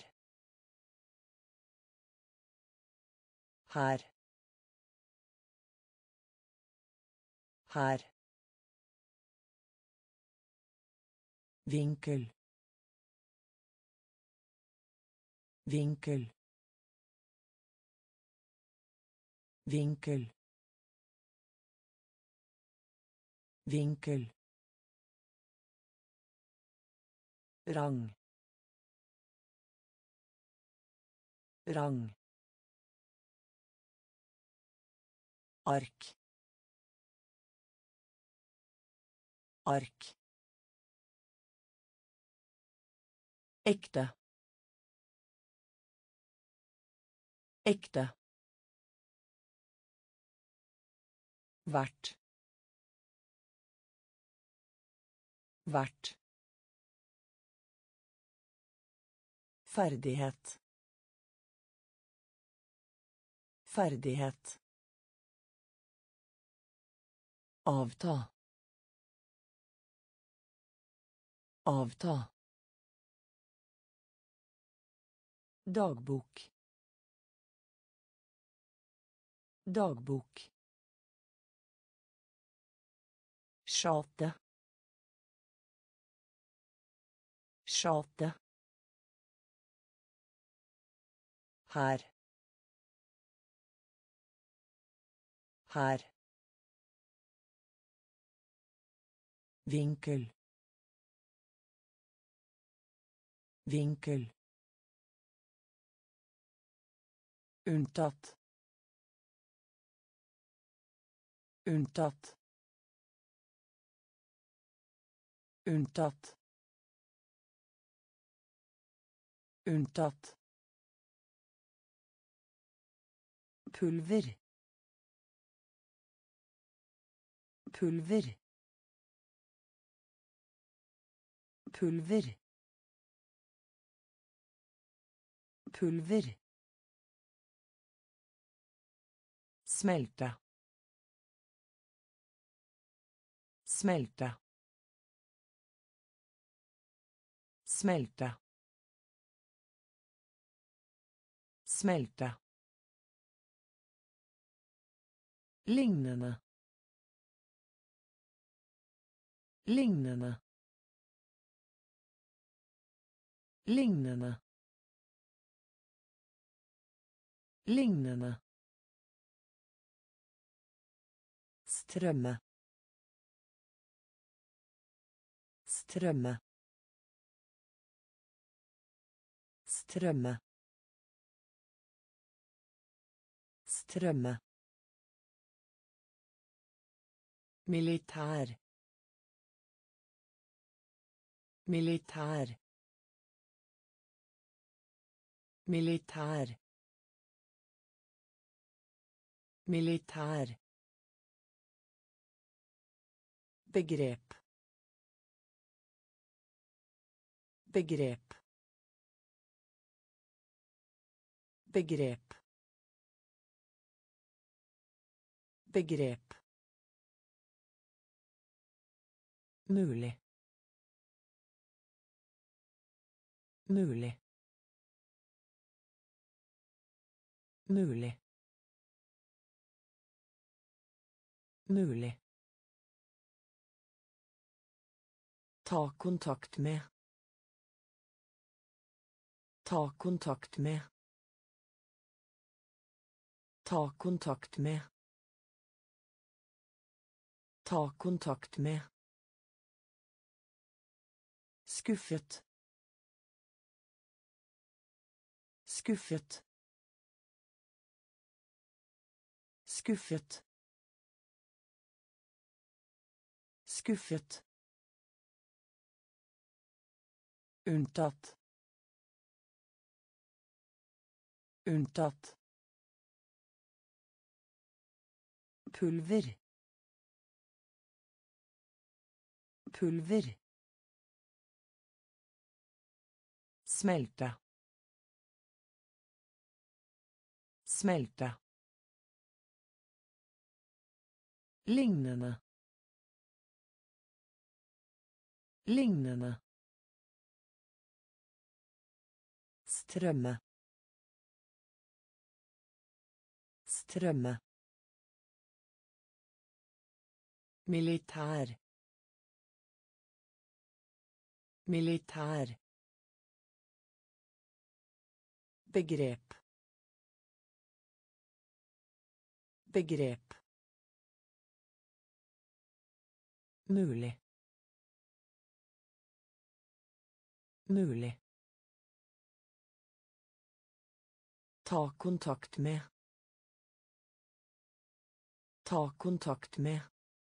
[SPEAKER 1] Her. Her. Vinkel. Vinkel. Vinkel. Vinkel. Rang. Rang. Ark. Ark. Ekte. Ekte. Hvert. Hvert. Ferdighet. Ferdighet. Avta. Avta. Dagbok. Dagbok. Sjate. Sjate. Her. Her. Vinkel. Vinkel.
[SPEAKER 2] Unntatt. Unntatt. Unntatt. Unntatt. Pulver. Pulver. Pulver. Pulver. Smelte. Smelte. Smelte. Smelte. Lignende. Lignende. Lignende. Lignende. Strømme. Strømme. Strømme. Strømme. Militær. Militær. Militær. Militær. Begrep. Begrep. Begrep. Begrep. Mulig. Mulig. Mulig. Mulig. Ta kontakt med. Ta kontakt med. Ta kontakt med. Ta kontakt med. Skuffet. Skuffet. Skuffet. Skuffet. Unntatt. Unntatt. Pulver. Pulver. Smelte. Smelte. Lignende. Lignende. Strømme. Strømme. Militær. Militær. Begrep. Begrep. Mulig. Mulig. Ta kontakt med. Ta kontakt med.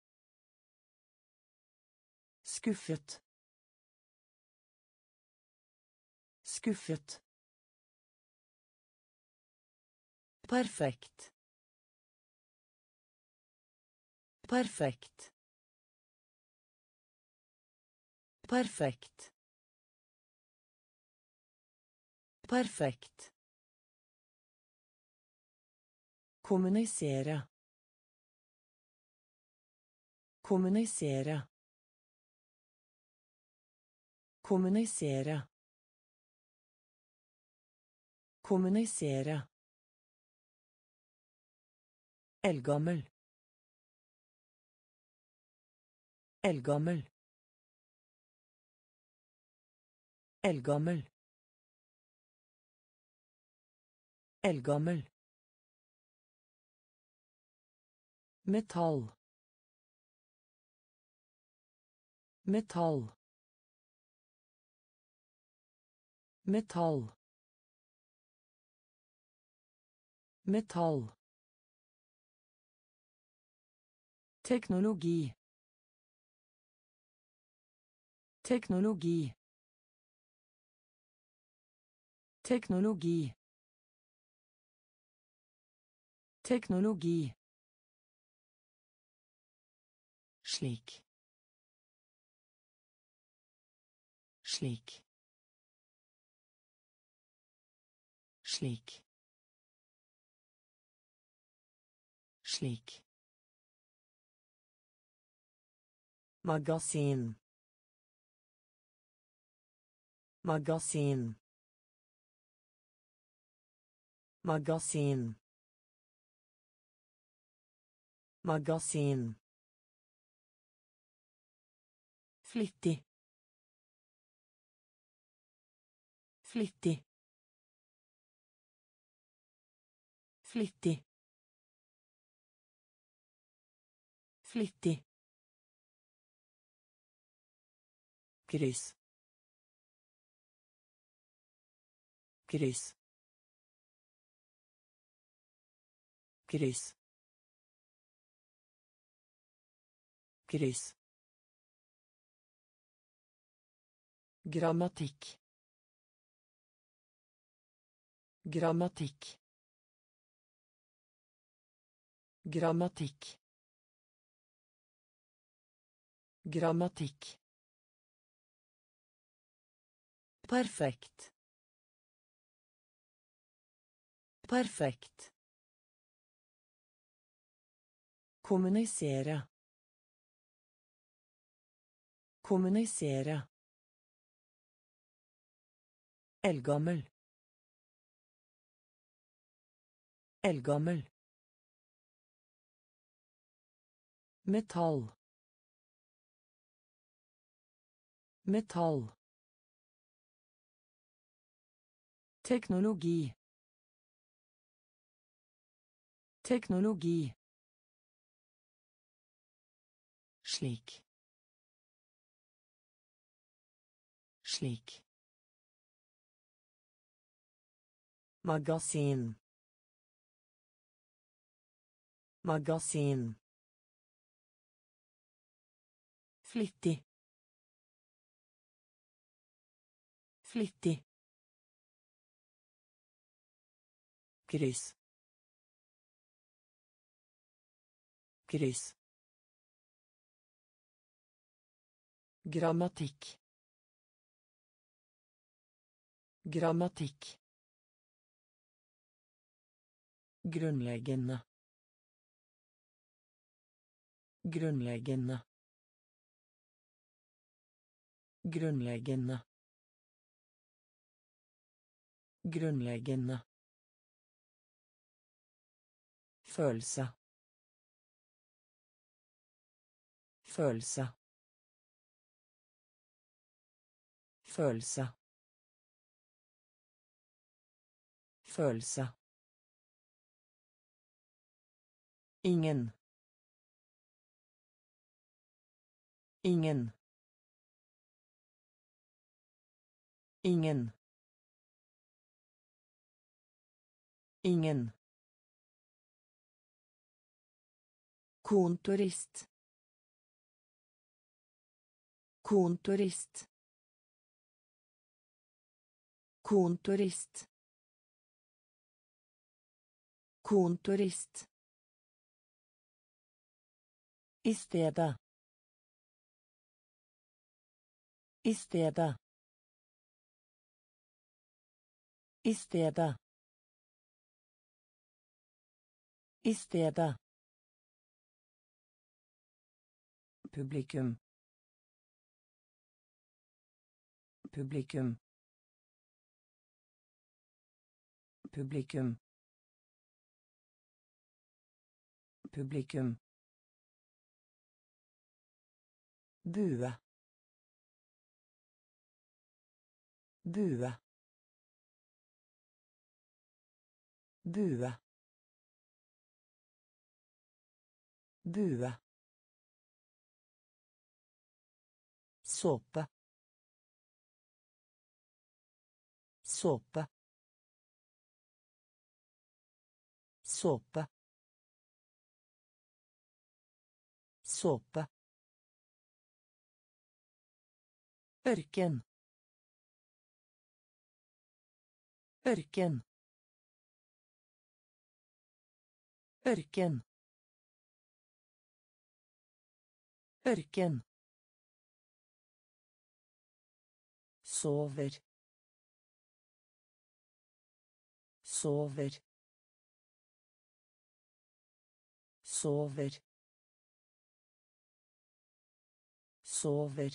[SPEAKER 2] Skuffet. Skuffet. Perfekt. Perfekt. Perfekt. Perfekt. Kommunisere. Kommunisere. Kommunisere. Kommunisere. Eldgammel. Eldgammel. Eldgammel. Eldgammel. Metall. Metall. Metall. Metall. Teknologi. Teknologi. Teknologi. Teknologi. Slik. Slik. Slik. Slik. Magasin. Magasin. Magasin. Magasin. Flittig. Flittig. Flittig. Flittig. Kryss. Kryss. Kryss. Kryss. Grammatikk. Grammatikk. Grammatikk. Grammatikk. Perfekt. Perfekt. Kommunisere. Kommunisere. Eldgammel. Eldgammel. Metall. Metall. Teknologi. Teknologi. Slik. Slik. Magasin. Magasin. Flittig. Flittig. Kryss. Kryss. Grammatikk. Grammatikk. Grunnleggende. Grunnleggende. Grunnleggende. Grunnleggende. Følelse. Følelse. Følelse. Følelse. Ingen. Ingen. Ingen. Ingen. Kontorist. Kontorist. Kontorist. Kontorist. I stedet. I stedet. I stedet. I stedet. Publikum. Publikum. Publikum. Publikum. Bue. Bue. Bue. Bue. Såpe. Såpe. såpe såpe ørken ørken ørken ørken sover sover sover sover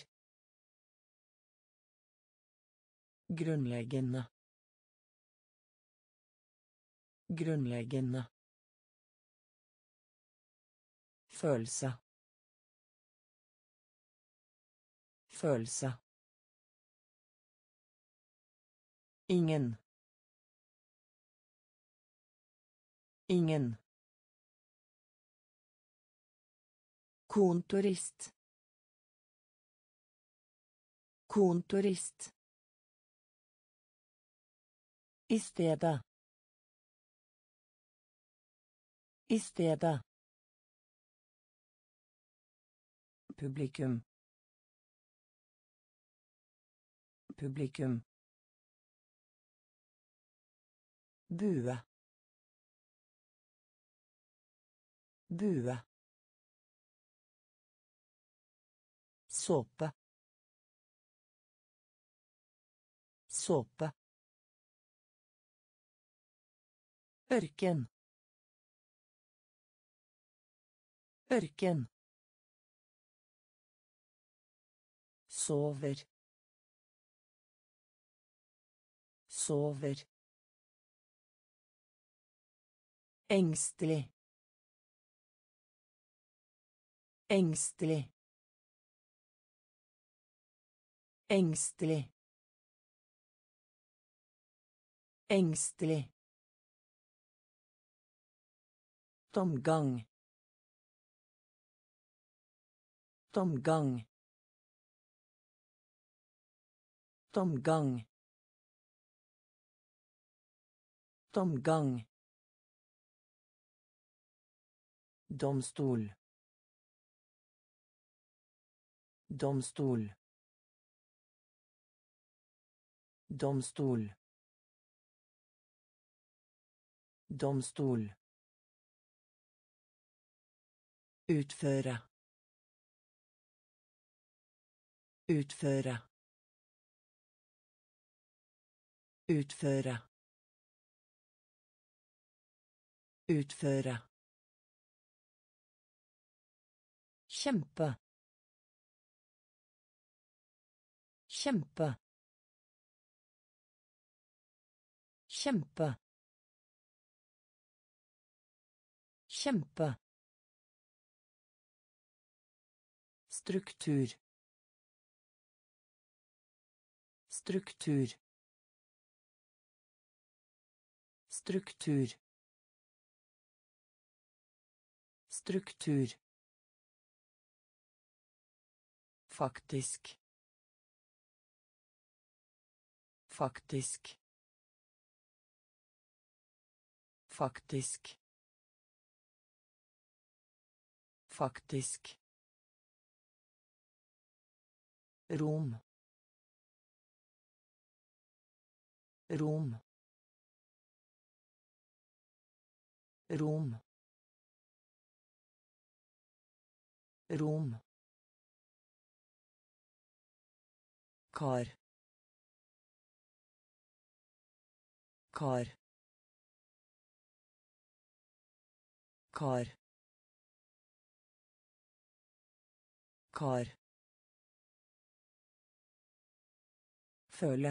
[SPEAKER 2] grunnleggende grunnleggende følelse følelse ingen ingen kontorist kontorist i stedet i stedet publikum publikum bue bue såpe såpe ørken ørken sover sover engstelig engstelig engstelig engstelig tomgang tomgang tomgang tomgang domstol domstol domstol domstol utføre utføre utføre utføre kjempe kjempe kjempe kjempe struktur struktur struktur struktur faktisk faktisk faktisk faktisk rom rom rom rom kar kar kar kar føle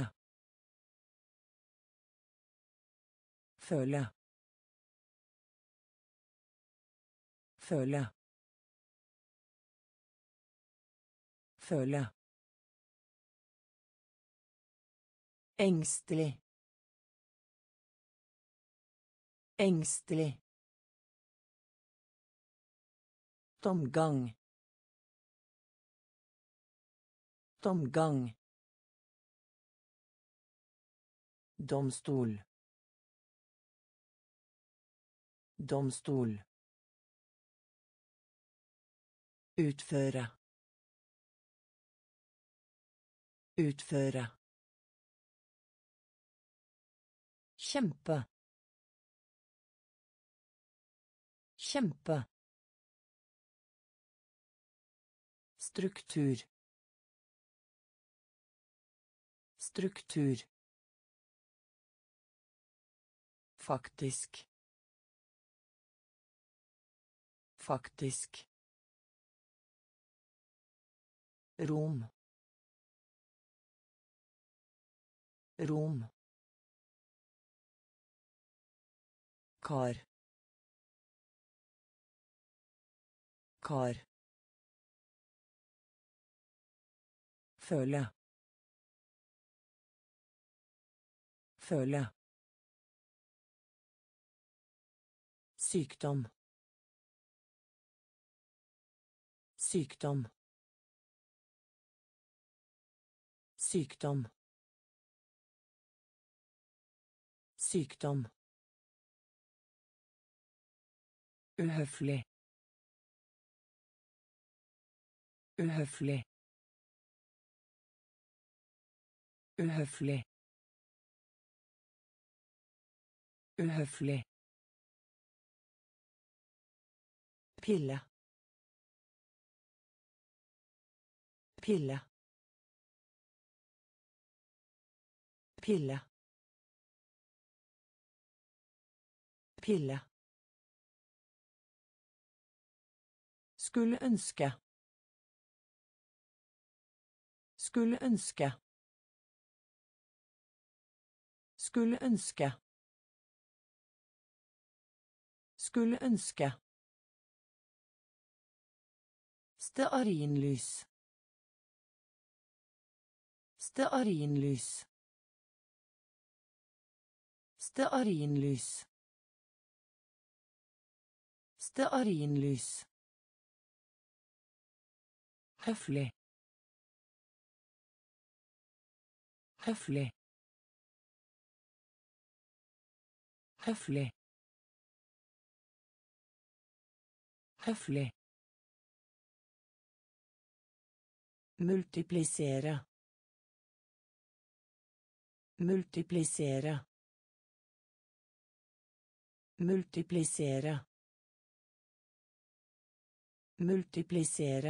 [SPEAKER 2] føle føle føle engstelig engstelig tomgang tomgang domstol Domstol. Utføre. Utføre. Kjempe. Kjempe. Struktur. Struktur. Faktisk. Faktisk. Rom. Rom. Kar. Kar. Føle. Føle. Sykdom. Sykdom. Sykdom. Sykdom. Uhøflig. Uhøflig. Uhøflig. Uhøflig. Pille. Pille. Pille. Pille. Skulle ønske. Skulle ønske. Skulle ønske. Skulle ønske. Stearinlys. Stearinlys. Stearinlys. Stearinlys. Høflig. Høflig. Høflig. Høflig. Multiplisere. Multiplisere. Multiplisere. Multiplisere.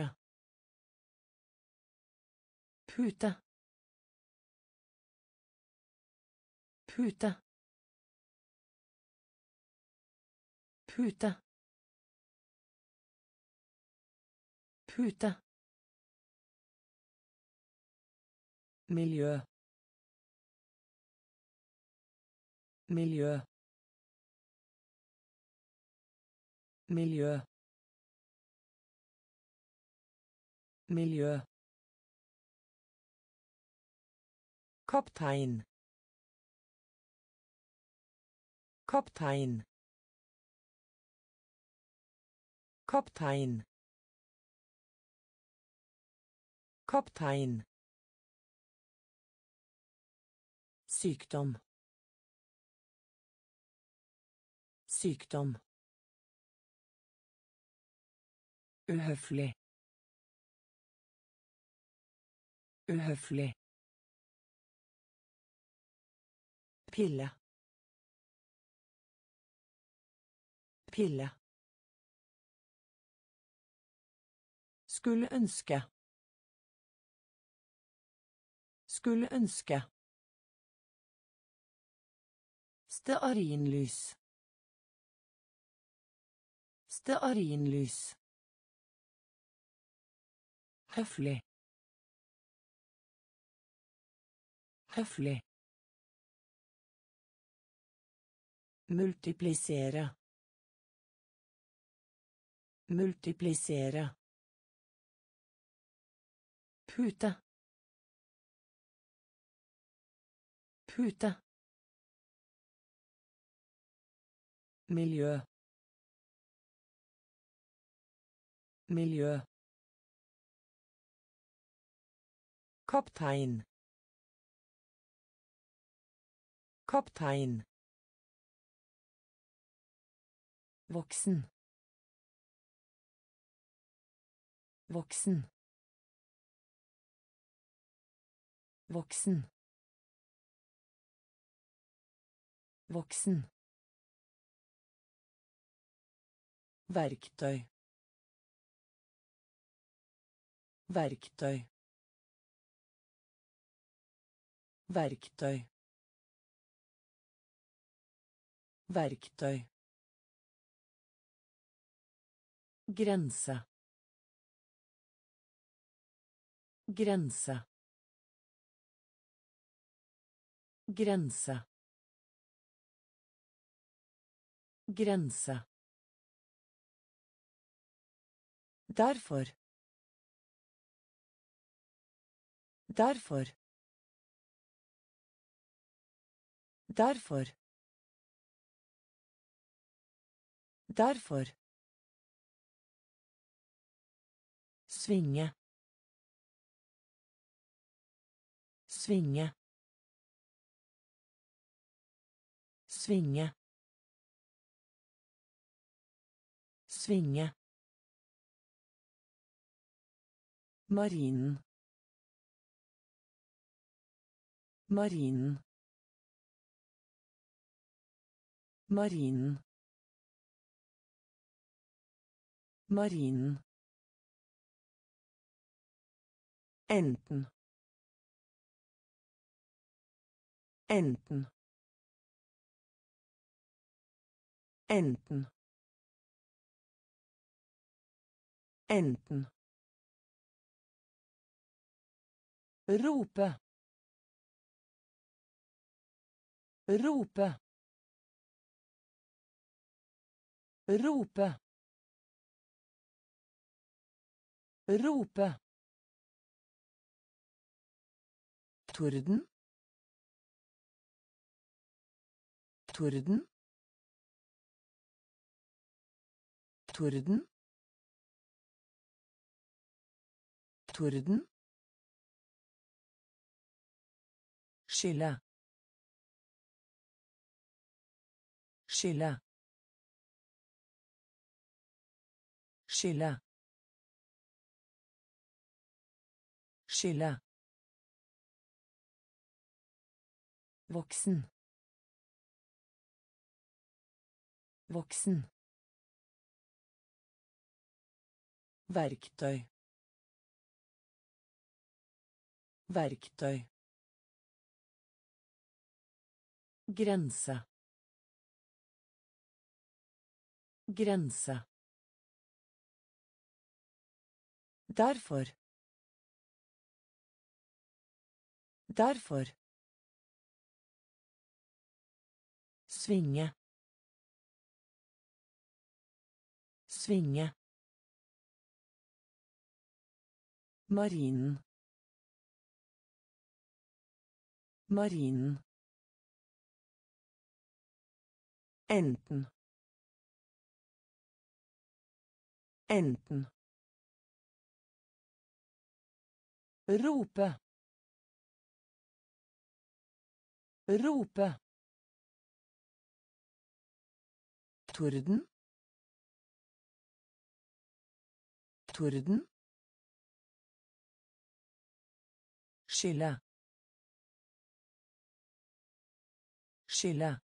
[SPEAKER 2] Pute. Pute. Pute. Pute. Miljø. Miljø. Miljø. Miljø. Kaptein. Kaptein. Kaptein. Kaptein. Sykdom. Sykdom. Uhøflig. Uhøflig. Pille. Pille. Skulle ønske. Skulle ønske. Stearinlys. Stearinlys. Høflig. Høflig. Multiplisere. Multiplisere. Pute. Pute. Miljø. Miljø. Kaptein. Kaptein. Voksen. Voksen. Voksen. Voksen. Verktøy. Verktøy. Verktøy. Verktøy. Grense. Grense. Grense. Grense. Derfor. Derfor. Derfor. Derfor. Svinge. Svinge. Svinge. Svinge. Marinen. Marinen. Marinen. Marinen. Enten. Enten. Enten. Enten. Rope. Rope. Rope. Rope. Torden. Torden. Torden. Torden. Skille. Skille. Skille. Skille. Voksen. Voksen. Verktøy. Verktøy. Grense. Grense. Derfor. Derfor. Svinge. Svinge. Marinen. Marinen. Enten. Enten. Rope. Rope. Torden. Torden. Skille. Skille.